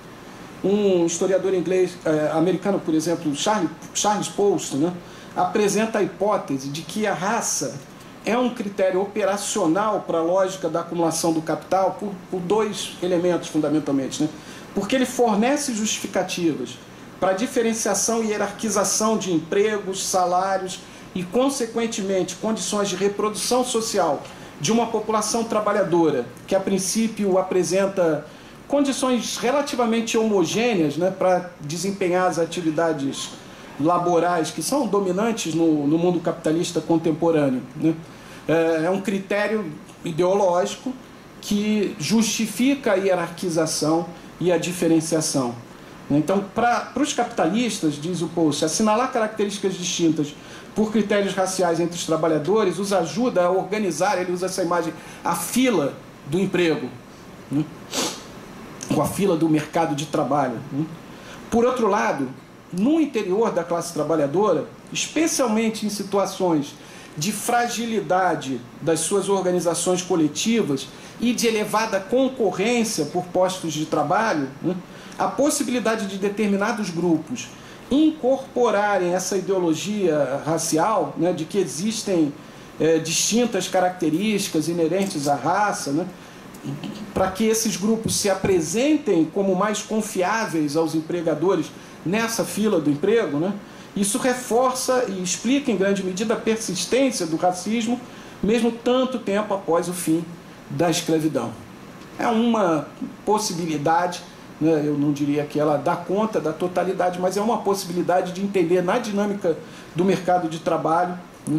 Um historiador inglês, americano, por exemplo, Charles Post, né, apresenta a hipótese de que a raça é um critério operacional para a lógica da acumulação do capital por dois elementos, fundamentalmente, né? Porque ele fornece justificativas para a diferenciação e hierarquização de empregos, salários e, consequentemente, condições de reprodução social de uma população trabalhadora, que a princípio apresenta condições relativamente homogêneas, né, para desempenhar as atividades laborais que são dominantes no mundo capitalista contemporâneo, né? É um critério ideológico que justifica a hierarquização e a diferenciação. Então, para os capitalistas, diz o Post, assinalar características distintas por critérios raciais entre os trabalhadores os ajuda a organizar, ele usa essa imagem, a fila do emprego, né? Ou a fila do mercado de trabalho, né? Por outro lado, no interior da classe trabalhadora, especialmente em situações de fragilidade das suas organizações coletivas e de elevada concorrência por postos de trabalho, né, a possibilidade de determinados grupos incorporarem essa ideologia racial, né, de que existem distintas características inerentes à raça, né, para que esses grupos se apresentem como mais confiáveis aos empregadores nessa fila do emprego, né, isso reforça e explica em grande medida a persistência do racismo, mesmo tanto tempo após o fim da escravidão. É uma possibilidade, né, eu não diria que ela dá conta da totalidade, mas é uma possibilidade de entender na dinâmica do mercado de trabalho, né,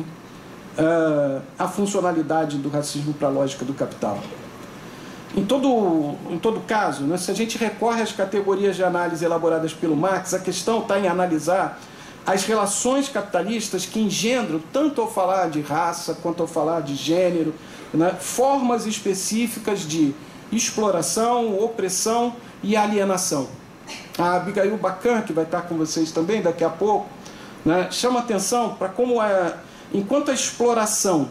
a funcionalidade do racismo para a lógica do capital. Em todo caso, né, se a gente recorre às categorias de análise elaboradas pelo Marx, a questão está em analisar as relações capitalistas que engendram, tanto ao falar de raça quanto ao falar de gênero, né, formas específicas de exploração, opressão e alienação. A Abigail Bacan, que vai estar com vocês também daqui a pouco, né, chama atenção para como, enquanto a exploração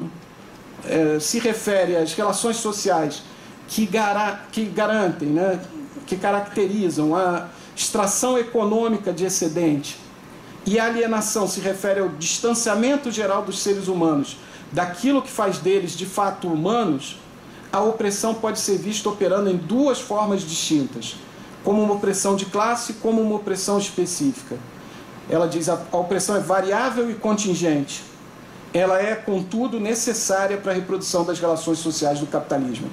se refere às relações sociais que garantem, né, que caracterizam a extração econômica de excedente, e a alienação se refere ao distanciamento geral dos seres humanos daquilo que faz deles de fato humanos, a opressão pode ser vista operando em duas formas distintas, como uma opressão de classe e como uma opressão específica. Ela diz que a opressão é variável e contingente. Ela é, contudo, necessária para a reprodução das relações sociais do capitalismo.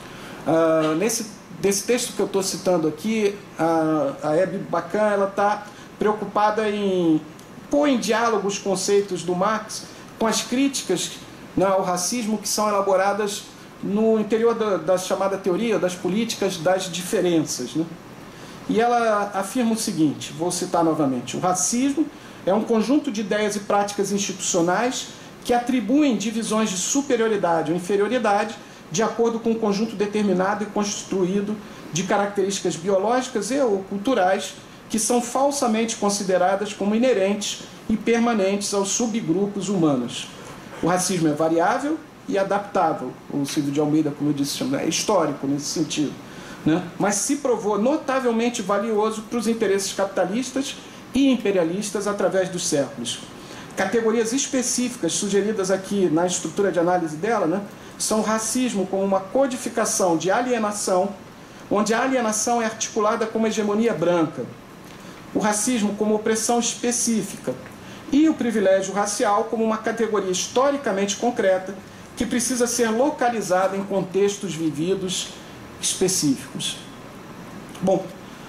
Desse texto que eu estou citando aqui, a Hebe Bacan, ela está preocupada em pôr em diálogo os conceitos do Marx com as críticas, né, ao racismo que são elaboradas no interior da chamada teoria das políticas das diferenças, né? E ela afirma o seguinte, vou citar novamente: o racismo é um conjunto de ideias e práticas institucionais que atribuem divisões de superioridade ou inferioridade de acordo com um conjunto determinado e constituído de características biológicas e ou culturais que são falsamente consideradas como inerentes e permanentes aos subgrupos humanos. O racismo é variável e adaptável. O Silvio de Almeida, como eu disse, é histórico nesse sentido, né? Mas se provou notavelmente valioso para os interesses capitalistas e imperialistas através dos séculos. Categorias específicas sugeridas aqui na estrutura de análise dela, né, são o racismo como uma codificação de alienação, onde a alienação é articulada como hegemonia branca, o racismo como opressão específica e o privilégio racial como uma categoria historicamente concreta que precisa ser localizada em contextos vividos específicos. Bom,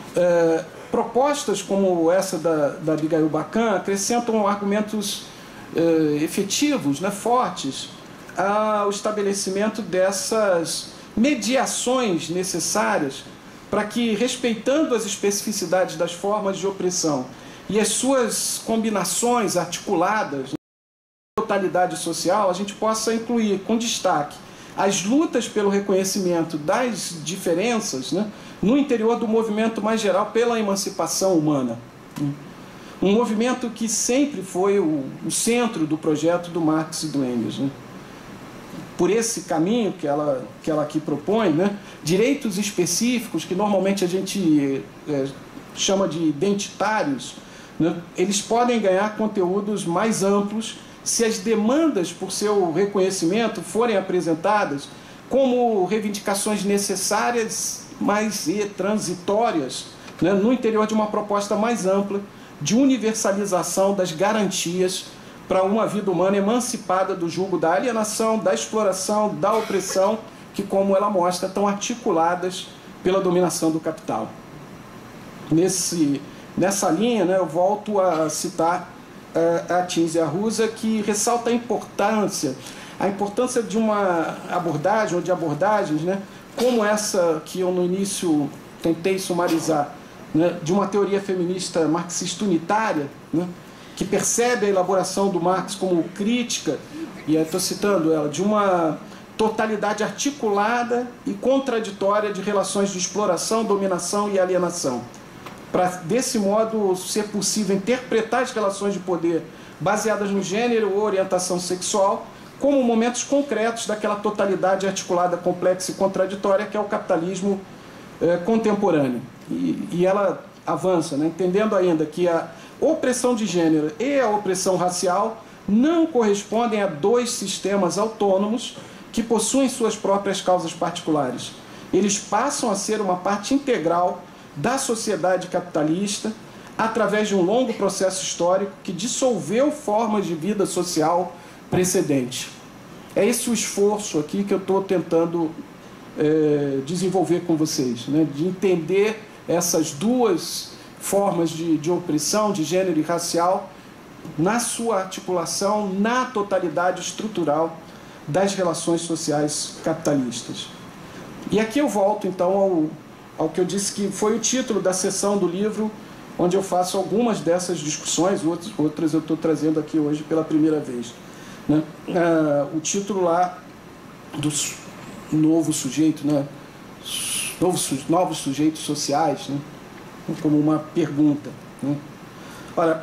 propostas como essa da Abigail Bacan acrescentam argumentos efetivos, né, fortes, ao estabelecimento dessas mediações necessárias para que, respeitando as especificidades das formas de opressão e as suas combinações articuladas na totalidade social, a gente possa incluir com destaque as lutas pelo reconhecimento das diferenças, né, no interior do movimento mais geral pela emancipação humana. Um movimento que sempre foi o centro do projeto do Marx e do Engels, né? Por esse caminho que ela aqui propõe, né, direitos específicos, que normalmente a gente chama de identitários, né, eles podem ganhar conteúdos mais amplos se as demandas por seu reconhecimento forem apresentadas como reivindicações necessárias, mas transitórias, né, no interior de uma proposta mais ampla de universalização das garantias para uma vida humana emancipada do jugo da alienação, da exploração, da opressão, que, como ela mostra, estão articuladas pela dominação do capital. Nessa linha, né, eu volto a citar a Cinzia Arruza, que ressalta a importância de uma abordagem, ou de abordagens, né, como essa que eu no início tentei sumarizar, né, de uma teoria feminista marxista unitária, né, que percebe a elaboração do Marx como crítica, e estou citando ela, de uma totalidade articulada e contraditória de relações de exploração, dominação e alienação. Para, desse modo, ser possível interpretar as relações de poder baseadas no gênero ou orientação sexual como momentos concretos daquela totalidade articulada, complexa e contraditória que é o capitalismo contemporâneo. E ela avança, né, entendendo ainda que a opressão de gênero e a opressão racial não correspondem a dois sistemas autônomos que possuem suas próprias causas particulares. Eles passam a ser uma parte integral da sociedade capitalista através de um longo processo histórico que dissolveu formas de vida social precedentes. É esse o esforço aqui que eu estou tentando desenvolver com vocês, né, de entender essas duas formas de opressão, de gênero e racial, na sua articulação, na totalidade estrutural das relações sociais capitalistas. E aqui eu volto, então, ao que eu disse que foi o título da seção do livro, onde eu faço algumas dessas discussões, outras eu estou trazendo aqui hoje pela primeira vez, né? O título lá do novo sujeito, né? Novos sujeitos sociais, né? Como uma pergunta, né? Ora,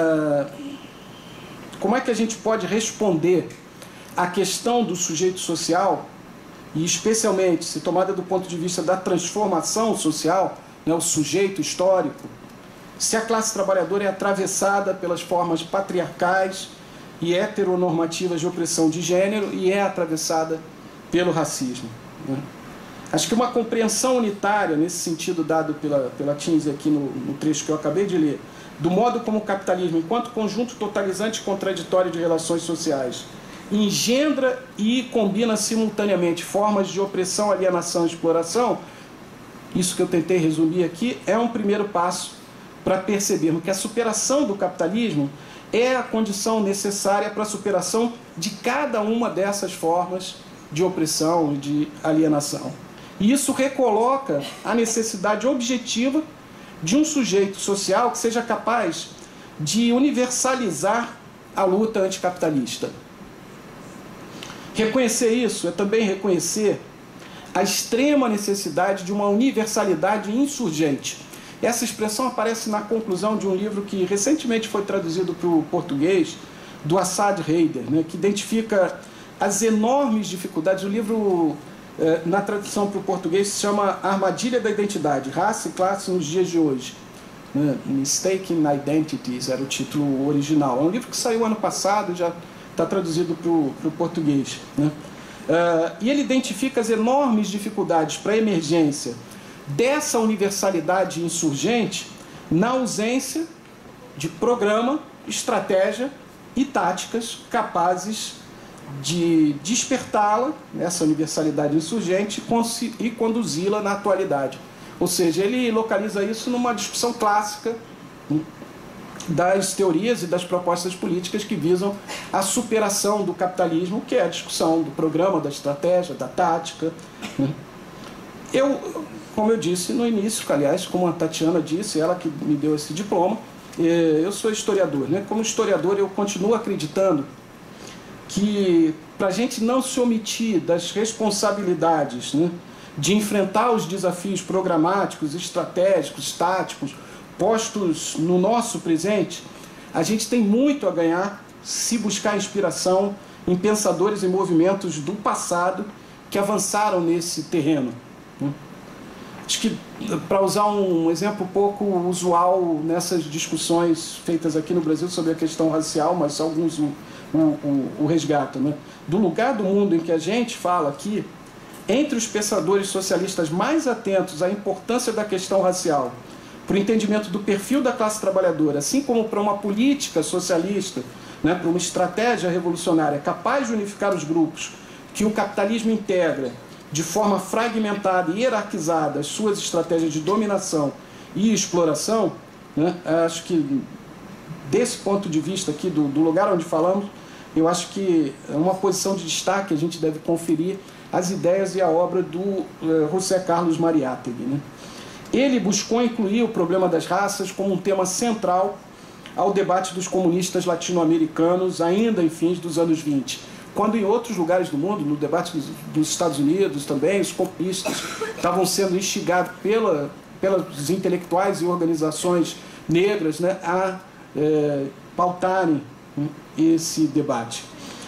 como é que a gente pode responder à questão do sujeito social, e especialmente, se tomada do ponto de vista da transformação social, né, o sujeito histórico, se a classe trabalhadora é atravessada pelas formas patriarcais e heteronormativas de opressão de gênero e é atravessada pelo racismo, né? Acho que uma compreensão unitária, nesse sentido dado pela Cinzia aqui no trecho que eu acabei de ler, do modo como o capitalismo, enquanto conjunto totalizante e contraditório de relações sociais, engendra e combina simultaneamente formas de opressão, alienação e exploração, isso que eu tentei resumir aqui, é um primeiro passo para percebermos que a superação do capitalismo é a condição necessária para a superação de cada uma dessas formas de opressão e de alienação. E isso recoloca a necessidade objetiva de um sujeito social que seja capaz de universalizar a luta anticapitalista. Reconhecer isso é também reconhecer a extrema necessidade de uma universalidade insurgente. Essa expressão aparece na conclusão de um livro que recentemente foi traduzido para o português, do Assad Haider, né, que identifica as enormes dificuldades. O livro, na tradução para o português, se chama Armadilha da Identidade, Raça e Classe nos Dias de Hoje. Mistaken Identities era o título original. É um livro que saiu ano passado, já está traduzido para o português, né? E ele identifica as enormes dificuldades para a emergência dessa universalidade insurgente na ausência de programa, estratégia e táticas capazes de despertá-la, essa universalidade insurgente, e conduzi-la na atualidade. Ou seja, ele localiza isso numa discussão clássica das teorias e das propostas políticas que visam a superação do capitalismo, que é a discussão do programa, da estratégia, da tática. Como eu disse no início, aliás, como a Tatiana disse, ela que me deu esse diploma, eu sou historiador, né? Como historiador, eu continuo acreditando que, para a gente não se omitir das responsabilidades, né, de enfrentar os desafios programáticos, estratégicos, táticos, postos no nosso presente, a gente tem muito a ganhar se buscar inspiração em pensadores e movimentos do passado que avançaram nesse terreno. Acho que, para usar um exemplo pouco usual nessas discussões feitas aqui no Brasil sobre a questão racial, mas alguns o resgatam, né? Do lugar do mundo em que a gente fala aqui, entre os pensadores socialistas mais atentos à importância da questão racial, para o entendimento do perfil da classe trabalhadora, assim como para uma política socialista, né, para uma estratégia revolucionária capaz de unificar os grupos que o capitalismo integra de forma fragmentada e hierarquizada as suas estratégias de dominação e exploração, né, acho que, desse ponto de vista aqui, do lugar onde falamos, eu acho que é uma posição de destaque, a gente deve conferir as ideias e a obra do José Carlos Mariátegui, né? Ele buscou incluir o problema das raças como um tema central ao debate dos comunistas latino-americanos, ainda em fins dos anos 20. Quando em outros lugares do mundo, no debate dos Estados Unidos também, os comunistas estavam sendo instigados pelos intelectuais e organizações negras, né, a pautarem esse debate.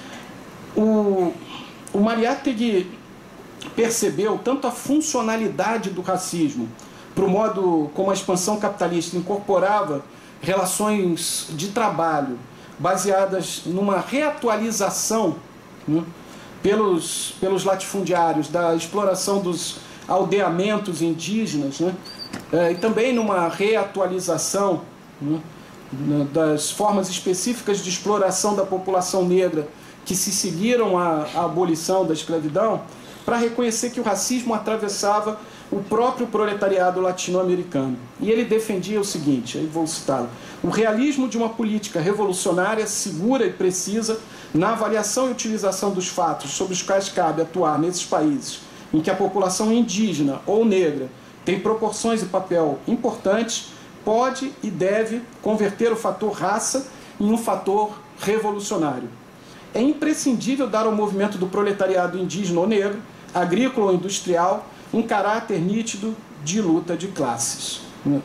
O Mariátegui percebeu tanto a funcionalidade do racismo para o modo como a expansão capitalista incorporava relações de trabalho baseadas numa reatualização, né, pelos latifundiários da exploração dos aldeamentos indígenas, né, e também numa reatualização, né, das formas específicas de exploração da população negra que se seguiram à abolição da escravidão, para reconhecer que o racismo atravessava o próprio proletariado latino-americano. E ele defendia o seguinte, aí vou citá-lo: o realismo de uma política revolucionária segura e precisa na avaliação e utilização dos fatos sobre os quais cabe atuar nesses países em que a população indígena ou negra tem proporções e papel importantes, pode e deve converter o fator raça em um fator revolucionário. É imprescindível dar ao movimento do proletariado indígena ou negro, agrícola ou industrial, um caráter nítido de luta de classes.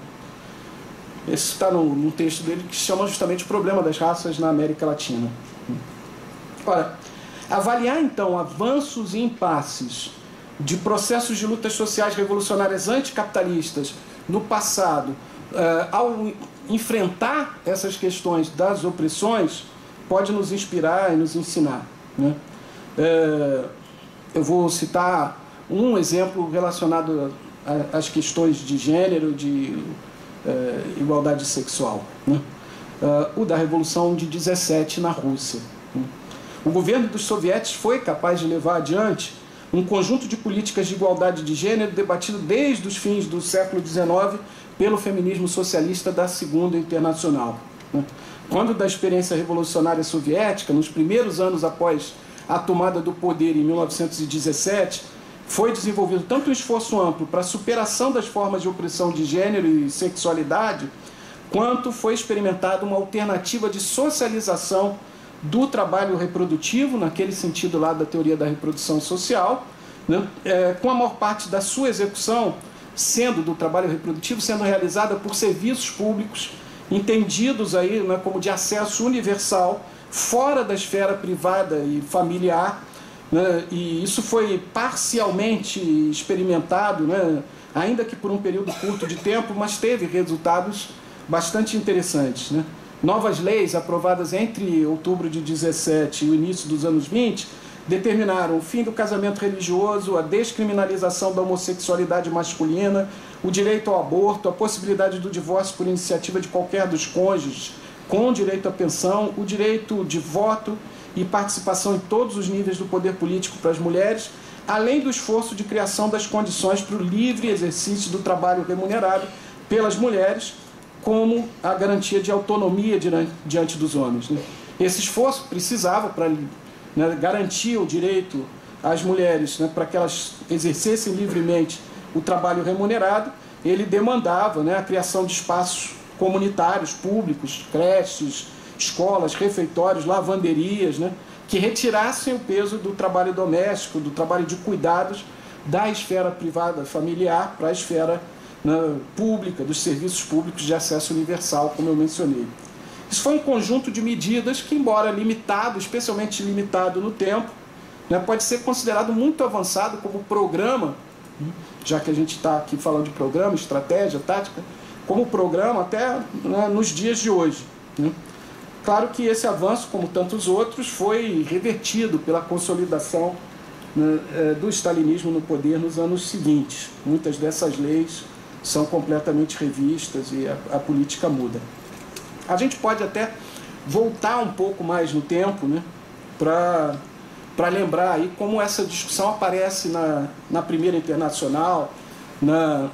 Esse está num texto dele que se chama justamente o problema das raças na América Latina. Ora, avaliar então avanços e impasses de processos de lutas sociais revolucionárias anticapitalistas no passado, ao enfrentar essas questões das opressões, pode nos inspirar e nos ensinar, né? Eu vou citar um exemplo relacionado às questões de gênero, de igualdade sexual, né? O da Revolução de 17 na Rússia. O governo dos soviéticos foi capaz de levar adiante um conjunto de políticas de igualdade de gênero debatido desde os fins do século XIX pelo feminismo socialista da Segunda Internacional, né? Quando da experiência revolucionária soviética, nos primeiros anos após a tomada do poder em 1917, foi desenvolvido tanto um esforço amplo para a superação das formas de opressão de gênero e sexualidade, quanto foi experimentada uma alternativa de socialização do trabalho reprodutivo, naquele sentido lá da teoria da reprodução social, né? Com a maior parte da sua execução do trabalho reprodutivo sendo realizada por serviços públicos, entendidos aí, né, como de acesso universal, fora da esfera privada e familiar, né? E isso foi parcialmente experimentado, né, ainda que por um período curto de tempo, mas teve resultados bastante interessantes, né? Novas leis aprovadas entre outubro de 17 e o início dos anos 20 determinaram o fim do casamento religioso, a descriminalização da homossexualidade masculina, o direito ao aborto, a possibilidade do divórcio por iniciativa de qualquer dos cônjuges, com direito à pensão, o direito de voto e participação em todos os níveis do poder político para as mulheres, além do esforço de criação das condições para o livre exercício do trabalho remunerado pelas mulheres, como a garantia de autonomia diante dos homens, né? Esse esforço precisava para, né, garantir o direito às mulheres, né, para que elas exercessem livremente o trabalho remunerado. Ele demandava, né, a criação de espaços comunitários, públicos, creches, escolas, refeitórios, lavanderias, né, que retirassem o peso do trabalho doméstico, do trabalho de cuidados da esfera privada familiar para a esfera, né, pública, dos serviços públicos de acesso universal, como eu mencionei. Isso foi um conjunto de medidas que, embora limitado, especialmente limitado no tempo, né, pode ser considerado muito avançado como programa, já que a gente está aqui falando de programa, estratégia, tática, como programa até, né, nos dias de hoje, né? Claro que esse avanço, como tantos outros, foi revertido pela consolidação, né, do stalinismo no poder nos anos seguintes. Muitas dessas leis são completamente revistas e a política muda. A gente pode até voltar um pouco mais no tempo, né, para lembrar aí como essa discussão aparece na Primeira Internacional, na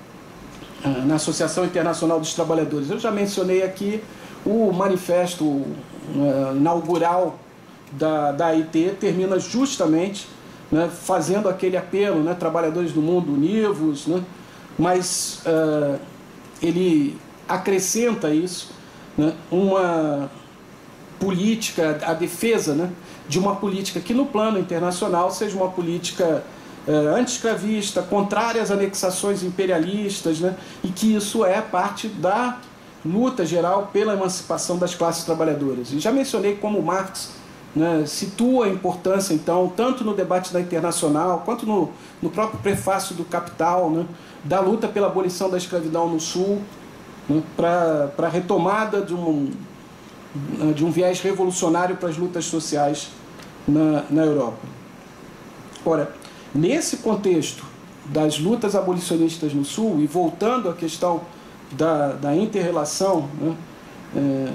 Associação Internacional dos Trabalhadores. Eu já mencionei aqui o manifesto inaugural da AIT, termina justamente, né, fazendo aquele apelo, né, trabalhadores do mundo, univos, né, mas ele acrescenta isso, né, uma política, a defesa, né, de uma política que no plano internacional seja uma política anti-escravista, contrária às anexações imperialistas, né, e que isso é parte da luta geral pela emancipação das classes trabalhadoras. E já mencionei como Marx, né, situa a importância, então, tanto no debate da Internacional, quanto no próprio prefácio do Capital, né, da luta pela abolição da escravidão no Sul, né, para a retomada de um viés revolucionário para as lutas sociais na Europa. Ora, nesse contexto das lutas abolicionistas no Sul, e voltando à questão da inter-relação, né,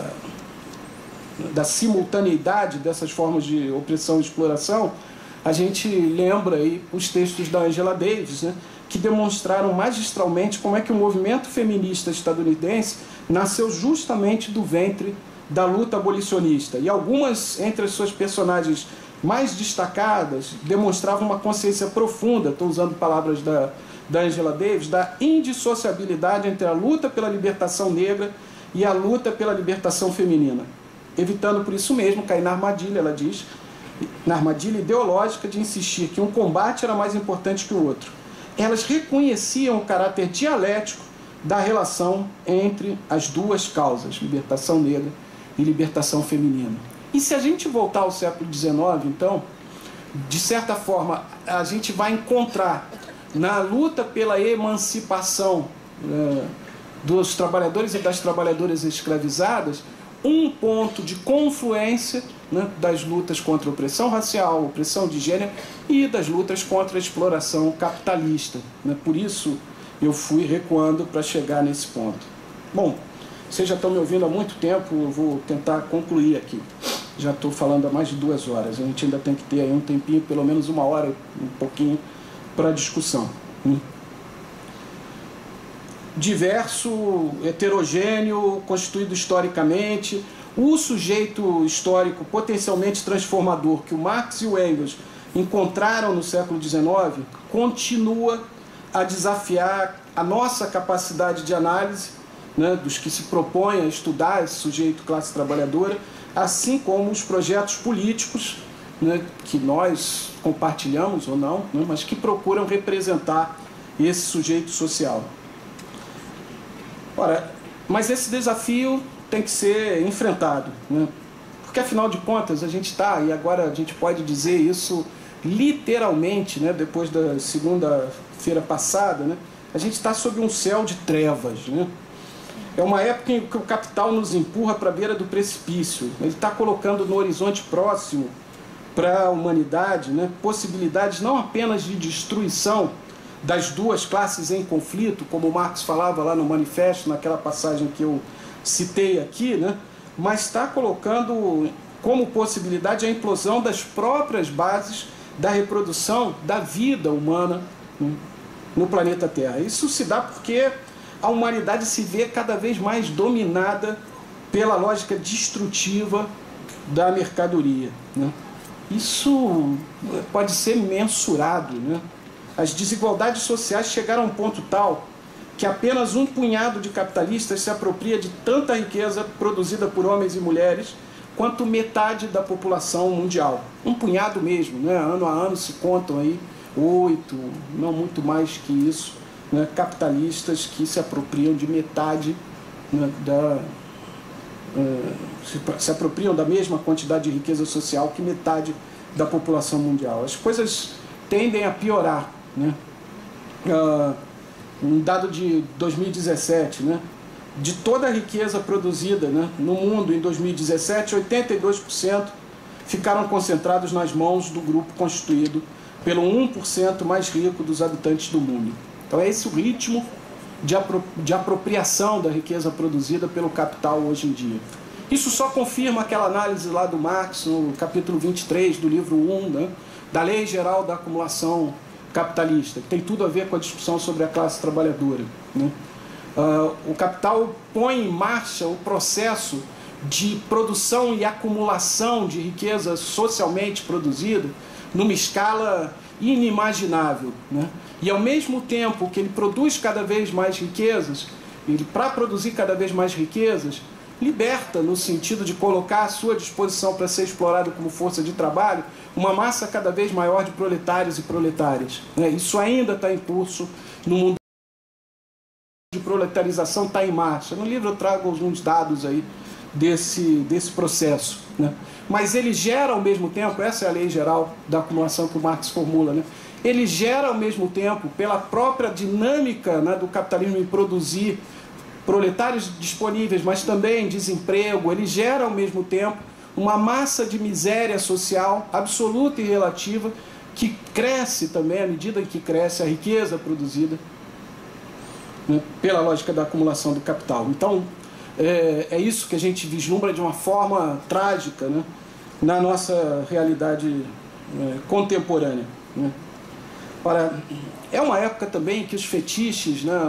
da simultaneidade dessas formas de opressão e exploração, a gente lembra aí os textos da Angela Davis, né, que demonstraram magistralmente como é que o movimento feminista estadunidense nasceu justamente do ventre da luta abolicionista. E algumas entre as suas personagens mais destacadas demonstravam uma consciência profunda, estou usando palavras da Angela Davis, da indissociabilidade entre a luta pela libertação negra e a luta pela libertação feminina, evitando por isso mesmo cair na armadilha, ela diz, na armadilha ideológica de insistir que um combate era mais importante que o outro. Elas reconheciam o caráter dialético da relação entre as duas causas, libertação negra e libertação feminina. E se a gente voltar ao século XIX, então, de certa forma, a gente vai encontrar na luta pela emancipação dos trabalhadores e das trabalhadoras escravizadas um ponto de confluência, né, das lutas contra a opressão racial, opressão de gênero e das lutas contra a exploração capitalista, né? Por isso eu fui recuando para chegar nesse ponto. Bom, vocês já estão me ouvindo há muito tempo, eu vou tentar concluir aqui. Já estou falando há mais de 2 horas, a gente ainda tem que ter aí um tempinho, pelo menos 1 hora, um pouquinho, para discussão. Diverso, heterogêneo, constituído historicamente, o sujeito histórico potencialmente transformador que o Marx e o Engels encontraram no século XIX continua a desafiar a nossa capacidade de análise, né, dos que se propõem a estudar esse sujeito classe trabalhadora, assim como os projetos políticos, né, que nós compartilhamos ou não, né, mas que procuram representar esse sujeito social. Ora, mas esse desafio tem que ser enfrentado, né? Porque afinal de contas a gente está, e agora a gente pode dizer isso literalmente, né, depois da segunda-feira passada, né, a gente está sob um céu de trevas, né? É uma época em que o capital nos empurra para a beira do precipício. Ele está colocando no horizonte próximo para a humanidade, né, possibilidades não apenas de destruição das duas classes em conflito, como Marx falava lá no manifesto, naquela passagem que eu citei aqui, né, mas está colocando como possibilidade a implosão das próprias bases da reprodução da vida humana, né, no planeta Terra. Isso se dá porque a humanidade se vê cada vez mais dominada pela lógica destrutiva da mercadoria, né? Isso pode ser mensurado, né? As desigualdades sociais chegaram a um ponto tal que apenas um punhado de capitalistas se apropria de tanta riqueza produzida por homens e mulheres quanto metade da população mundial. Um punhado mesmo, né? Ano a ano se contam aí 8, não muito mais que isso, né, capitalistas que se apropriam de metade, né, se apropriam da mesma quantidade de riqueza social que metade da população mundial. As coisas tendem a piorar, né? Um dado de 2017, né, de toda a riqueza produzida, né, no mundo em 2017, 82% ficaram concentrados nas mãos do grupo constituído pelo 1% mais rico dos habitantes do mundo. Então é esse o ritmo de apropriação da riqueza produzida pelo capital hoje em dia. Isso só confirma aquela análise lá do Marx, no capítulo 23 do livro 1, né, da Lei Geral da Acumulação Capitalista, que tem tudo a ver com a discussão sobre a classe trabalhadora, né? O capital põe em marcha o processo de produção e acumulação de riqueza socialmente produzida numa escala inimaginável, né? E ao mesmo tempo que ele produz cada vez mais riquezas, ele, para produzir cada vez mais riquezas, liberta, no sentido de colocar à sua disposição para ser explorado como força de trabalho, uma massa cada vez maior de proletários e proletárias, né? Isso ainda está em curso no mundo de proletarização, está em marcha. No livro eu trago alguns dados aí desse processo, né? Mas ele gera ao mesmo tempo, essa é a lei geral da acumulação que o Marx formula, né? Ele gera ao mesmo tempo, pela própria dinâmica, né, do capitalismo em produzir proletários disponíveis, mas também desemprego, ele gera ao mesmo tempo uma massa de miséria social absoluta e relativa que cresce também à medida em que cresce a riqueza produzida, né, pela lógica da acumulação do capital. Então, é isso que a gente vislumbra de uma forma trágica, né, na nossa realidade contemporânea, né. Ora, é uma época também que os fetiches, né,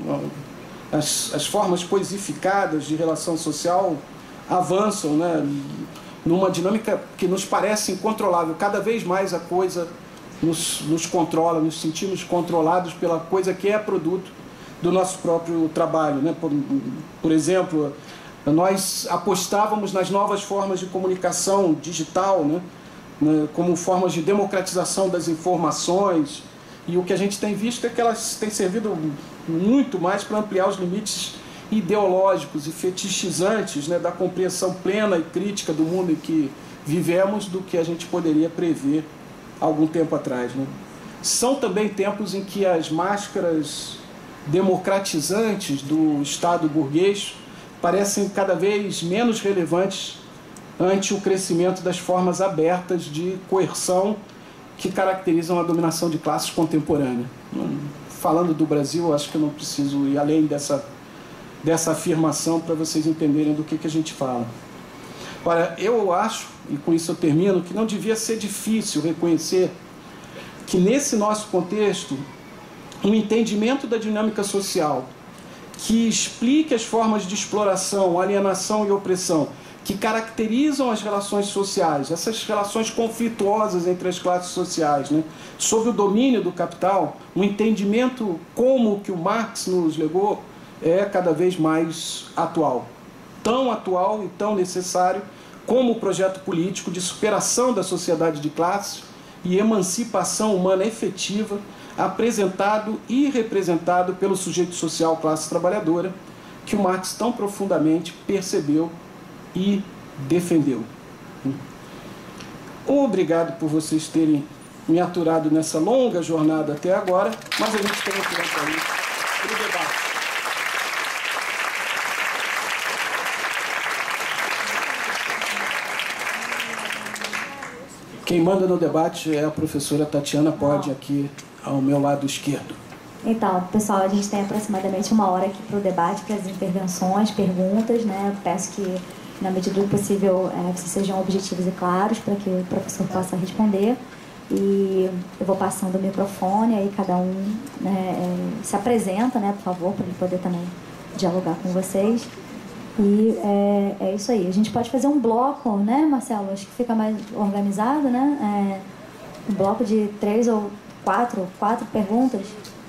as formas coisificadas de relação social avançam, né, numa dinâmica que nos parece incontrolável. Cada vez mais a coisa nos controla, nos sentimos controlados pela coisa que é produto do nosso próprio trabalho, né? Por exemplo, nós apostávamos nas novas formas de comunicação digital, né, como formas de democratização das informações, e o que a gente tem visto é que elas têm servido muito mais para ampliar os limites ideológicos e fetichizantes, né, da compreensão plena e crítica do mundo em que vivemos do que a gente poderia prever algum tempo atrás, né? São também tempos em que as máscaras democratizantes do Estado burguês parecem cada vez menos relevantes ante o crescimento das formas abertas de coerção que caracterizam a dominação de classes contemporânea. Falando do Brasil, acho que eu não preciso ir além dessa afirmação para vocês entenderem do que a gente fala. Ora, eu acho, e com isso eu termino, que não devia ser difícil reconhecer que nesse nosso contexto, um entendimento da dinâmica social que explique as formas de exploração, alienação e opressão que caracterizam as relações sociais, essas relações conflituosas entre as classes sociais, né, sob o domínio do capital, um entendimento como que o Marx nos legou é cada vez mais atual. Tão atual e tão necessário como projeto político de superação da sociedade de classes e emancipação humana efetiva, apresentado e representado pelo sujeito social classe trabalhadora, que o Marx tão profundamente percebeu e defendeu. Obrigado por vocês terem me aturado nessa longa jornada até agora, mas a gente tem um tempo aí para o debate. Quem manda no debate é a professora Tatiana Pode, aqui ao meu lado esquerdo. Então, pessoal, a gente tem aproximadamente 1 hora aqui para o debate, para as intervenções, perguntas, né? Eu peço que, na medida do possível, vocês sejam objetivos e claros para que o professor possa responder. E eu vou passando o microfone, aí cada um, né, se apresenta, né, por favor, para ele poder também dialogar com vocês. E é isso aí. A gente pode fazer um bloco, né, Marcelo? Acho que fica mais organizado, né? Um bloco de 3 ou 4 perguntas.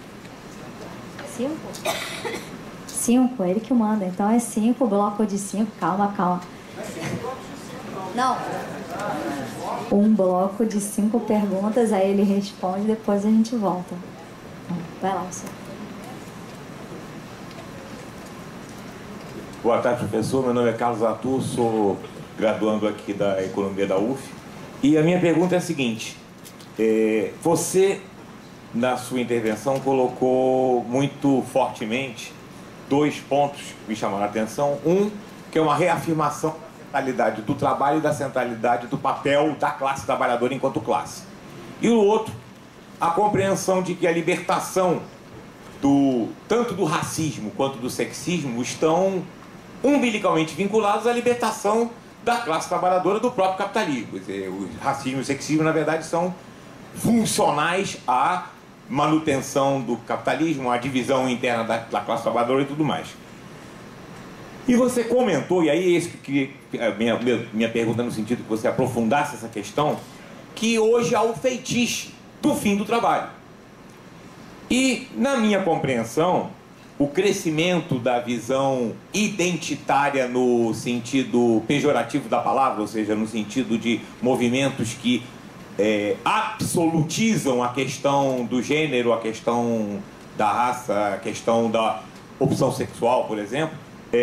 5? 5, ele que manda. Então é 5, bloco de 5. Calma. Não. Um bloco de 5 perguntas, aí ele responde, depois a gente volta. Vai lá, você. Boa tarde, professor. Meu nome é Carlos Arthur, sou graduando aqui da Economia da UF. E a minha pergunta é a seguinte. Você, na sua intervenção, colocou muito fortemente 2 pontos que me chamaram a atenção. Um, que é uma reafirmação da centralidade do trabalho e da centralidade do papel da classe trabalhadora enquanto classe. E o outro, a compreensão de que a libertação tanto do racismo quanto do sexismo estão umbilicalmente vinculados à libertação da classe trabalhadora do próprio capitalismo. Quer dizer, o racismo e o sexismo, na verdade, são funcionais à manutenção do capitalismo, à divisão interna da classe trabalhadora e tudo mais. E você comentou, e aí esse que minha pergunta no sentido que você aprofundasse essa questão, que hoje há o feitiço do fim do trabalho. E, na minha compreensão, o crescimento da visão identitária no sentido pejorativo da palavra, ou seja, no sentido de movimentos que absolutizam a questão do gênero, a questão da raça, a questão da opção sexual, por exemplo,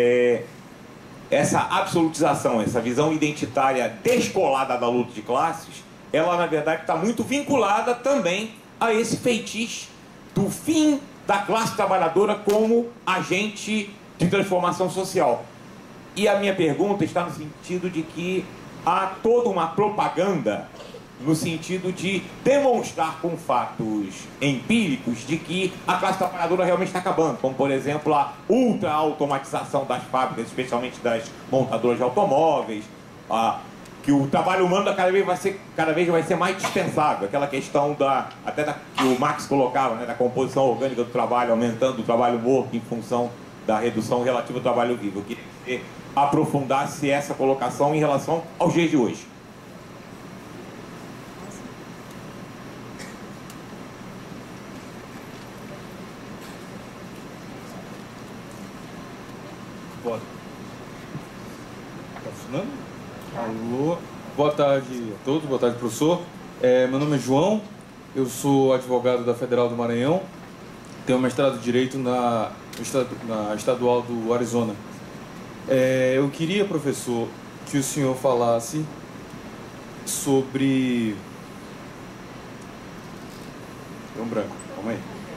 essa absolutização, essa visão identitária descolada da luta de classes, ela, na verdade, está muito vinculada também a esse feitiço do fim da classe trabalhadora como agente de transformação social. E a minha pergunta está no sentido de que há toda uma propaganda no sentido de demonstrar com fatos empíricos de que a classe trabalhadora realmente está acabando, como, por exemplo, a ultra-automatização das fábricas, especialmente das montadoras de automóveis, que o trabalho humano cada vez vai ser mais dispensável. Aquela questão que o Marx colocava, né, da composição orgânica do trabalho, aumentando o trabalho morto em função da redução relativa ao trabalho vivo. Eu queria que você aprofundasse essa colocação em relação aos dias de hoje. Pode. Tá funcionando? Alô. Boa tarde a todos, boa tarde, professor. Meu nome é João, eu sou advogado da Federal do Maranhão, tenho mestrado em Direito na Estadual do Arizona. Eu queria, professor, que o senhor falasse sobre... Deu um branco, calma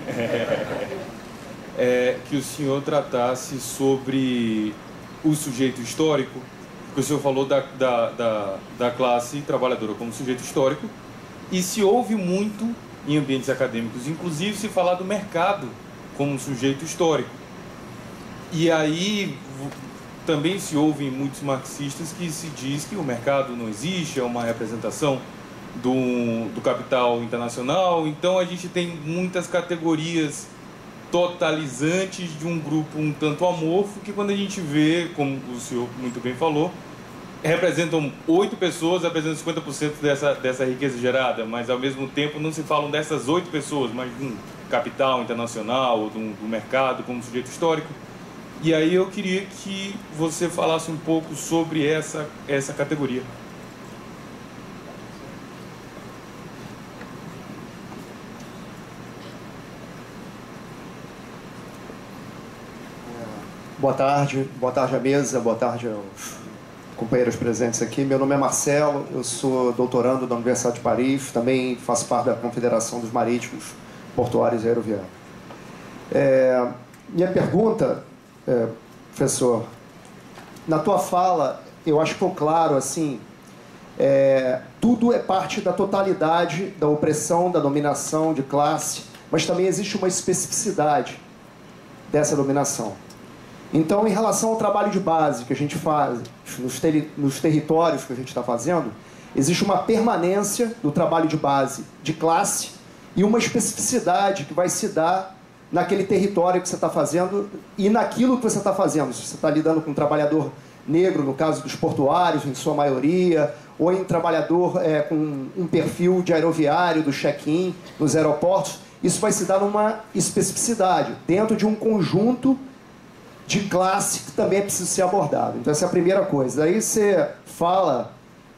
aí. Que o senhor tratasse sobre o sujeito histórico, porque o senhor falou da classe trabalhadora como sujeito histórico, e se ouve muito em ambientes acadêmicos, inclusive se falar do mercado como sujeito histórico. E aí também se ouve em muitos marxistas que se diz que o mercado não existe, é uma representação do capital internacional. Então a gente tem muitas categorias totalizantes de um grupo um tanto amorfo, que quando a gente vê, como o senhor muito bem falou, representam 8 pessoas, representam 50% dessa riqueza gerada, mas ao mesmo tempo não se falam dessas 8 pessoas, mas de um capital internacional, ou do mercado como sujeito histórico. E aí eu queria que você falasse um pouco sobre essa categoria. Boa tarde à mesa, boa tarde aos companheiros presentes aqui. Meu nome é Marcelo, eu sou doutorando da Universidade de Paris, também faço parte da Confederação dos Marítimos, Portuários e Aeroviários. Minha pergunta, professor, na tua fala, eu acho que ficou claro, assim, tudo é parte da totalidade da opressão, da dominação de classe, mas também existe uma especificidade dessa dominação. Então, em relação ao trabalho de base que a gente faz nos territórios que a gente está fazendo, existe uma permanência do trabalho de base de classe e uma especificidade que vai se dar naquele território que você está fazendo e naquilo que você está fazendo. Se você está lidando com um trabalhador negro, no caso dos portuários, em sua maioria, ou em trabalhador com um perfil de aeroviário, do check-in, nos aeroportos, isso vai se dar numa especificidade, dentro de um conjunto de classe que também é preciso ser abordado. Então essa é a primeira coisa. Aí você fala,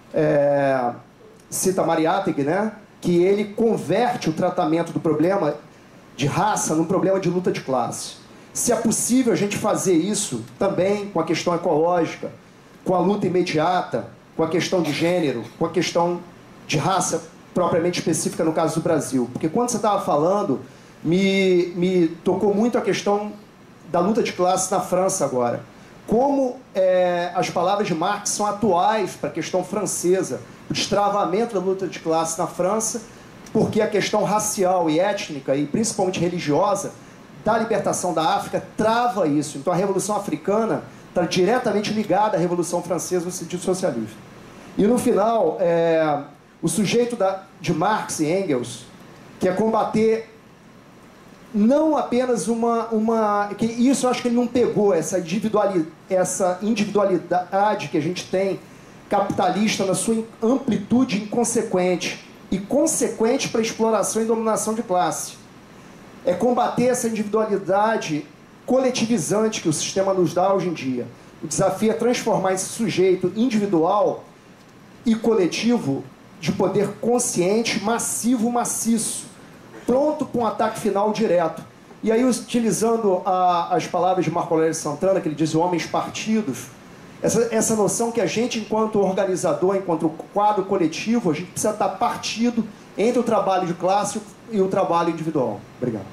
cita Mariátegui, né, que ele converte o tratamento do problema de raça num problema de luta de classe. Se é possível a gente fazer isso também com a questão ecológica, com a luta imediata, com a questão de gênero, com a questão de raça propriamente específica no caso do Brasil. Porque quando você estava falando, me tocou muito a questão da luta de classe na França agora. Como as palavras de Marx são atuais para a questão francesa, o destravamento da luta de classe na França, porque a questão racial e étnica, e principalmente religiosa, da libertação da África, trava isso. Então a Revolução Africana está diretamente ligada à Revolução Francesa no sentido socialista. E no final, o sujeito de Marx e Engels, que é combater não apenas que isso eu acho que ele não pegou, essa individualidade que a gente tem, capitalista na sua amplitude inconsequente, e consequente para a exploração e dominação de classe. É combater essa individualidade coletivizante que o sistema nos dá hoje em dia. O desafio é transformar esse sujeito individual e coletivo de poder consciente, massivo, maciço, pronto para um ataque final direto. E aí, utilizando as palavras de Marco Aurélio Santana, que ele diz homens partidos, essa noção que a gente, enquanto organizador, enquanto quadro coletivo, a gente precisa estar partido entre o trabalho de classe e o trabalho individual. Obrigado.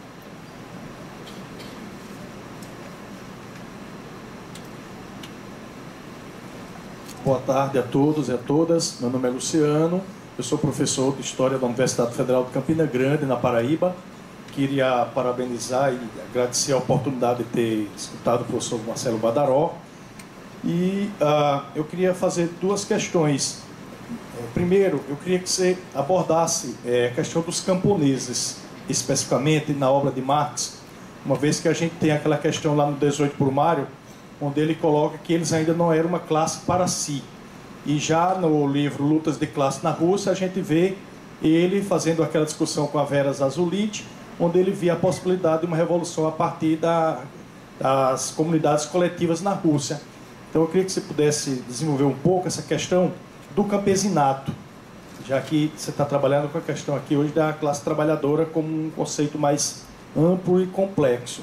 Boa tarde a todos e a todas. Meu nome é Luciano. Eu sou professor de História da Universidade Federal de Campina Grande, na Paraíba. Queria parabenizar e agradecer a oportunidade de ter escutado o professor Marcelo Badaró. E eu queria fazer duas questões. Primeiro, eu queria que você abordasse a questão dos camponeses, especificamente na obra de Marx, uma vez que a gente tem aquela questão lá no 18 Brumário, onde ele coloca que eles ainda não eram uma classe para si. E já no livro Lutas de Classe na Rússia, a gente vê ele fazendo aquela discussão com a Vera Zazulite, onde ele via a possibilidade de uma revolução a partir das comunidades coletivas na Rússia. Então eu queria que você pudesse desenvolver um pouco essa questão do campesinato, já que você está trabalhando com a questão aqui hoje da classe trabalhadora como um conceito mais amplo e complexo.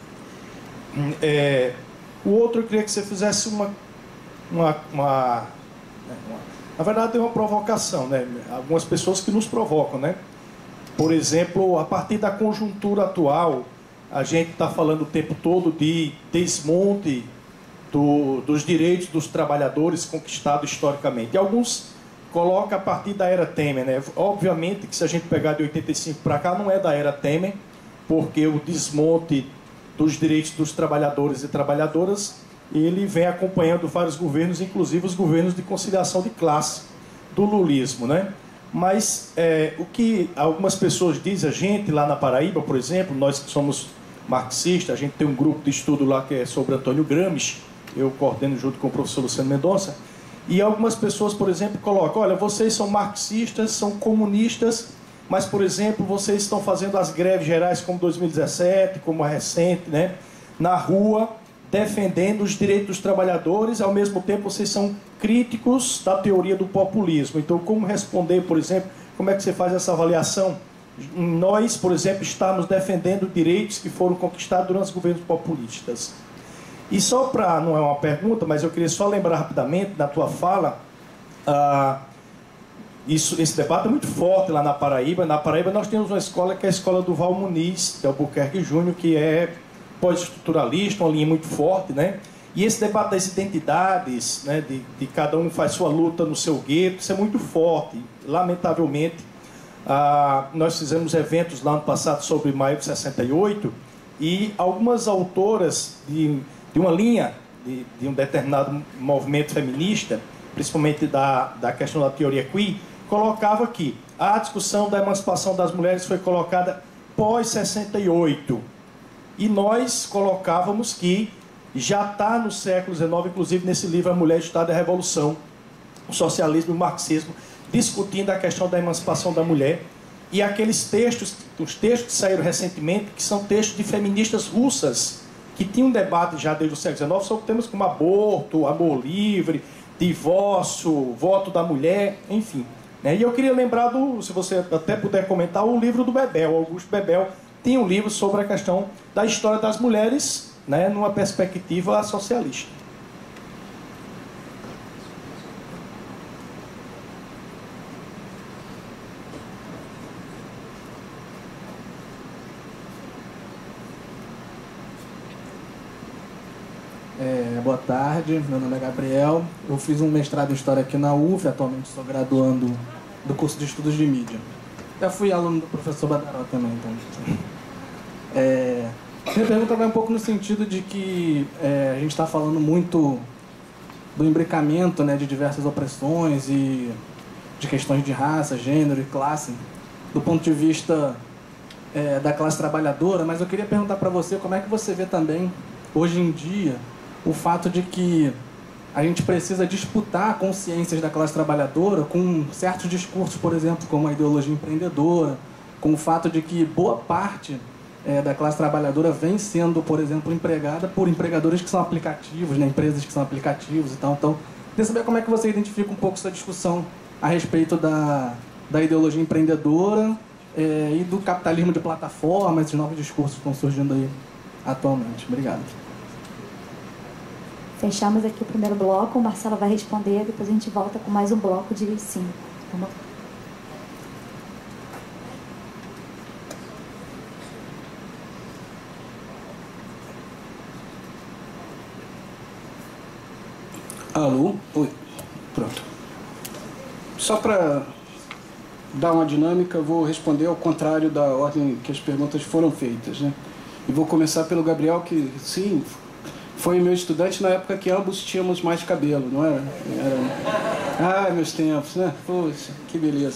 O outro, eu queria que você fizesse na verdade, é uma provocação, né? Algumas pessoas que nos provocam, né? Por exemplo, a partir da conjuntura atual, a gente está falando o tempo todo de desmonte dos direitos dos trabalhadores conquistados historicamente. E alguns colocam a partir da era Temer, né? Obviamente que se a gente pegar de 85 para cá, não é da era Temer, porque o desmonte dos direitos dos trabalhadores e trabalhadoras, ele vem acompanhando vários governos, inclusive os governos de conciliação de classe do lulismo, né? Mas o que algumas pessoas dizem, a gente lá na Paraíba, por exemplo, nós que somos marxistas, a gente tem um grupo de estudo lá que é sobre Antônio Gramsci, eu coordeno junto com o professor Luciano Mendonça, e algumas pessoas, por exemplo, colocam, olha, vocês são marxistas, são comunistas, mas, por exemplo, vocês estão fazendo as greves gerais como 2017, como a recente, né, na rua, defendendo os direitos dos trabalhadores, ao mesmo tempo vocês são críticos da teoria do populismo. Então, como responder, por exemplo, como é que você faz essa avaliação? Nós, por exemplo, estamos defendendo direitos que foram conquistados durante os governos populistas. E só para, não é uma pergunta, mas eu queria só lembrar rapidamente da tua fala, esse debate é muito forte lá na Paraíba. Na Paraíba nós temos uma escola que é a escola do Val Muniz, de Albuquerque Júnior, que é pós-estruturalista, uma linha muito forte, né? E esse debate das identidades, né, de cada um faz sua luta no seu gueto, isso é muito forte. Lamentavelmente, nós fizemos eventos lá no passado sobre maio de 68 e algumas autoras de uma linha, de um determinado movimento feminista, principalmente da questão da teoria queer, colocava que a discussão da emancipação das mulheres foi colocada pós-68. E nós colocávamos que já está no século XIX, inclusive nesse livro A Mulher, Estado e a Revolução, o socialismo e o marxismo, discutindo a questão da emancipação da mulher. E aqueles textos, os textos que saíram recentemente, que são textos de feministas russas, que tinham um debate já desde o século XIX sobre temas como aborto, amor livre, divórcio, voto da mulher, enfim. Né? E eu queria lembrar, se você até puder comentar, o livro do Bebel. Augusto Bebel tem um livro sobre a questão da história das mulheres, né, numa perspectiva socialista. Boa tarde, meu nome é Gabriel. Eu fiz um mestrado em História aqui na UF, atualmente estou graduando do curso de Estudos de Mídia. Já fui aluno do professor Badaró também, então. Minha pergunta vai um pouco no sentido de que a gente está falando muito do imbricamento, né, de diversas opressões e de questões de raça, gênero e classe, do ponto de vista da classe trabalhadora, mas eu queria perguntar para você como é que você vê também, hoje em dia, o fato de que a gente precisa disputar consciências da classe trabalhadora com certos discursos, por exemplo, como a ideologia empreendedora, com o fato de que boa parte da classe trabalhadora vem sendo, por exemplo, empregada por empregadores que são aplicativos, né, empresas que são aplicativos e tal. Então, queria saber como é que você identifica um pouco essa discussão a respeito da ideologia empreendedora e do capitalismo de plataforma, esses novos discursos que estão surgindo aí atualmente. Obrigado. Fechamos aqui o primeiro bloco, o Marcelo vai responder, depois a gente volta com mais um bloco de 5. Tá bom? Alô? Oi. Pronto. Só para dar uma dinâmica, eu vou responder ao contrário da ordem que as perguntas foram feitas, né? E vou começar pelo Gabriel, que, sim, foi meu estudante na época que ambos tínhamos mais cabelo, não era? Ai, meus tempos, né? Poxa, que beleza.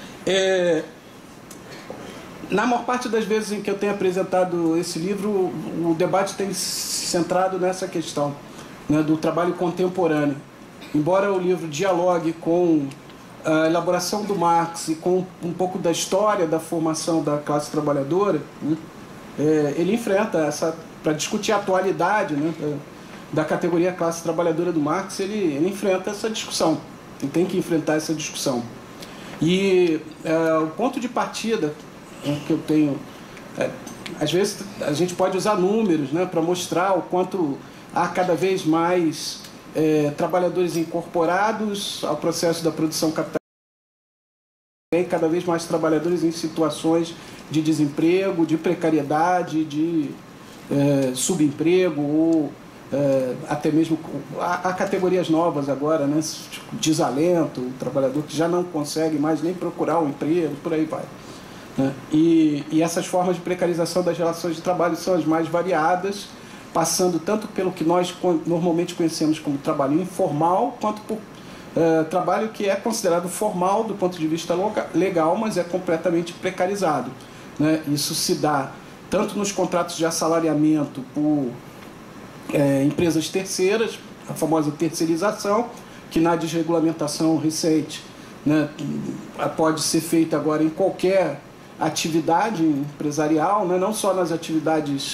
Na maior parte das vezes em que eu tenho apresentado esse livro, o debate tem se centrado nessa questão, né, do trabalho contemporâneo. Embora o livro dialogue com a elaboração do Marx e com um pouco da história da formação da classe trabalhadora, né, ele enfrenta para discutir a atualidade, né, da categoria classe trabalhadora do Marx, ele enfrenta essa discussão, ele tem que enfrentar essa discussão. E o ponto de partida que eu tenho, às vezes a gente pode usar números, né, para mostrar o quanto há cada vez mais trabalhadores incorporados ao processo da produção capitalista, cada vez mais trabalhadores em situações de desemprego, de precariedade, de subemprego, ou até mesmo há categorias novas agora, né? Desalento, o trabalhador que já não consegue mais nem procurar um emprego, por aí vai. Né? E essas formas de precarização das relações de trabalho são as mais variadas, passando tanto pelo que nós normalmente conhecemos como trabalho informal, quanto por trabalho que é considerado formal do ponto de vista legal, mas é completamente precarizado. Né? Isso se dá tanto nos contratos de assalariamento por empresas terceiras, a famosa terceirização, que na desregulamentação recente, né, pode ser feita agora em qualquer atividade empresarial, né, não só nas atividades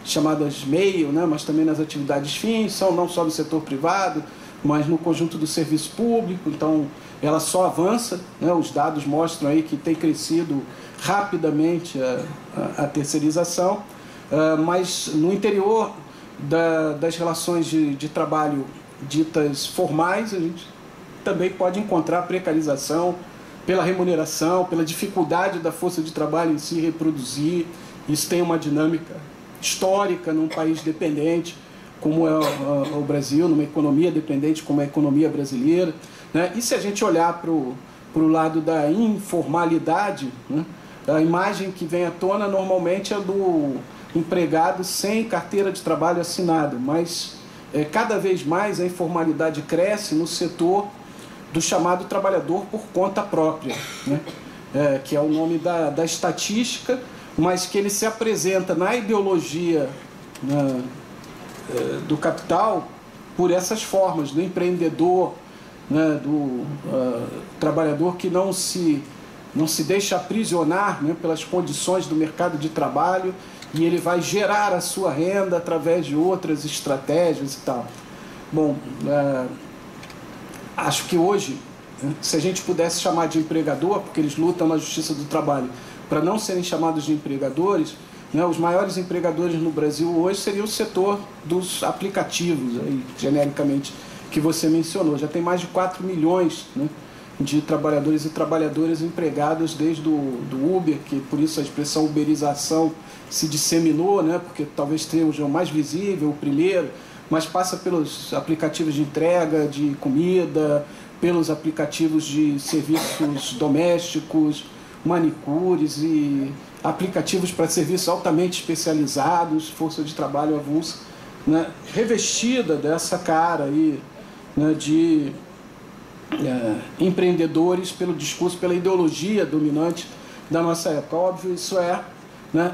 chamadas meio, né, mas também nas atividades fins, são não só no setor privado, mas no conjunto do serviço público. Então, ela só avança, né, os dados mostram aí que tem crescido rapidamente a terceirização, mas no interior das relações de trabalho ditas formais, a gente também pode encontrar precarização pela remuneração, pela dificuldade da força de trabalho em se reproduzir. Isso tem uma dinâmica histórica num país dependente como é o Brasil, numa economia dependente como é a economia brasileira, né? E se a gente olhar para o lado da informalidade, né, a imagem que vem à tona normalmente é do empregado sem carteira de trabalho assinada, mas cada vez mais a informalidade cresce no setor do chamado trabalhador por conta própria, né? Que é o nome da estatística, mas que ele se apresenta na ideologia do capital por essas formas, do empreendedor, né, do trabalhador que não se deixa aprisionar, né, pelas condições do mercado de trabalho, e ele vai gerar a sua renda através de outras estratégias e tal. Bom, acho que hoje, se a gente pudesse chamar de empregador, porque eles lutam na Justiça do Trabalho para não serem chamados de empregadores, né, os maiores empregadores no Brasil hoje seria o setor dos aplicativos, aí, genericamente, que você mencionou. Já tem mais de 4 milhões, né, de trabalhadores e trabalhadoras empregados desde do Uber, que por isso a expressão uberização se disseminou, né, porque talvez seja o mais visível, o primeiro, mas passa pelos aplicativos de entrega de comida, pelos aplicativos de serviços domésticos, manicures e aplicativos para serviços altamente especializados, força de trabalho avulsa, né, revestida dessa cara aí, né, de empreendedores pelo discurso, pela ideologia dominante da nossa época. Óbvio, isso né,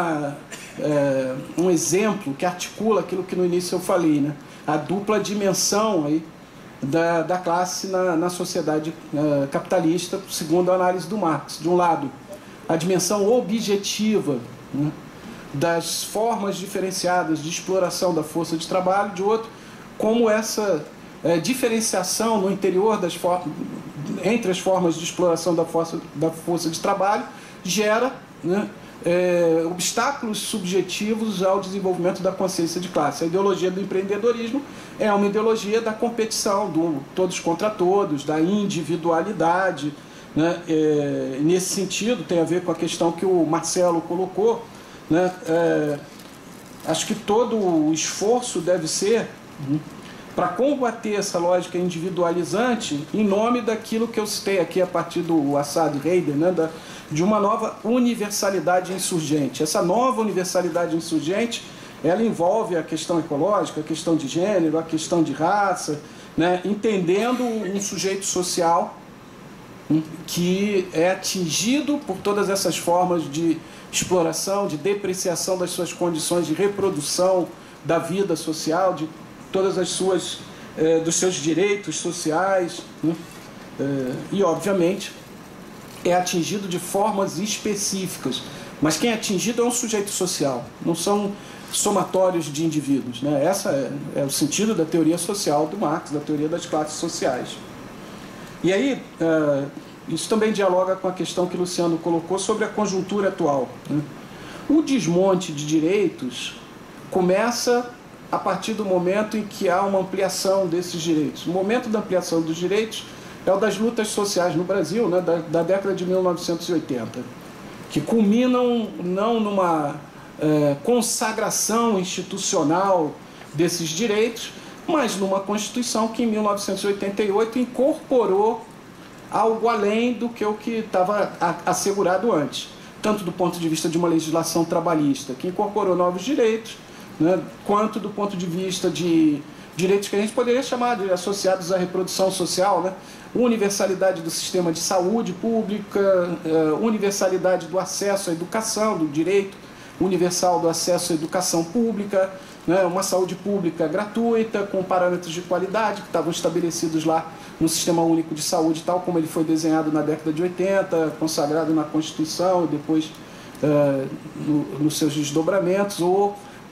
um exemplo que articula aquilo que no início eu falei, né, a dupla dimensão aí da classe na sociedade capitalista, segundo a análise do Marx. De um lado, a dimensão objetiva, né, das formas diferenciadas de exploração da força de trabalho, de outro, como essa diferenciação no interior entre as formas de exploração da força de trabalho gera, né, obstáculos subjetivos ao desenvolvimento da consciência de classe. A ideologia do empreendedorismo é uma ideologia da competição, do todos contra todos, da individualidade, né? Nesse sentido, tem a ver com a questão que o Marcelo colocou, né? Acho que todo o esforço deve ser para combater essa lógica individualizante em nome daquilo que eu citei aqui a partir do Assad Heider, né, de uma nova universalidade insurgente. Essa nova universalidade insurgente, ela envolve a questão ecológica, a questão de gênero, a questão de raça, né, entendendo um sujeito social que é atingido por todas essas formas de exploração, de depreciação das suas condições de reprodução da vida social, de todas as suas, dos seus direitos sociais, né? E, obviamente, é atingido de formas específicas. Mas quem é atingido é um sujeito social, não são somatórios de indivíduos, né? Esse é o sentido da teoria social do Marx, da teoria das classes sociais. E aí, isso também dialoga com a questão que o Luciano colocou sobre a conjuntura atual, né? O desmonte de direitos começa a partir do momento em que há uma ampliação desses direitos. O momento da ampliação dos direitos é o das lutas sociais no Brasil, né, da década de 1980, que culminam não numa consagração institucional desses direitos, mas numa Constituição que, em 1988, incorporou algo além do que o que estava assegurado antes, tanto do ponto de vista de uma legislação trabalhista, que incorporou novos direitos, né, quanto do ponto de vista de direitos que a gente poderia chamar de associados à reprodução social, né? Universalidade do sistema de saúde pública, universalidade do acesso à educação, do direito universal do acesso à educação pública, né? Uma saúde pública gratuita, com parâmetros de qualidade que estavam estabelecidos lá no Sistema Único de Saúde, tal como ele foi desenhado na década de 80, consagrado na Constituição e depois nos seus desdobramentos, ou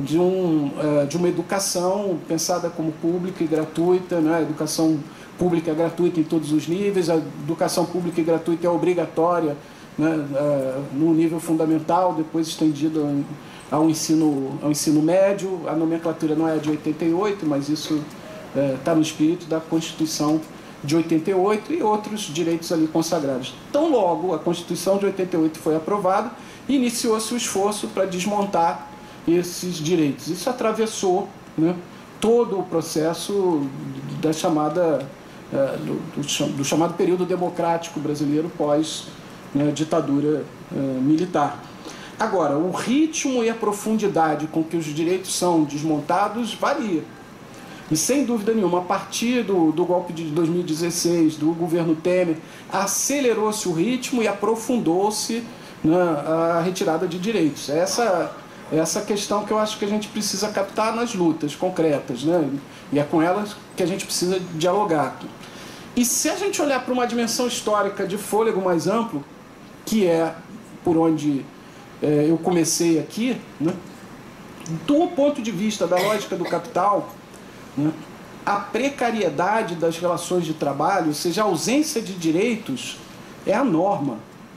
de uma educação pensada como pública e gratuita, né? A educação pública é gratuita em todos os níveis, a educação pública e gratuita é obrigatória, né? No nível fundamental, depois estendido ao ensino médio. A nomenclatura não é de 88, mas isso está no espírito da Constituição de 88 e outros direitos ali consagrados. Tão logo a Constituição de 88 foi aprovada, iniciou-se o esforço para desmontar esses direitos. Isso atravessou, né, todo o processo da chamada, do chamado período democrático brasileiro pós, né, ditadura militar. Agora, o ritmo e a profundidade com que os direitos são desmontados varia. E, sem dúvida nenhuma, a partir do golpe de 2016, do governo Temer, acelerou-se o ritmo e aprofundou-se, né, a retirada de direitos. Essa questão que eu acho que a gente precisa captar nas lutas concretas, né? E é com elas que a gente precisa dialogar. E se a gente olhar para uma dimensão histórica de fôlego mais amplo, que é por onde eu comecei aqui, né? Do ponto de vista da lógica do capital, né, a precariedade das relações de trabalho, ou seja, a ausência de direitos, é a norma.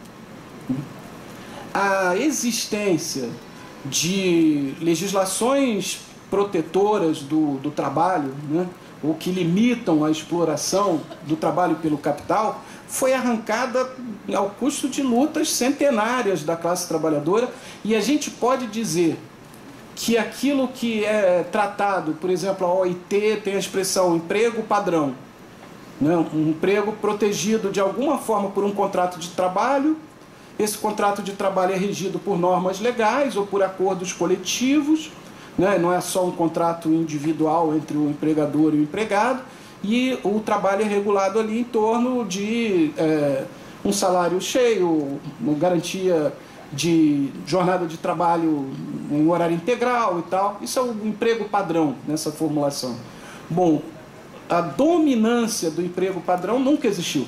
A existência de legislações protetoras do trabalho, né, ou que limitam a exploração do trabalho pelo capital, foi arrancada ao custo de lutas centenárias da classe trabalhadora, e a gente pode dizer que aquilo que é tratado, por exemplo, a OIT tem a expressão emprego padrão, né, um emprego protegido de alguma forma por um contrato de trabalho. Esse contrato de trabalho é regido por normas legais ou por acordos coletivos, né? Não é só um contrato individual entre o empregador e o empregado, e o trabalho é regulado ali em torno de um salário cheio, uma garantia de jornada de trabalho em horário integral e tal. Isso é o emprego padrão nessa formulação. Bom, a dominância do emprego padrão nunca existiu.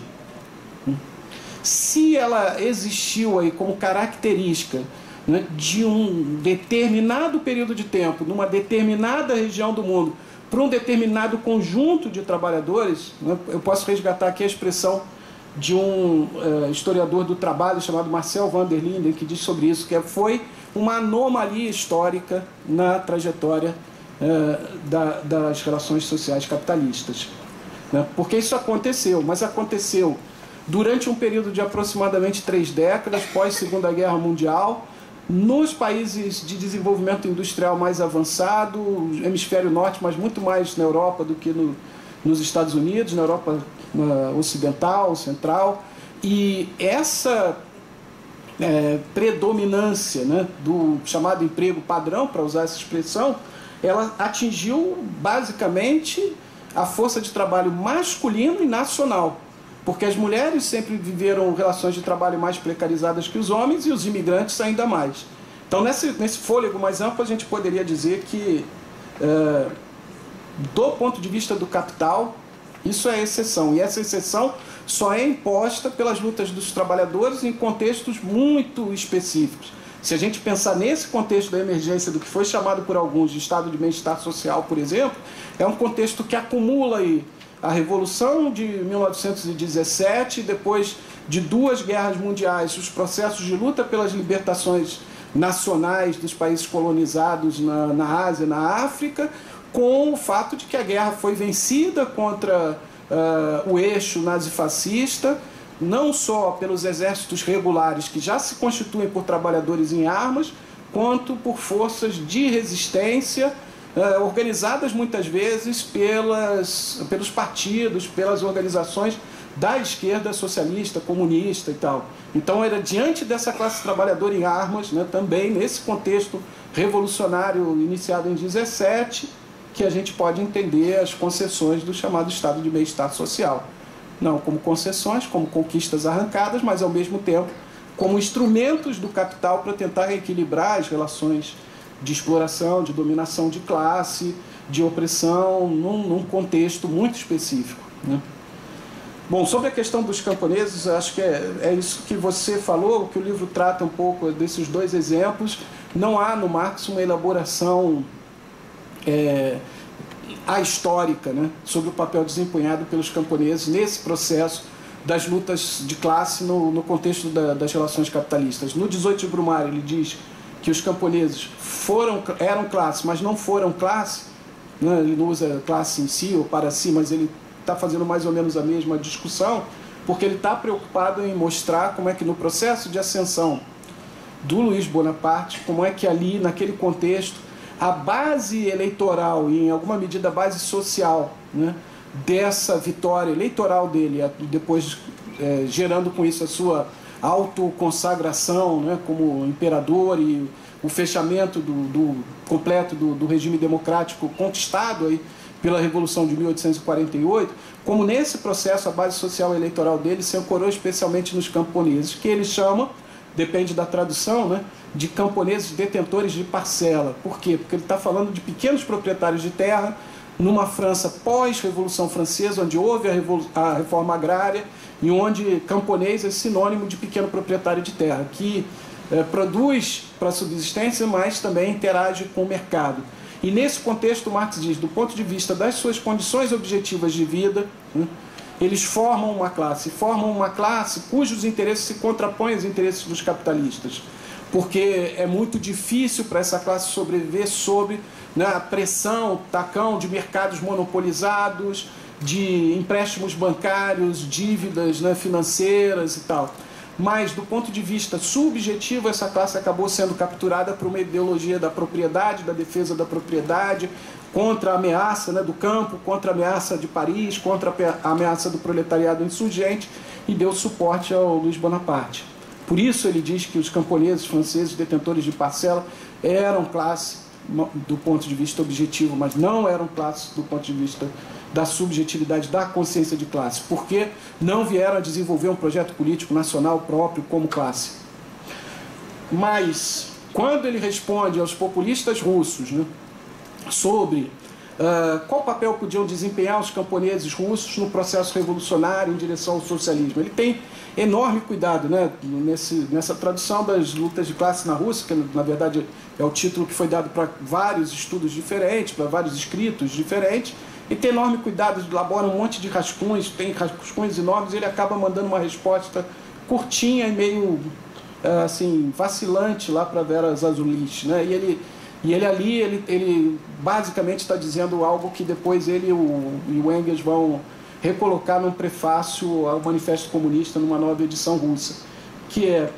Se ela existiu aí como característica, né, de um determinado período de tempo, numa determinada região do mundo, para um determinado conjunto de trabalhadores, né, eu posso resgatar aqui a expressão de um historiador do trabalho chamado Marcel van der Linden, que diz sobre isso, que foi uma anomalia histórica na trajetória das relações sociais capitalistas. Né? Porque isso aconteceu, mas aconteceu durante um período de aproximadamente 3 décadas, pós-Segunda Guerra Mundial, nos países de desenvolvimento industrial mais avançado, hemisfério norte, mas muito mais na Europa do que nos Estados Unidos, na Europa ocidental, central. E essa predominância, né, do chamado emprego padrão, para usar essa expressão, ela atingiu basicamente a força de trabalho masculina e nacional. Porque as mulheres sempre viveram relações de trabalho mais precarizadas que os homens e os imigrantes ainda mais. Então, nesse fôlego mais amplo, a gente poderia dizer que, do ponto de vista do capital, isso é exceção. E essa exceção só é imposta pelas lutas dos trabalhadores em contextos muito específicos. Se a gente pensar nesse contexto da emergência do que foi chamado por alguns de estado de bem-estar social, por exemplo, é um contexto que acumula aí a Revolução de 1917, depois de 2 guerras mundiais, os processos de luta pelas libertações nacionais dos países colonizados na Ásia, na África, com o fato de que a guerra foi vencida contra o eixo nazifascista, não só pelos exércitos regulares, que já se constituem por trabalhadores em armas, quanto por forças de resistência, organizadas muitas vezes pelos partidos, pelas organizações da esquerda socialista, comunista e tal. Então era diante dessa classe trabalhadora em armas, né, também nesse contexto revolucionário iniciado em 17, que a gente pode entender as concessões do chamado estado de bem-estar social. Não como concessões, como conquistas arrancadas, mas ao mesmo tempo como instrumentos do capital para tentar reequilibrar as relações de exploração, de dominação de classe, de opressão, num contexto muito específico, né? Bom, sobre a questão dos camponeses, acho que é isso que você falou, que o livro trata um pouco desses 2 exemplos, não há no Marx uma elaboração ahistórica, né, sobre o papel desempenhado pelos camponeses nesse processo das lutas de classe no contexto das relações capitalistas. No 18 de Brumário ele diz que os camponeses eram classe, mas não foram classe, né? Ele não usa classe em si ou para si, mas ele está fazendo mais ou menos a mesma discussão, porque ele está preocupado em mostrar como é que no processo de ascensão do Luiz Bonaparte, como é que ali, naquele contexto, a base eleitoral e, em alguma medida, a base social, né, dessa vitória eleitoral dele, depois gerando com isso a sua autoconsagração, né, como imperador e o fechamento completo do regime democrático conquistado aí pela Revolução de 1848, como nesse processo a base social eleitoral dele se ancorou especialmente nos camponeses, que ele chama, depende da tradução, né, de camponeses detentores de parcela. Por quê? Porque ele está falando de pequenos proprietários de terra numa França pós-Revolução Francesa, onde houve a reforma agrária e onde camponês é sinônimo de pequeno proprietário de terra, que produz para a subsistência, mas também interage com o mercado. E nesse contexto, Marx diz, do ponto de vista das suas condições objetivas de vida, né, eles formam uma classe cujos interesses se contrapõem aos interesses dos capitalistas, porque é muito difícil para essa classe sobreviver sob, né, a pressão, tacão de mercados monopolizados, de empréstimos bancários, dívidas, né, financeiras e tal. Mas, do ponto de vista subjetivo, essa classe acabou sendo capturada por uma ideologia da propriedade, da defesa da propriedade, contra a ameaça, né, do campo, contra a ameaça de Paris, contra a ameaça do proletariado insurgente, e deu suporte ao Luiz Bonaparte. Por isso ele diz que os camponeses franceses, detentores de parcela, eram classe do ponto de vista objetivo, mas não eram classe do ponto de vista da subjetividade da consciência de classe, porque não vieram a desenvolver um projeto político nacional próprio como classe. Mas, quando ele responde aos populistas russos, né, sobre qual papel podiam desempenhar os camponeses russos no processo revolucionário em direção ao socialismo, ele tem enorme cuidado, né, nessa tradução das lutas de classe na Rússia, que na verdade é o título que foi dado para vários estudos diferentes, para vários escritos diferentes, e tem enorme cuidado, elabora um monte de rascunhos, tem rascunhos enormes, e ele acaba mandando uma resposta curtinha e meio assim, vacilante lá para Vera Zasulich, né? E ele basicamente está dizendo algo que depois ele e o Engels vão recolocar num prefácio ao Manifesto Comunista numa nova edição russa, que é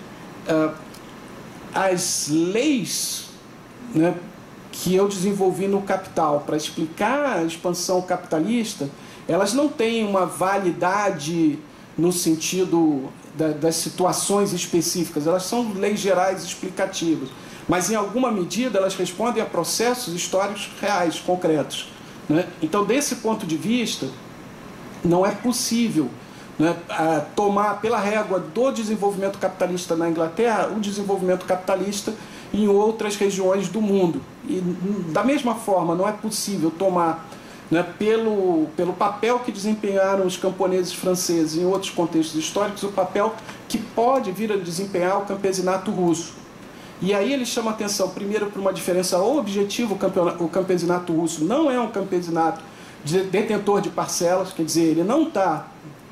as leis, né, que eu desenvolvi no Capital para explicar a expansão capitalista, elas não têm uma validade no sentido das situações específicas, elas são leis gerais explicativas, mas em alguma medida elas respondem a processos históricos reais, concretos, né? Então, desse ponto de vista, não é possível, né, tomar pela régua do desenvolvimento capitalista na Inglaterra o desenvolvimento capitalista em outras regiões do mundo. E, da mesma forma, não é possível tomar, né, pelo papel que desempenharam os camponeses franceses em outros contextos históricos, o papel que pode vir a desempenhar o campesinato russo. E aí ele chama atenção, primeiro, para uma diferença objetiva: o campesinato russo não é um campesinato detentor de parcelas, quer dizer, ele não está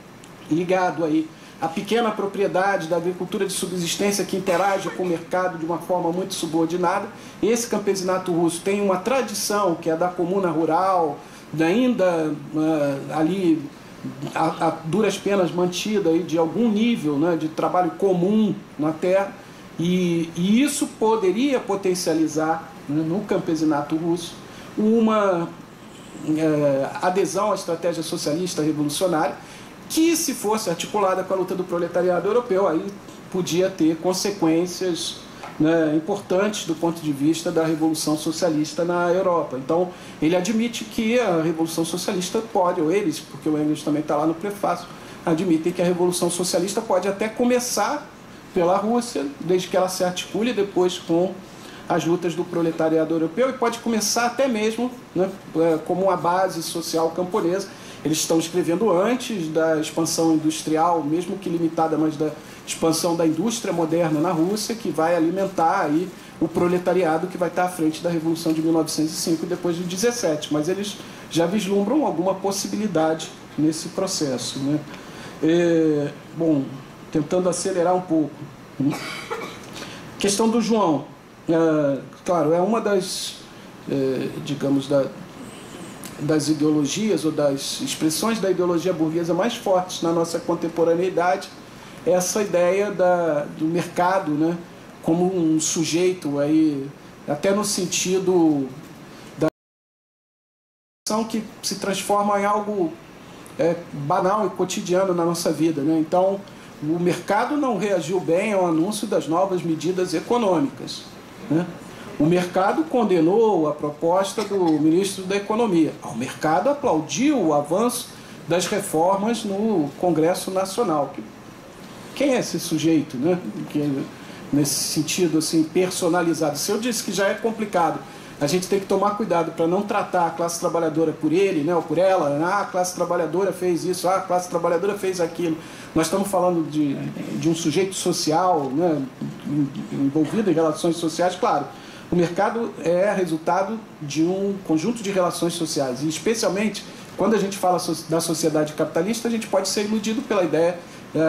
ligado aí à pequena propriedade da agricultura de subsistência que interage com o mercado de uma forma muito subordinada. Esse campesinato russo tem uma tradição que é da comuna rural, ainda ali a duras penas mantida aí de algum nível, né, de trabalho comum na terra, e isso poderia potencializar, né, no campesinato russo uma adesão à estratégia socialista revolucionária, que, se fosse articulada com a luta do proletariado europeu, aí podia ter consequências, né, importantes do ponto de vista da revolução socialista na Europa. Então, ele admite que a revolução socialista pode, ou eles, porque o Engels também está lá no prefácio, admitem que a revolução socialista pode até começar pela Rússia, desde que ela se articule depois com as lutas do proletariado europeu, e pode começar até mesmo, né, como uma base social camponesa. Eles estão escrevendo antes da expansão industrial, mesmo que limitada, mas da expansão da indústria moderna na Rússia, que vai alimentar aí o proletariado que vai estar à frente da Revolução de 1905 e depois de 17, mas eles já vislumbram alguma possibilidade nesse processo, né? Bom, tentando acelerar um pouco. Questão do João. Claro, é uma das, digamos, das ideologias ou das expressões da ideologia burguesa mais fortes na nossa contemporaneidade, essa ideia do mercado, né, como um sujeito, aí, até no sentido da ação que se transforma em algo banal e cotidiano na nossa vida, né? Então, o mercado não reagiu bem ao anúncio das novas medidas econômicas, né? O mercado condenou a proposta do ministro da Economia. O mercado aplaudiu o avanço das reformas no Congresso Nacional. Quem é esse sujeito, né? Que, nesse sentido assim, personalizado? Se eu disse que já é complicado, a gente tem que tomar cuidado para não tratar a classe trabalhadora por ele, né, ou por ela. A classe trabalhadora fez isso, a classe trabalhadora fez aquilo. Nós estamos falando de um sujeito social, né, envolvido em relações sociais. Claro, o mercado é resultado de um conjunto de relações sociais. E, especialmente, quando a gente fala da sociedade capitalista, a gente pode ser iludido pela ideia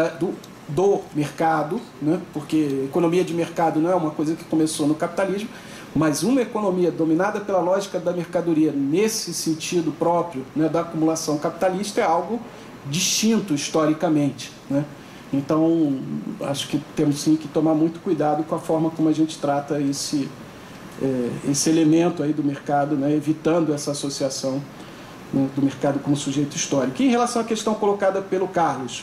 do mercado, né, porque economia de mercado não é uma coisa que começou no capitalismo, mas uma economia dominada pela lógica da mercadoria nesse sentido próprio, né, da acumulação capitalista é algo distinto historicamente, né? Então, acho que temos sim que tomar muito cuidado com a forma como a gente trata esse elemento aí do mercado, né, evitando essa associação, né, do mercado como sujeito histórico. E em relação à questão colocada pelo Carlos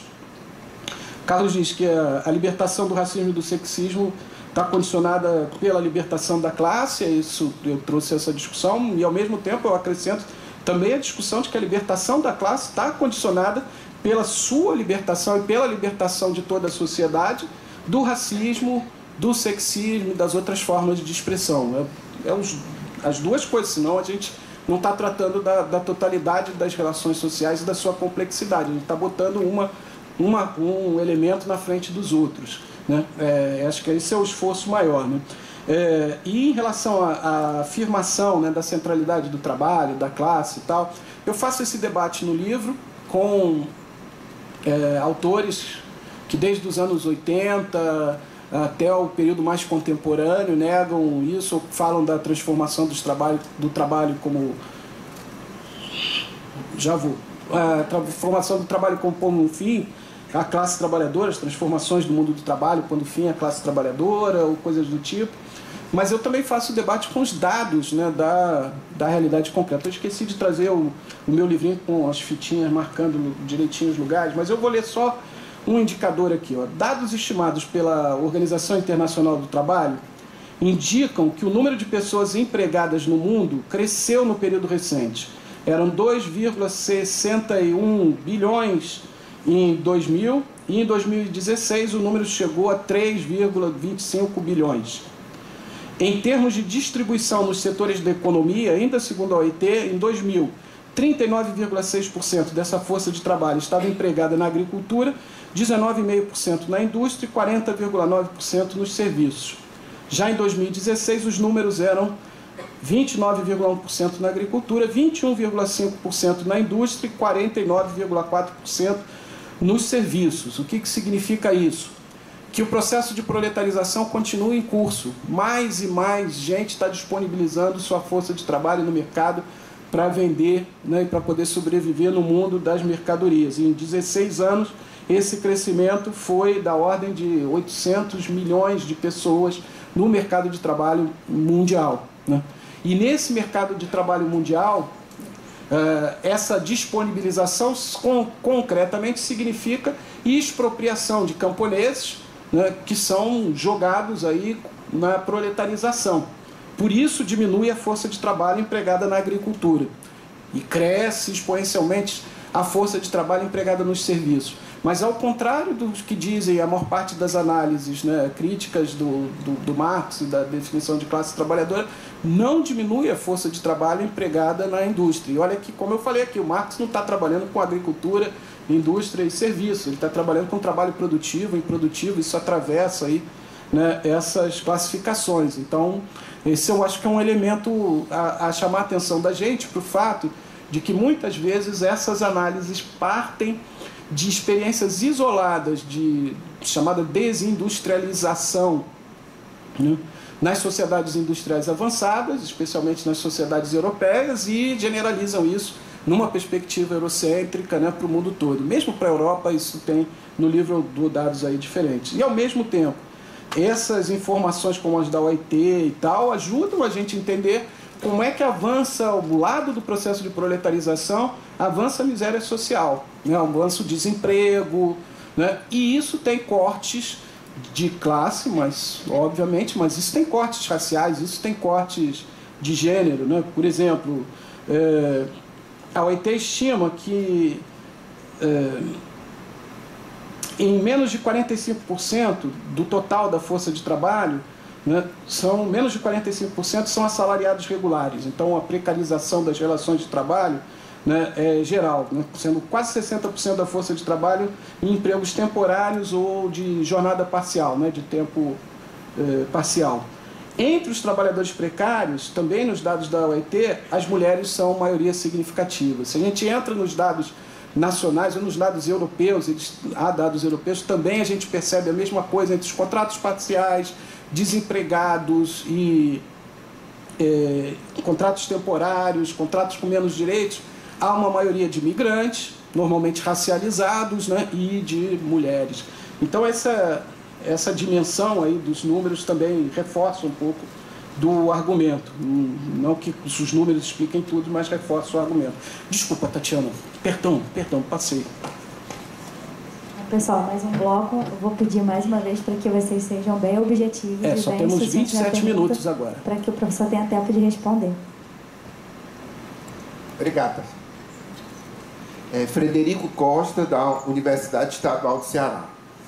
diz que a libertação do racismo e do sexismo está condicionada pela libertação da classe, isso eu trouxe essa discussão, e ao mesmo tempo eu acrescento também a discussão de que a libertação da classe está condicionada pela sua libertação e pela libertação de toda a sociedade do racismo, do sexismo e das outras formas de expressão. As duas coisas, senão a gente não está tratando da totalidade das relações sociais e da sua complexidade, a gente está botando um elemento na frente dos outros, né? Acho que esse é o esforço maior, né? E em relação à afirmação, né, da centralidade do trabalho, da classe e tal, eu faço esse debate no livro com autores que desde os anos 80 até o período mais contemporâneo negam isso, ou falam da transformação do trabalho como... a transformação do trabalho como um fim, a classe trabalhadora, as transformações do mundo do trabalho, quando fim a classe trabalhadora, ou coisas do tipo. Mas eu também faço debate com os dados, né, da realidade concreta. Eu esqueci de trazer o meu livrinho com as fitinhas marcando direitinho os lugares, mas eu vou ler só um indicador aqui. Ó. Dados estimados pela Organização Internacional do Trabalho indicam que o número de pessoas empregadas no mundo cresceu no período recente. Eram 2,61 bilhões em 2000, e em 2016 o número chegou a 3,25 bilhões. Em termos de distribuição nos setores da economia, ainda segundo a OIT, em 2000, 39,6% dessa força de trabalho estava empregada na agricultura, 19,5% na indústria e 40,9% nos serviços. Já em 2016, os números eram 29,1% na agricultura, 21,5% na indústria e 49,4% nos serviços. O que significa isso? Que o processo de proletarização continua em curso. Mais e mais gente está disponibilizando sua força de trabalho no mercado para vender, né, e para poder sobreviver no mundo das mercadorias. E em 16 anos, esse crescimento foi da ordem de 800 milhões de pessoas no mercado de trabalho mundial, né? E nesse mercado de trabalho mundial, essa disponibilização concretamente significa expropriação de camponeses, né, que são jogados aí na proletarização. Por isso diminui a força de trabalho empregada na agricultura e cresce exponencialmente a força de trabalho empregada nos serviços. Mas ao contrário do que dizem a maior parte das análises, né, críticas do Marx e da definição de classe trabalhadora, não diminui a força de trabalho empregada na indústria. E olha que, como eu falei aqui, o Marx não está trabalhando com agricultura, indústria e serviço, ele está trabalhando com trabalho produtivo, improdutivo, isso atravessa aí né, essas classificações. Então, esse eu acho que é um elemento a chamar a atenção da gente para o fato de que muitas vezes essas análises partem de experiências isoladas de chamada desindustrialização, né, nas sociedades industriais avançadas, especialmente nas sociedades europeias, e generalizam isso numa perspectiva eurocêntrica, né, para o mundo todo. Mesmo para a Europa, isso tem no livro dados aí diferentes. E, ao mesmo tempo, essas informações como as da OIT e tal ajudam a gente a entender como é que avança ao lado do processo de proletarização, avança a miséria social, né, avança o desemprego, né, e isso tem cortes de classe, mas obviamente, mas isso tem cortes raciais, isso tem cortes de gênero, né? Por exemplo, a OIT estima que em menos de 45% do total da força de trabalho, né, menos de 45% são assalariados regulares. Então, a precarização das relações de trabalho, né, é geral, né, sendo quase 60% da força de trabalho em empregos temporários ou de jornada parcial, né, de tempo parcial. Entre os trabalhadores precários, também nos dados da OIT, as mulheres são maioria significativa. Se a gente entra nos dados nacionais ou nos dados europeus, há dados europeus, também a gente percebe a mesma coisa entre os contratos parciais, desempregados e contratos temporários, contratos com menos direitos. Há uma maioria de imigrantes, normalmente racializados, né, e de mulheres. Então essa dimensão aí dos números também reforça um pouco do argumento. Não que os números expliquem tudo, mas reforça o argumento. Desculpa, Tatiana. Perdão, passei. Pessoal, mais um bloco. Eu vou pedir mais uma vez para que vocês sejam bem objetivos. Só temos 27 minutos agora. Para que o professor tenha tempo de responder. Obrigado. Frederico Costa, da Universidade Estadual do Ceará.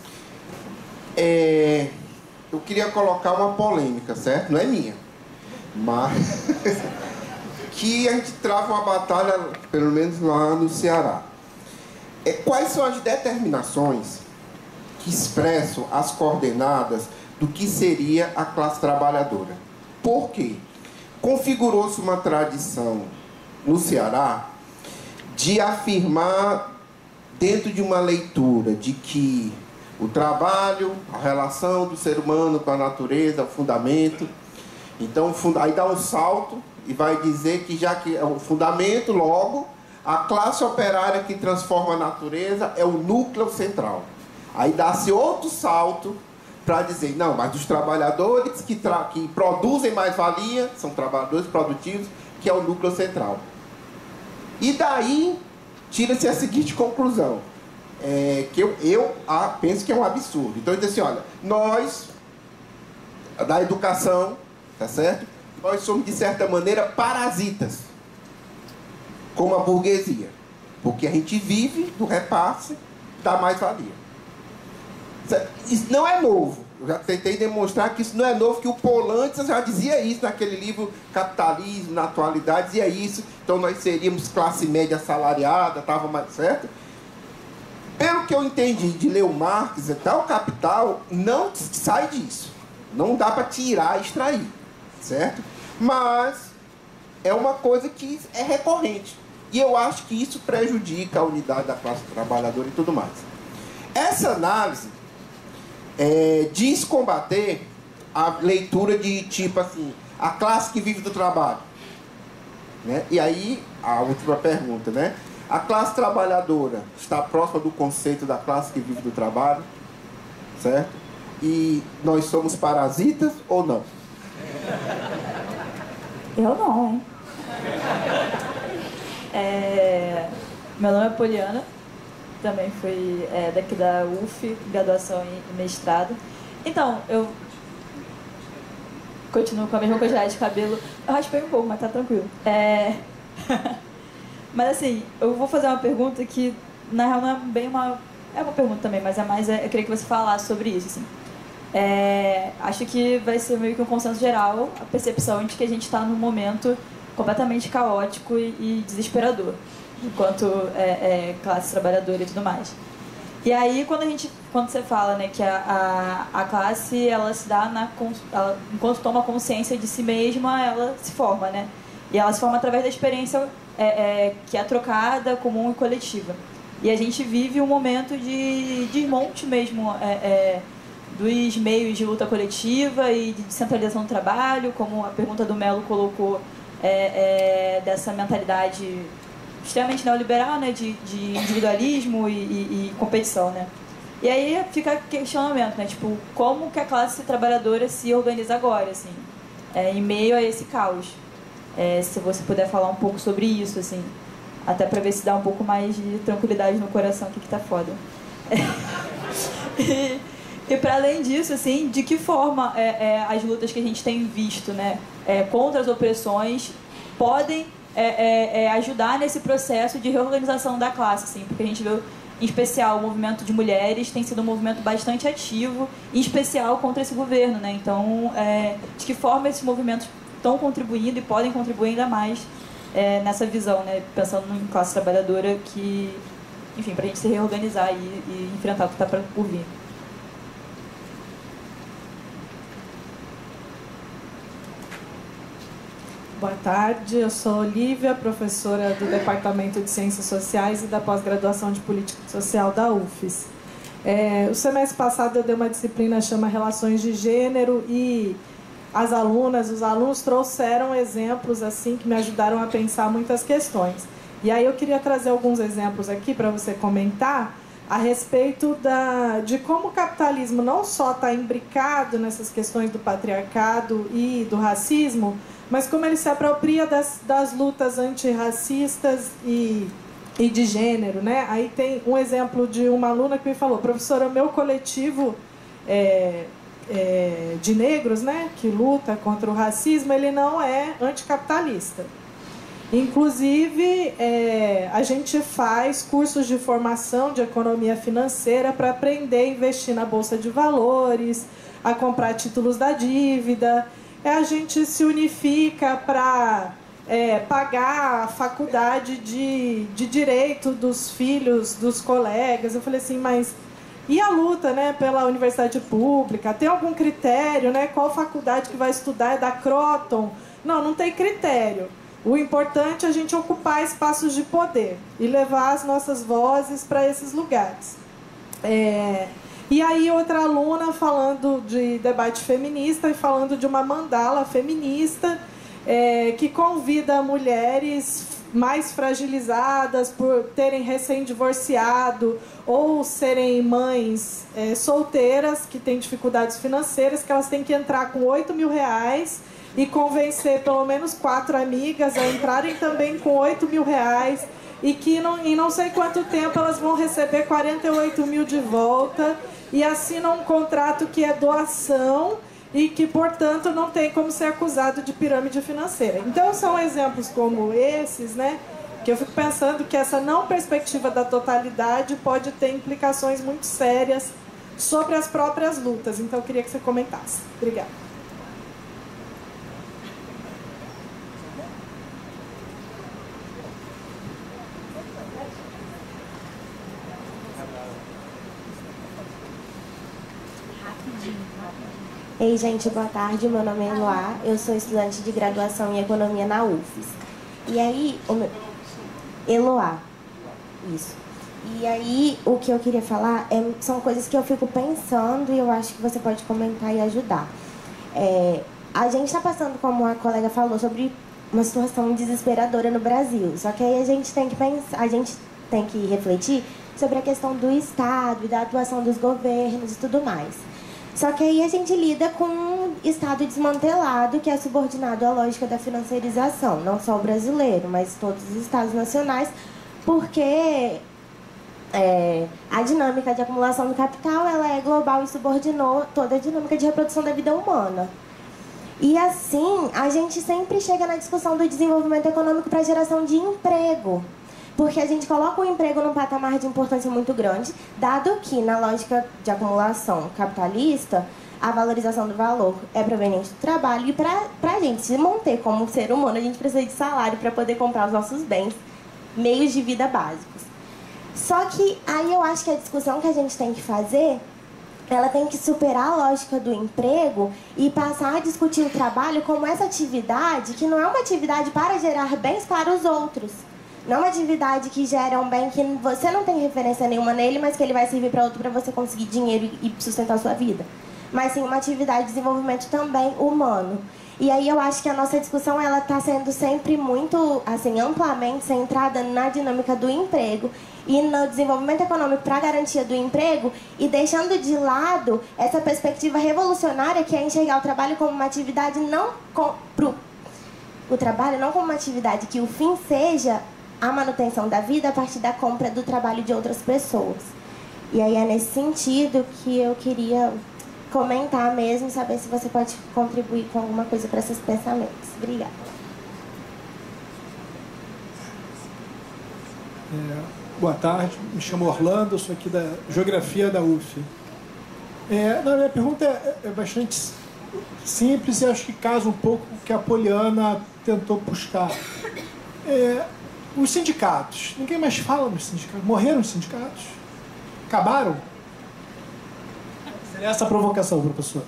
Eu queria colocar uma polêmica, certo? Não é minha, mas que a gente trava uma batalha, pelo menos lá no Ceará. Quais são as determinações que expressam as coordenadas do que seria a classe trabalhadora? Por quê? Configurou-se uma tradição no Ceará de afirmar, dentro de uma leitura de que o trabalho, a relação do ser humano com a natureza, o fundamento. Então, aí dá um salto e vai dizer que já que é o fundamento, logo, a classe operária que transforma a natureza é o núcleo central. Aí dá-se outro salto para dizer, não, mas os trabalhadores que produzem mais-valia, são trabalhadores produtivos, que é o núcleo central. E daí, tira-se a seguinte conclusão. Que eu penso que é um absurdo. Então, ele diz assim, olha, nós, da educação, tá certo? Nós somos, de certa maneira, parasitas, como a burguesia, porque a gente vive do repasse da mais-valia. Isso não é novo. Eu já tentei demonstrar que isso não é novo, que o Polantzas já dizia isso naquele livro Capitalismo na Atualidade, dizia isso. Então, nós seríamos classe média assalariada, estava mais certo. Pelo que eu entendi de ler o Marx e tal, o Capital não sai disso. Não dá para tirar, extrair, certo? Mas é uma coisa que é recorrente. E eu acho que isso prejudica a unidade da classe trabalhadora e tudo mais. Essa análise diz combater a leitura de tipo assim, a classe que vive do trabalho. Né? E aí, a última pergunta, né? A classe trabalhadora está próxima do conceito da classe que vive do trabalho, certo? E nós somos parasitas ou não? Eu não, hein? Meu nome é Poliana, também fui daqui da UF, graduação e mestrado. Então, eu continuo com a mesma quantidade de cabelo. Eu raspei um pouco, mas tá tranquilo. Mas assim, eu vou fazer uma pergunta que, na real, não é bem uma... É uma pergunta também, mas é mais... eu queria que você falasse sobre isso, assim. Acho que vai ser meio que um consenso geral a percepção de que a gente está num momento completamente caótico e desesperador, enquanto classe trabalhadora e tudo mais. E aí, quando você fala, né, que a classe, ela se dá enquanto toma consciência de si mesma, ela se forma, né? E ela se forma através da experiência que é trocada, comum e coletiva. E a gente vive um momento de desmonte mesmo dos meios de luta coletiva e de descentralização do trabalho, como a pergunta do Melo colocou, dessa mentalidade extremamente neoliberal, né, de individualismo e competição, né? E aí fica questionamento, né, tipo, como que a classe trabalhadora se organiza agora, assim, em meio a esse caos? Se você puder falar um pouco sobre isso, assim, até para ver se dá um pouco mais de tranquilidade no coração, que tá foda. E para além disso, assim, de que forma as lutas que a gente tem visto, né, contra as opressões podem ajudar nesse processo de reorganização da classe, assim, porque a gente viu, em especial, o movimento de mulheres tem sido um movimento bastante ativo, em especial contra esse governo, né? Então, de que forma esses movimentos estão contribuindo e podem contribuir ainda mais nessa visão, né? Pensando em classe trabalhadora, que, enfim, para a gente se reorganizar e enfrentar o que está por vir. Boa tarde, eu sou Olívia, professora do Departamento de Ciências Sociais e da pós-graduação de Política Social da UFES. O semestre passado eu dei uma disciplina que chama Relações de Gênero e as alunas, os alunos trouxeram exemplos assim que me ajudaram a pensar muitas questões. E aí eu queria trazer alguns exemplos aqui para você comentar a respeito de como o capitalismo não só está imbricado nessas questões do patriarcado e do racismo, mas como ele se apropria das lutas antirracistas e de gênero, né? Aí tem um exemplo de uma aluna que me falou: professora, o meu coletivo de negros, né, que luta contra o racismo, ele não é anticapitalista. Inclusive, a gente faz cursos de formação de economia financeira para aprender a investir na Bolsa de Valores, a comprar títulos da dívida. A gente se unifica para pagar a faculdade de direito dos filhos dos colegas. Eu falei assim, mas e a luta, né, pela universidade pública? Tem algum critério, né? Qual faculdade que vai estudar? É da Croton? Não tem critério. O importante é a gente ocupar espaços de poder e levar as nossas vozes para esses lugares. E aí outra aluna falando de debate feminista e falando de uma mandala feminista que convida mulheres mais fragilizadas por terem recém-divorciado ou serem mães solteiras que têm dificuldades financeiras, que elas têm que entrar com R$8.000 e convencer pelo menos 4 amigas a entrarem também com R$8.000 e que em não sei quanto tempo elas vão receber 48.000 de volta e assinam um contrato que é doação e que, portanto, não tem como ser acusado de pirâmide financeira. Então, são exemplos como esses, né, que eu fico pensando que essa não perspectiva da totalidade pode ter implicações muito sérias sobre as próprias lutas. Então, eu queria que você comentasse. Obrigada. Ei, gente, boa tarde. Meu nome é Eloá. Eu sou estudante de graduação em Economia na UFES. E aí... Eloá. Isso. E aí, o que eu queria falar são coisas que eu fico pensando e eu acho que você pode comentar e ajudar. A gente está passando, como a colega falou, sobre uma situação desesperadora no Brasil. Só que aí a gente tem que pensar, a gente tem que refletir sobre a questão do Estado e da atuação dos governos e tudo mais. Só que aí a gente lida com um Estado desmantelado que é subordinado à lógica da financiarização, não só o brasileiro, mas todos os Estados nacionais, porque a dinâmica de acumulação do capital ela é global e subordinou toda a dinâmica de reprodução da vida humana. E assim, a gente sempre chega na discussão do desenvolvimento econômico para a geração de emprego. Porque a gente coloca o emprego num patamar de importância muito grande, dado que, na lógica de acumulação capitalista, a valorização do valor é proveniente do trabalho. E para a gente se manter como ser humano, a gente precisa de salário para poder comprar os nossos bens, meios de vida básicos. Só que aí eu acho que a discussão que a gente tem que fazer, ela tem que superar a lógica do emprego e passar a discutir o trabalho como essa atividade que não é uma atividade para gerar bens para os outros. Não é uma atividade que gera um bem que você não tem referência nenhuma nele, mas que ele vai servir para outro para você conseguir dinheiro e sustentar a sua vida. Mas sim uma atividade de desenvolvimento também humano. E aí eu acho que a nossa discussão ela está sendo sempre muito, assim, amplamente centrada na dinâmica do emprego e no desenvolvimento econômico para a garantia do emprego e deixando de lado essa perspectiva revolucionária que é enxergar o trabalho como uma atividade o trabalho não como uma atividade que o fim seja a manutenção da vida a partir da compra do trabalho de outras pessoas. E aí é nesse sentido que eu queria comentar mesmo, saber se você pode contribuir com alguma coisa para esses pensamentos. Obrigada. Boa tarde, me chamo Orlando, eu sou aqui da Geografia da UF. A minha pergunta é bastante simples e acho que casa um pouco com o que a Poliana tentou buscar. Os sindicatos, ninguém mais fala dos sindicatos. Morreram os sindicatos? Acabaram? Seria essa a provocação, professor.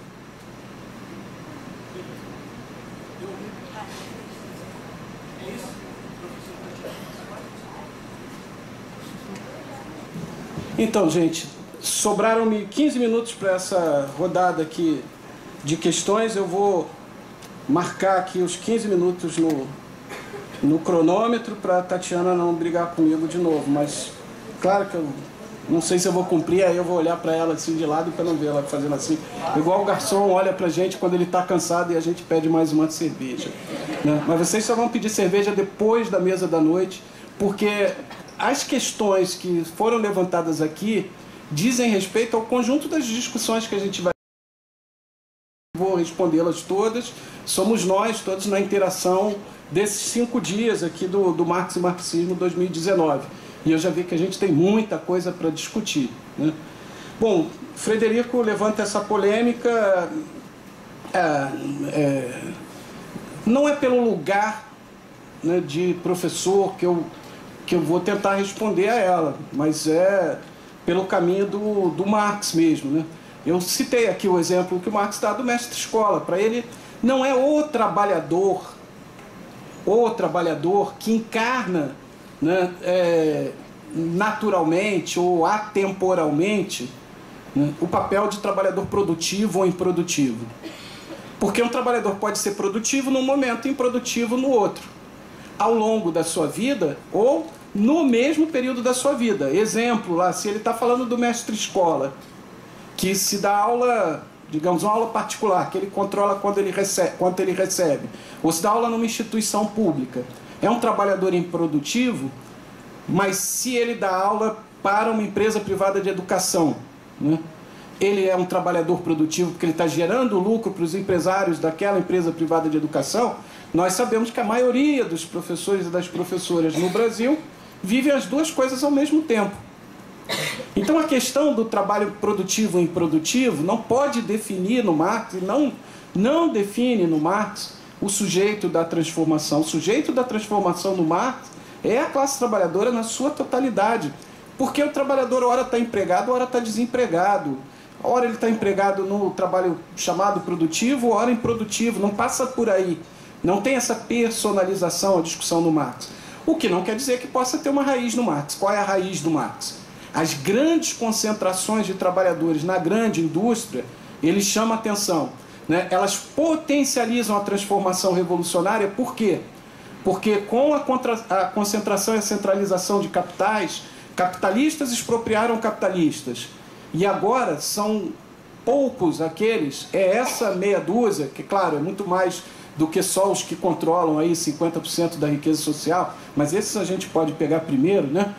Então, gente, sobraram-me 15 minutos para essa rodada aqui de questões. Eu vou marcar aqui os 15 minutos no cronômetro para a Tatiana não brigar comigo de novo. Mas, claro que eu não sei se eu vou cumprir, aí eu vou olhar para ela assim de lado para não ver ela fazendo assim. Igual o garçom olha para a gente quando ele está cansado e a gente pede mais uma cerveja, né? Mas vocês só vão pedir cerveja depois da mesa da noite, porque as questões que foram levantadas aqui dizem respeito ao conjunto das discussões que a gente vai... Vou respondê-las todas. Somos nós todos na interação desses 5 dias aqui do Marx e Marxismo 2019. E eu já vi que a gente tem muita coisa para discutir, né? Bom, Frederico levanta essa polêmica. Não é pelo lugar, né, de professor que eu vou tentar responder a ela, mas é pelo caminho do Marx mesmo, né? Eu citei aqui o exemplo que o Marx dá do mestre-escola. Para ele, não é o trabalhador que encarna, né, naturalmente ou atemporalmente, né, o papel de trabalhador produtivo ou improdutivo. Porque um trabalhador pode ser produtivo num momento e improdutivo no outro, ao longo da sua vida ou no mesmo período da sua vida. Exemplo lá, se ele está falando do mestre-escola, que se dá aula, digamos, uma aula particular, que ele controla quanto ele recebe, ou se dá aula numa instituição pública, é um trabalhador improdutivo. Mas se ele dá aula para uma empresa privada de educação, né, ele é um trabalhador produtivo porque ele está gerando lucro para os empresários daquela empresa privada de educação. Nós sabemos que a maioria dos professores e das professoras no Brasil vivem as duas coisas ao mesmo tempo. Então a questão do trabalho produtivo e improdutivo não pode definir no Marx, e não define no Marx o sujeito da transformação. O sujeito da transformação no Marx é a classe trabalhadora na sua totalidade. Porque o trabalhador ora está empregado, ora está desempregado. Ora ele está empregado no trabalho chamado produtivo, ora improdutivo. Não passa por aí. Não tem essa personalização, a discussão no Marx. O que não quer dizer que possa ter uma raiz no Marx. Qual é a raiz do Marx? As grandes concentrações de trabalhadores na grande indústria, ele chama atenção, né? Elas potencializam a transformação revolucionária. Por quê? Porque com a concentração e a centralização de capitais, capitalistas expropriaram capitalistas. E agora são poucos aqueles, essa meia dúzia, que claro, é muito mais do que só os que controlam aí 50% da riqueza social, mas esses a gente pode pegar primeiro, né?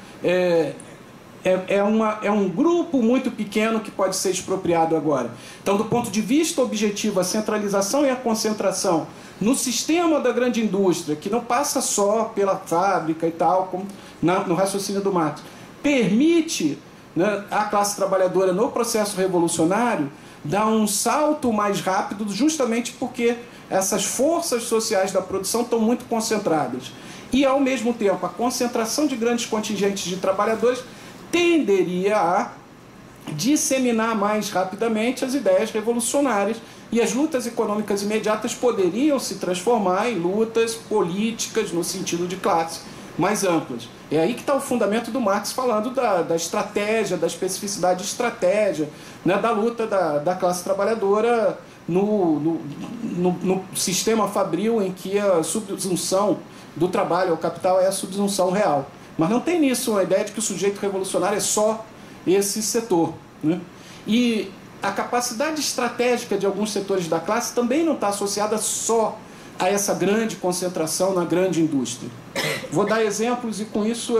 É um grupo muito pequeno que pode ser expropriado agora. Então, do ponto de vista objetivo, a centralização e a concentração no sistema da grande indústria, que não passa só pela fábrica e tal, como no raciocínio do Marx, permite, né, a classe trabalhadora no processo revolucionário dar um salto mais rápido, justamente porque essas forças sociais da produção estão muito concentradas. E, ao mesmo tempo, a concentração de grandes contingentes de trabalhadores tenderia a disseminar mais rapidamente as ideias revolucionárias, e as lutas econômicas imediatas poderiam se transformar em lutas políticas no sentido de classe mais amplas. É aí que está o fundamento do Marx falando da estratégia, da especificidade de estratégia, né, da luta da classe trabalhadora no sistema fabril em que a subsunção do trabalho ao capital é a subsunção real. Mas não tem nisso a ideia de que o sujeito revolucionário é só esse setor, né? E a capacidade estratégica de alguns setores da classe também não está associada só a essa grande concentração na grande indústria. Vou dar exemplos e com isso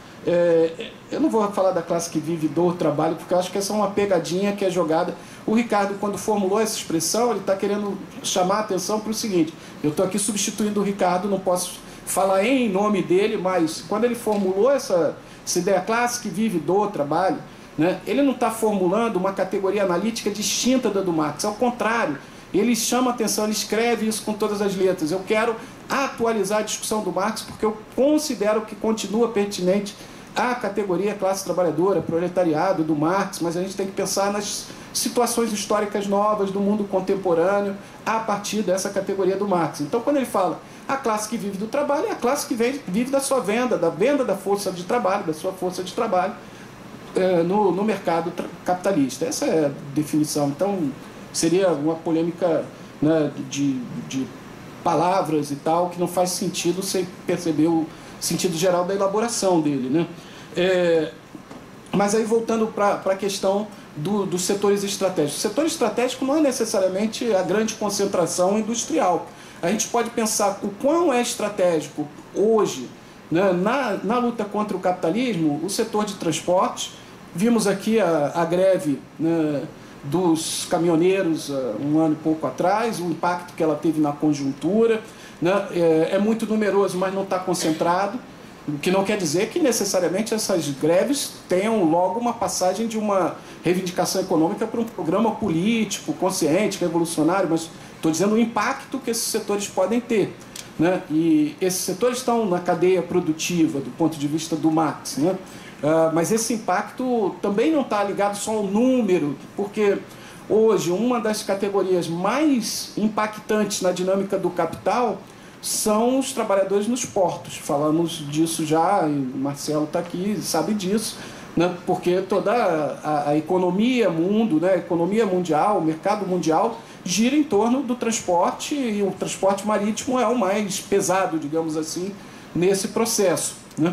eu não vou falar da classe que vive do trabalho, porque eu acho que essa é uma pegadinha que é jogada. O Ricardo, quando formulou essa expressão, ele está querendo chamar a atenção para o seguinte: eu estou aqui substituindo o Ricardo, não posso falar em nome dele, mas quando ele formulou essa ideia, classe que vive do trabalho, né, ele não está formulando uma categoria analítica distinta da do Marx, ao contrário, ele chama a atenção, ele escreve isso com todas as letras. Eu quero atualizar a discussão do Marx porque eu considero que continua pertinente a categoria classe trabalhadora, proletariado do Marx, mas a gente tem que pensar nas situações históricas novas do mundo contemporâneo a partir dessa categoria do Marx. Então, quando ele fala a classe que vive do trabalho, é a classe que vive da sua venda, da venda da força de trabalho, da sua força de trabalho no mercado capitalista. Essa é a definição. Então, seria uma polêmica, né, de palavras e tal, que não faz sentido sem perceber o sentido geral da elaboração dele, né? Mas aí, voltando para a questão dos setores estratégicos. O setor estratégico não é necessariamente a grande concentração industrial. A gente pode pensar o quão é estratégico hoje, né, na luta contra o capitalismo, o setor de transportes. Vimos aqui a greve, né, dos caminhoneiros um ano e pouco atrás, o impacto que ela teve na conjuntura, né, é muito numeroso, mas não está concentrado, o que não quer dizer que necessariamente essas greves tenham logo uma passagem de uma reivindicação econômica para um programa político, consciente, revolucionário, mas estou dizendo o impacto que esses setores podem ter, né? E esses setores estão na cadeia produtiva do ponto de vista do Marx, né? Mas esse impacto também não está ligado só ao número, porque hoje uma das categorias mais impactantes na dinâmica do capital são os trabalhadores nos portos. Falamos disso já, e o Marcelo está aqui, sabe disso, né? Porque toda a economia mundo, né? A economia mundial, o mercado mundial gira em torno do transporte, e o transporte marítimo é o mais pesado, digamos assim, nesse processo, né?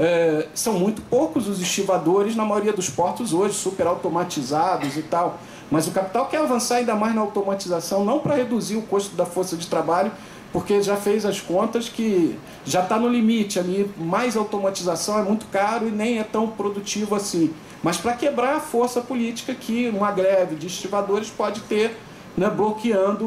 São muito poucos os estivadores na maioria dos portos hoje, super automatizados e tal, mas o capital quer avançar ainda mais na automatização, não para reduzir o custo da força de trabalho, porque já fez as contas que já está no limite ali, mais automatização é muito caro e nem é tão produtivo assim, mas para quebrar a força política que uma greve de estivadores pode ter, né, bloqueando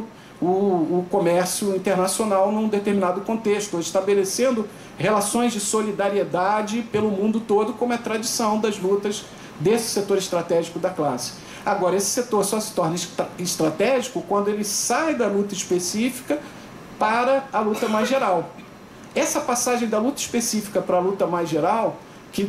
o comércio internacional num determinado contexto, estabelecendo relações de solidariedade pelo mundo todo, como é tradição das lutas desse setor estratégico da classe. Agora, esse setor só se torna estratégico quando ele sai da luta específica para a luta mais geral. Essa passagem da luta específica para a luta mais geral, que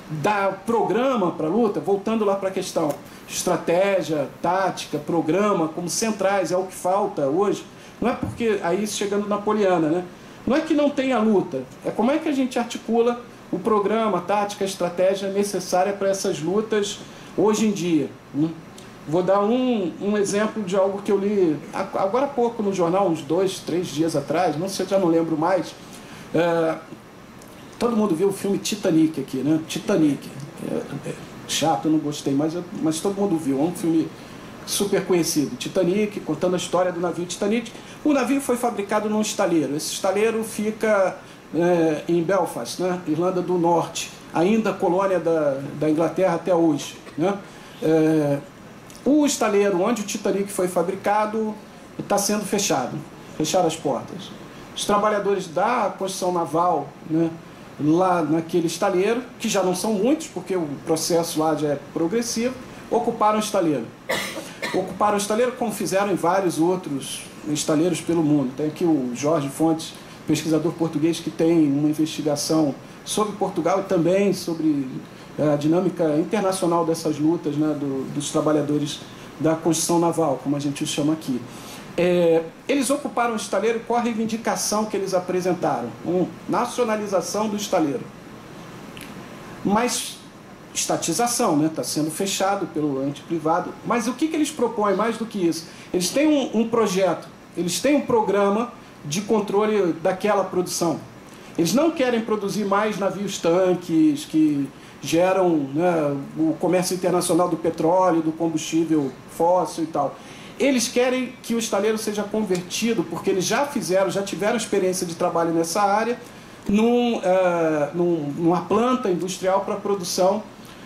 dá programa para a luta, voltando lá para a questão estratégia, tática, programa, como centrais, é o que falta hoje. Não é porque, aí chegando na Poliana, né? Não é que não tenha luta, é como é que a gente articula o programa, a tática, a estratégia necessária para essas lutas hoje em dia, né? Vou dar um exemplo de algo que eu li agora há pouco no jornal, uns 2, 3 dias atrás, não sei, já não lembro mais. Todo mundo viu o filme Titanic aqui, né? Titanic. Chato, eu não gostei, mas todo mundo viu. É um filme super conhecido. Titanic, contando a história do navio Titanic. O navio foi fabricado num estaleiro. Esse estaleiro fica em Belfast, né? Irlanda do Norte, ainda colônia da Inglaterra até hoje, né? O estaleiro onde o Titanic foi fabricado está sendo fechado. Fecharam as portas. Os trabalhadores da construção naval, né, lá naquele estaleiro, que já não são muitos, porque o processo lá já é progressivo, ocuparam o estaleiro. Ocuparam o estaleiro como fizeram em vários outros estaleiros pelo mundo. Tem aqui o Jorge Fontes pesquisador português que tem uma investigação sobre Portugal e também sobre a dinâmica internacional dessas lutas, né, dos trabalhadores da construção naval, como a gente o chama aqui. Eles ocuparam o estaleiro com a reivindicação que eles apresentaram, nacionalização do estaleiro. Mas estatização, né, está sendo fechado pelo ente privado. Mas o que eles propõem mais do que isso? Eles têm um projeto, eles têm um programa de controle daquela produção. Eles não querem produzir mais navios-tanques que geram, né, o comércio internacional do petróleo, do combustível fóssil e tal. Eles querem que o estaleiro seja convertido, porque eles já tiveram experiência de trabalho nessa área, numa planta industrial para a produção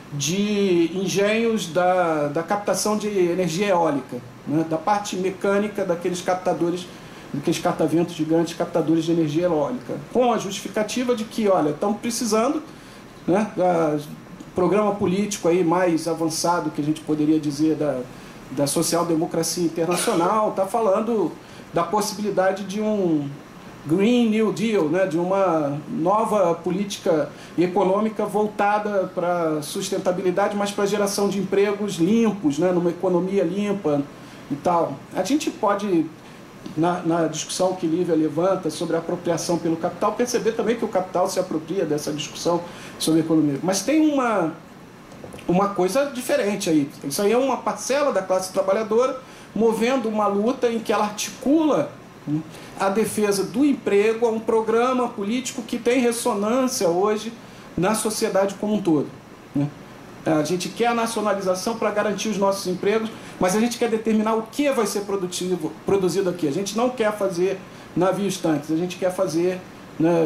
de engenhos da captação de energia eólica, né, da parte mecânica daqueles captadores, daqueles cataventos gigantes, captadores de energia eólica, com a justificativa de que, olha, estamos precisando, né, programa político aí mais avançado que a gente poderia dizer da social-democracia internacional, está falando da possibilidade de um Green New Deal, né, de uma nova política econômica voltada para sustentabilidade, mas para a geração de empregos limpos, né, numa economia limpa e tal. A gente pode, na discussão que Lívia levanta sobre a apropriação pelo capital, perceber também que o capital se apropria dessa discussão sobre economia. Mas tem uma coisa diferente aí. Isso aí é uma parcela da classe trabalhadora movendo uma luta em que ela articula a defesa do emprego a um programa político que tem ressonância hoje na sociedade como um todo. A gente quer a nacionalização para garantir os nossos empregos, mas a gente quer determinar o que vai ser produzido aqui. A gente não quer fazer navios-tanques, a gente quer fazer, né,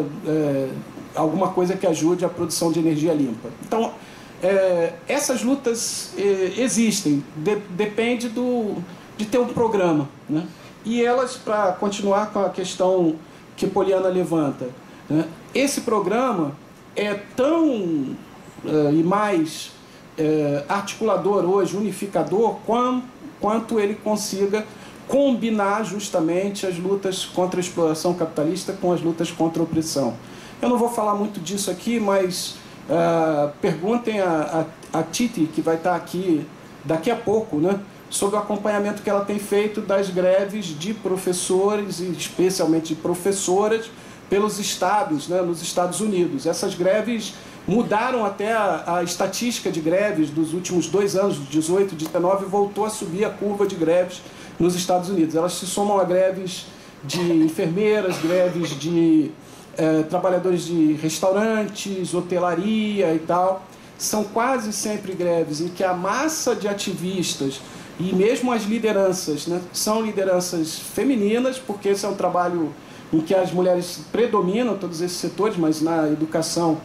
alguma coisa que ajude a produção de energia limpa. Então, essas lutas existem, depende de ter um programa, né? E elas, para continuar com a questão que Poliana levanta, né, esse programa é tão e mais articulador hoje, unificador, quanto ele consiga combinar justamente as lutas contra a exploração capitalista com as lutas contra a opressão. Eu não vou falar muito disso aqui, mas perguntem a Titi, que vai estar aqui daqui a pouco, né, sobre o acompanhamento que ela tem feito das greves de professores e especialmente de professoras pelos estados, né, nos Estados Unidos. Essas greves mudaram até a estatística de greves dos últimos 2 anos, de 18 e 19, voltou a subir a curva de greves nos Estados Unidos. Elas se somam a greves de enfermeiras, greves de trabalhadores de restaurantes, hotelaria e tal. São quase sempre greves em que a massa de ativistas e mesmo as lideranças, né, são lideranças femininas, porque esse é um trabalho em que as mulheres predominam, todos esses setores, mas na educação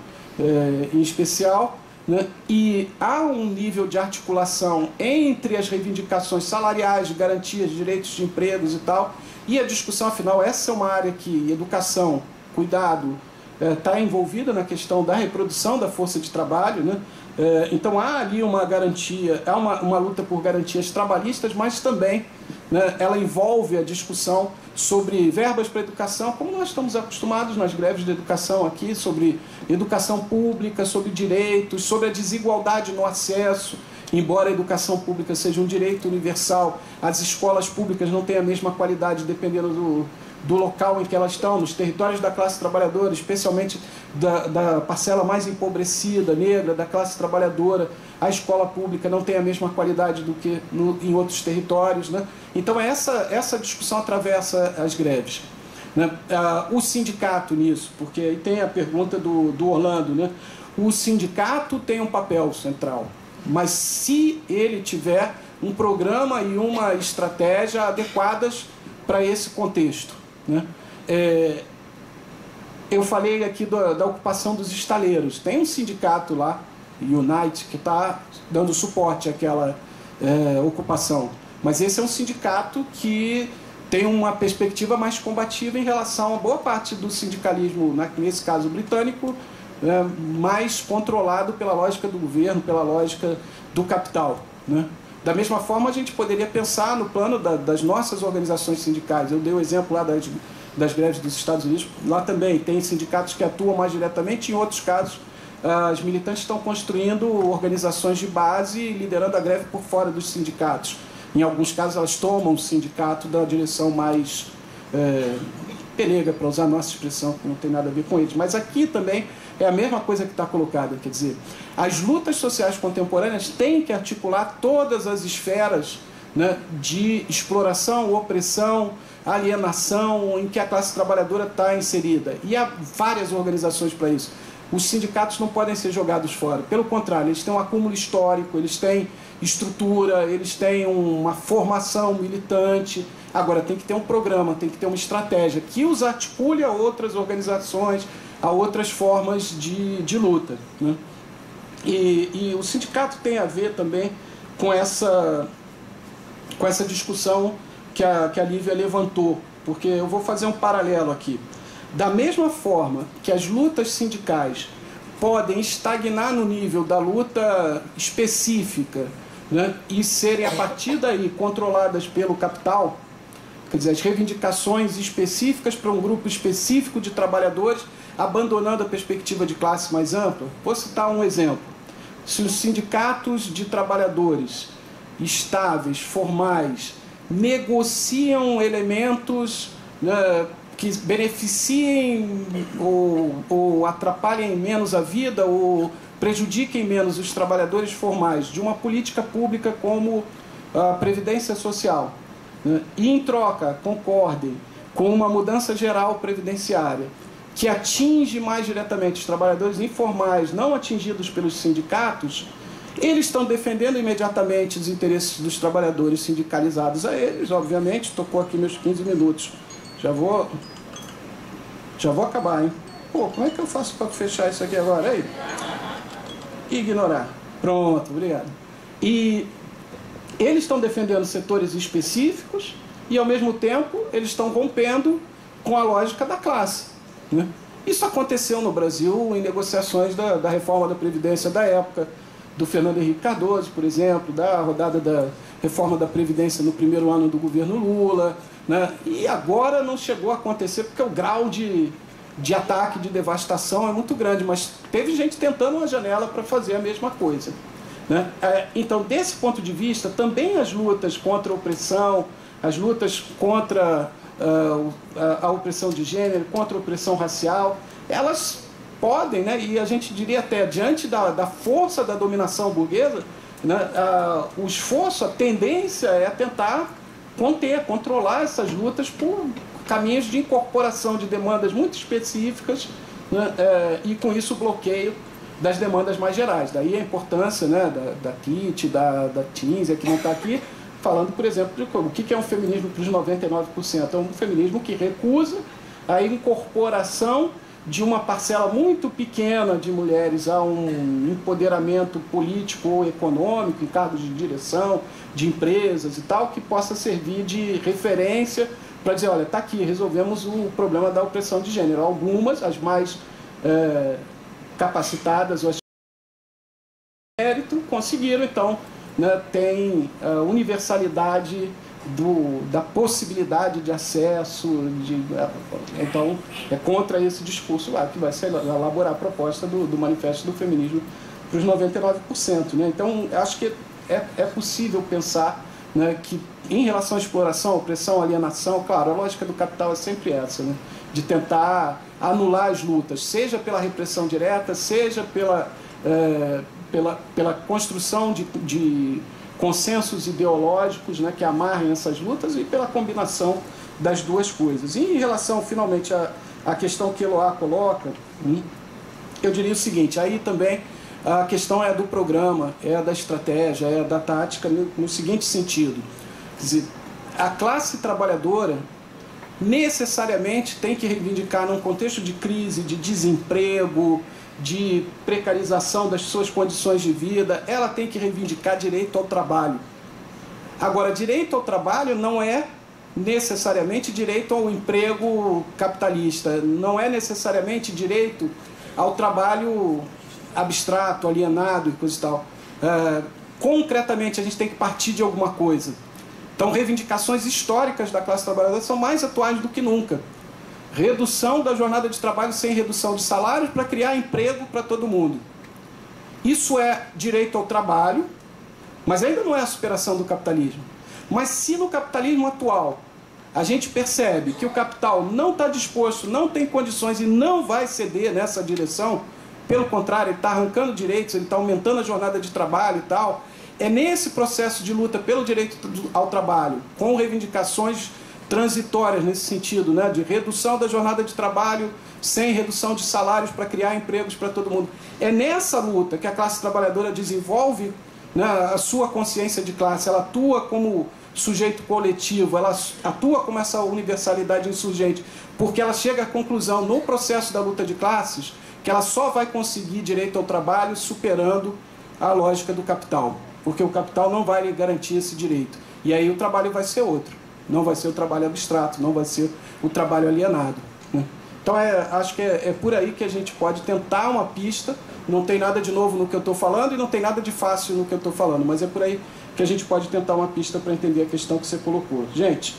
em especial, né, e há um nível de articulação entre as reivindicações salariais, de garantias de direitos de empregos e tal, e a discussão, afinal, essa é uma área que educação, cuidado, está envolvida na questão da reprodução da força de trabalho, né? Então há ali uma garantia, há uma luta por garantias trabalhistas, mas também, né, ela envolve a discussão sobre verbas para educação, como nós estamos acostumados nas greves de educação aqui, sobre educação pública, sobre direitos, sobre a desigualdade no acesso. Embora a educação pública seja um direito universal, as escolas públicas não têm a mesma qualidade dependendo do local em que elas estão, nos territórios da classe trabalhadora, especialmente da parcela mais empobrecida, negra, da classe trabalhadora. A escola pública não tem a mesma qualidade do que em outros territórios, né? Então essa discussão atravessa as greves, né? O sindicato nisso, porque aí tem a pergunta do Orlando, né? O sindicato tem um papel central, mas se ele tiver um programa e uma estratégia adequadas para esse contexto, né? Eu falei aqui da ocupação dos estaleiros. Tem um sindicato lá, Unite, que está dando suporte àquela ocupação. Mas esse é um sindicato que tem uma perspectiva mais combativa em relação a boa parte do sindicalismo, nesse caso britânico, mais controlado pela lógica do governo, pela lógica do capital, né? Da mesma forma, a gente poderia pensar no plano das nossas organizações sindicais. Eu dei o exemplo lá das greves dos Estados Unidos, lá também tem sindicatos que atuam mais diretamente, em outros casos as militantes estão construindo organizações de base e liderando a greve por fora dos sindicatos. Em alguns casos elas tomam o sindicato da direção mais pelega, para usar a nossa expressão, que não tem nada a ver com eles. Mas aqui também é a mesma coisa que está colocada, quer dizer, as lutas sociais contemporâneas têm que articular todas as esferas, né, de exploração, opressão, alienação em que a classe trabalhadora está inserida. E há várias organizações para isso. Os sindicatos não podem ser jogados fora. Pelo contrário, eles têm um acúmulo histórico, eles têm estrutura, eles têm uma formação militante. Agora, tem que ter um programa, tem que ter uma estratégia que os articule a outras organizações, a outras formas de luta, né? E o sindicato tem a ver também com essa discussão que a Lívia levantou, porque eu vou fazer um paralelo aqui. Da mesma forma que as lutas sindicais podem estagnar no nível da luta específica, né, e serem, a partir daí, controladas pelo capital, quer dizer, as reivindicações específicas para um grupo específico de trabalhadores, abandonando a perspectiva de classe mais ampla. Vou citar um exemplo. Se os sindicatos de trabalhadores estáveis, formais, negociam elementos, né, que beneficiem ou atrapalhem menos a vida ou prejudiquem menos os trabalhadores formais de uma política pública como a Previdência Social, né, e em troca concordem com uma mudança geral previdenciária que atinge mais diretamente os trabalhadores informais não atingidos pelos sindicatos, eles estão defendendo imediatamente os interesses dos trabalhadores sindicalizados a eles, obviamente. Tocou aqui meus 15 minutos. Já vou acabar, hein? Pô, como é que eu faço para fechar isso aqui agora? Aí? Ignorar. Pronto, obrigado. E eles estão defendendo setores específicos e, ao mesmo tempo, eles estão rompendo com a lógica da classe, né? Isso aconteceu no Brasil em negociações da reforma da Previdência da época do Fernando Henrique Cardoso, por exemplo, da rodada da reforma da Previdência no primeiro ano do governo Lula, né? E agora não chegou a acontecer porque o grau de ataque, de devastação é muito grande, mas teve gente tentando uma janela para fazer a mesma coisa, né? Então, desse ponto de vista, também as lutas contra a opressão, as lutas contra a opressão de gênero, contra a opressão racial, elas podem, né, e a gente diria até, diante da força da dominação burguesa, né, o esforço, a tendência é tentar controlar essas lutas por caminhos de incorporação de demandas muito específicas, né, e com isso o bloqueio das demandas mais gerais. Daí a importância, né, da KIT, da Tinzia, que não está aqui, falando, por exemplo, de o que é um feminismo para os 99%. É um feminismo que recusa a incorporação de uma parcela muito pequena de mulheres a um empoderamento político ou econômico, em cargos de direção, de empresas e tal, que possa servir de referência para dizer, olha, está aqui, resolvemos o problema da opressão de gênero. Algumas, as mais capacitadas, ou as mérito, conseguiram, então, né, tem universalidade da possibilidade de acesso, então é contra esse discurso lá que vai se elaborar a proposta do Manifesto do Feminismo para os 99%, né? Então acho que é possível pensar, né, que em relação à exploração, opressão, alienação, claro, a lógica do capital é sempre essa, né, de tentar anular as lutas, seja pela repressão direta, seja pela construção de consensos ideológicos, né, que amarrem essas lutas, e pela combinação das duas coisas. E em relação, finalmente, à questão que Eloá coloca, eu diria o seguinte, aí também a questão é do programa, é da estratégia, é da tática, no seguinte sentido. Quer dizer, a classe trabalhadora necessariamente tem que reivindicar, num contexto de crise, de desemprego, de precarização das suas condições de vida, ela tem que reivindicar direito ao trabalho. Agora, direito ao trabalho não é necessariamente direito ao emprego capitalista, não é necessariamente direito ao trabalho abstrato, alienado e coisa e tal. Concretamente, a gente tem que partir de alguma coisa. Então, reivindicações históricas da classe trabalhadora são mais atuais do que nunca. Redução da jornada de trabalho sem redução de salários para criar emprego para todo mundo. Isso é direito ao trabalho, mas ainda não é a superação do capitalismo. Mas se no capitalismo atual a gente percebe que o capital não está disposto, não tem condições e não vai ceder nessa direção, pelo contrário, ele está arrancando direitos, ele está aumentando a jornada de trabalho e tal, é nesse processo de luta pelo direito ao trabalho, com reivindicações transitórias nesse sentido, né, de redução da jornada de trabalho sem redução de salários para criar empregos para todo mundo. É nessa luta que a classe trabalhadora desenvolve, né, a sua consciência de classe, ela atua como sujeito coletivo, ela atua como essa universalidade insurgente, porque ela chega à conclusão no processo da luta de classes que ela só vai conseguir direito ao trabalho superando a lógica do capital, porque o capital não vai lhe garantir esse direito. E aí o trabalho vai ser outro, não vai ser o trabalho abstrato, não vai ser o trabalho alienado, né? Então acho que é por aí que a gente pode tentar uma pista. Não tem nada de novo no que eu estou falando e não tem nada de fácil no que eu estou falando, mas é por aí que a gente pode tentar uma pista para entender a questão que você colocou. Gente,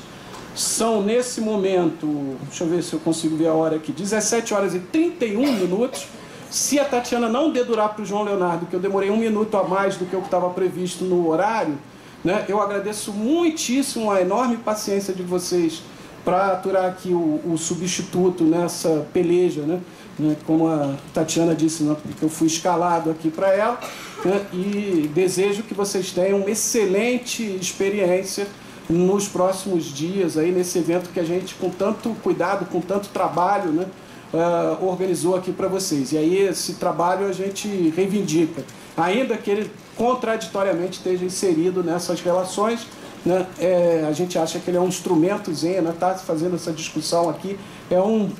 são nesse momento, deixa eu ver se eu consigo ver a hora aqui, 17 horas e 31 minutos. Se a Tatiana não dedurar para o João Leonardo, que eu demorei 1 minuto a mais do que o que estava previsto no horário, né, eu agradeço muitíssimo a enorme paciência de vocês para aturar aqui o substituto nessa peleja, né? Como a Tatiana disse, né? Porque eu fui escalado aqui para ela, né? E desejo que vocês tenham uma excelente experiência nos próximos dias aí nesse evento que a gente, com tanto cuidado, com tanto trabalho, né, organizou aqui para vocês. E aí esse trabalho a gente reivindica, ainda que ele contraditoriamente esteja inserido nessas relações, né? A gente acha que ele é um instrumentozinho, né? Tá fazendo essa discussão aqui, é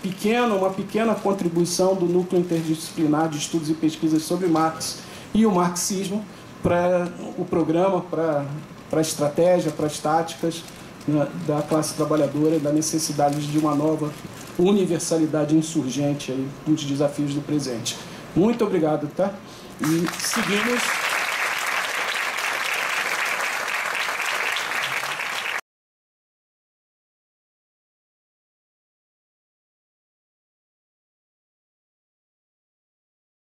uma pequena contribuição do Núcleo Interdisciplinar de Estudos e Pesquisas sobre Marx e o marxismo para o programa, para a estratégia, para as táticas, né, da classe trabalhadora, da necessidade de uma nova universalidade insurgente aí, dos desafios do presente. Muito obrigado, tá? E seguimos.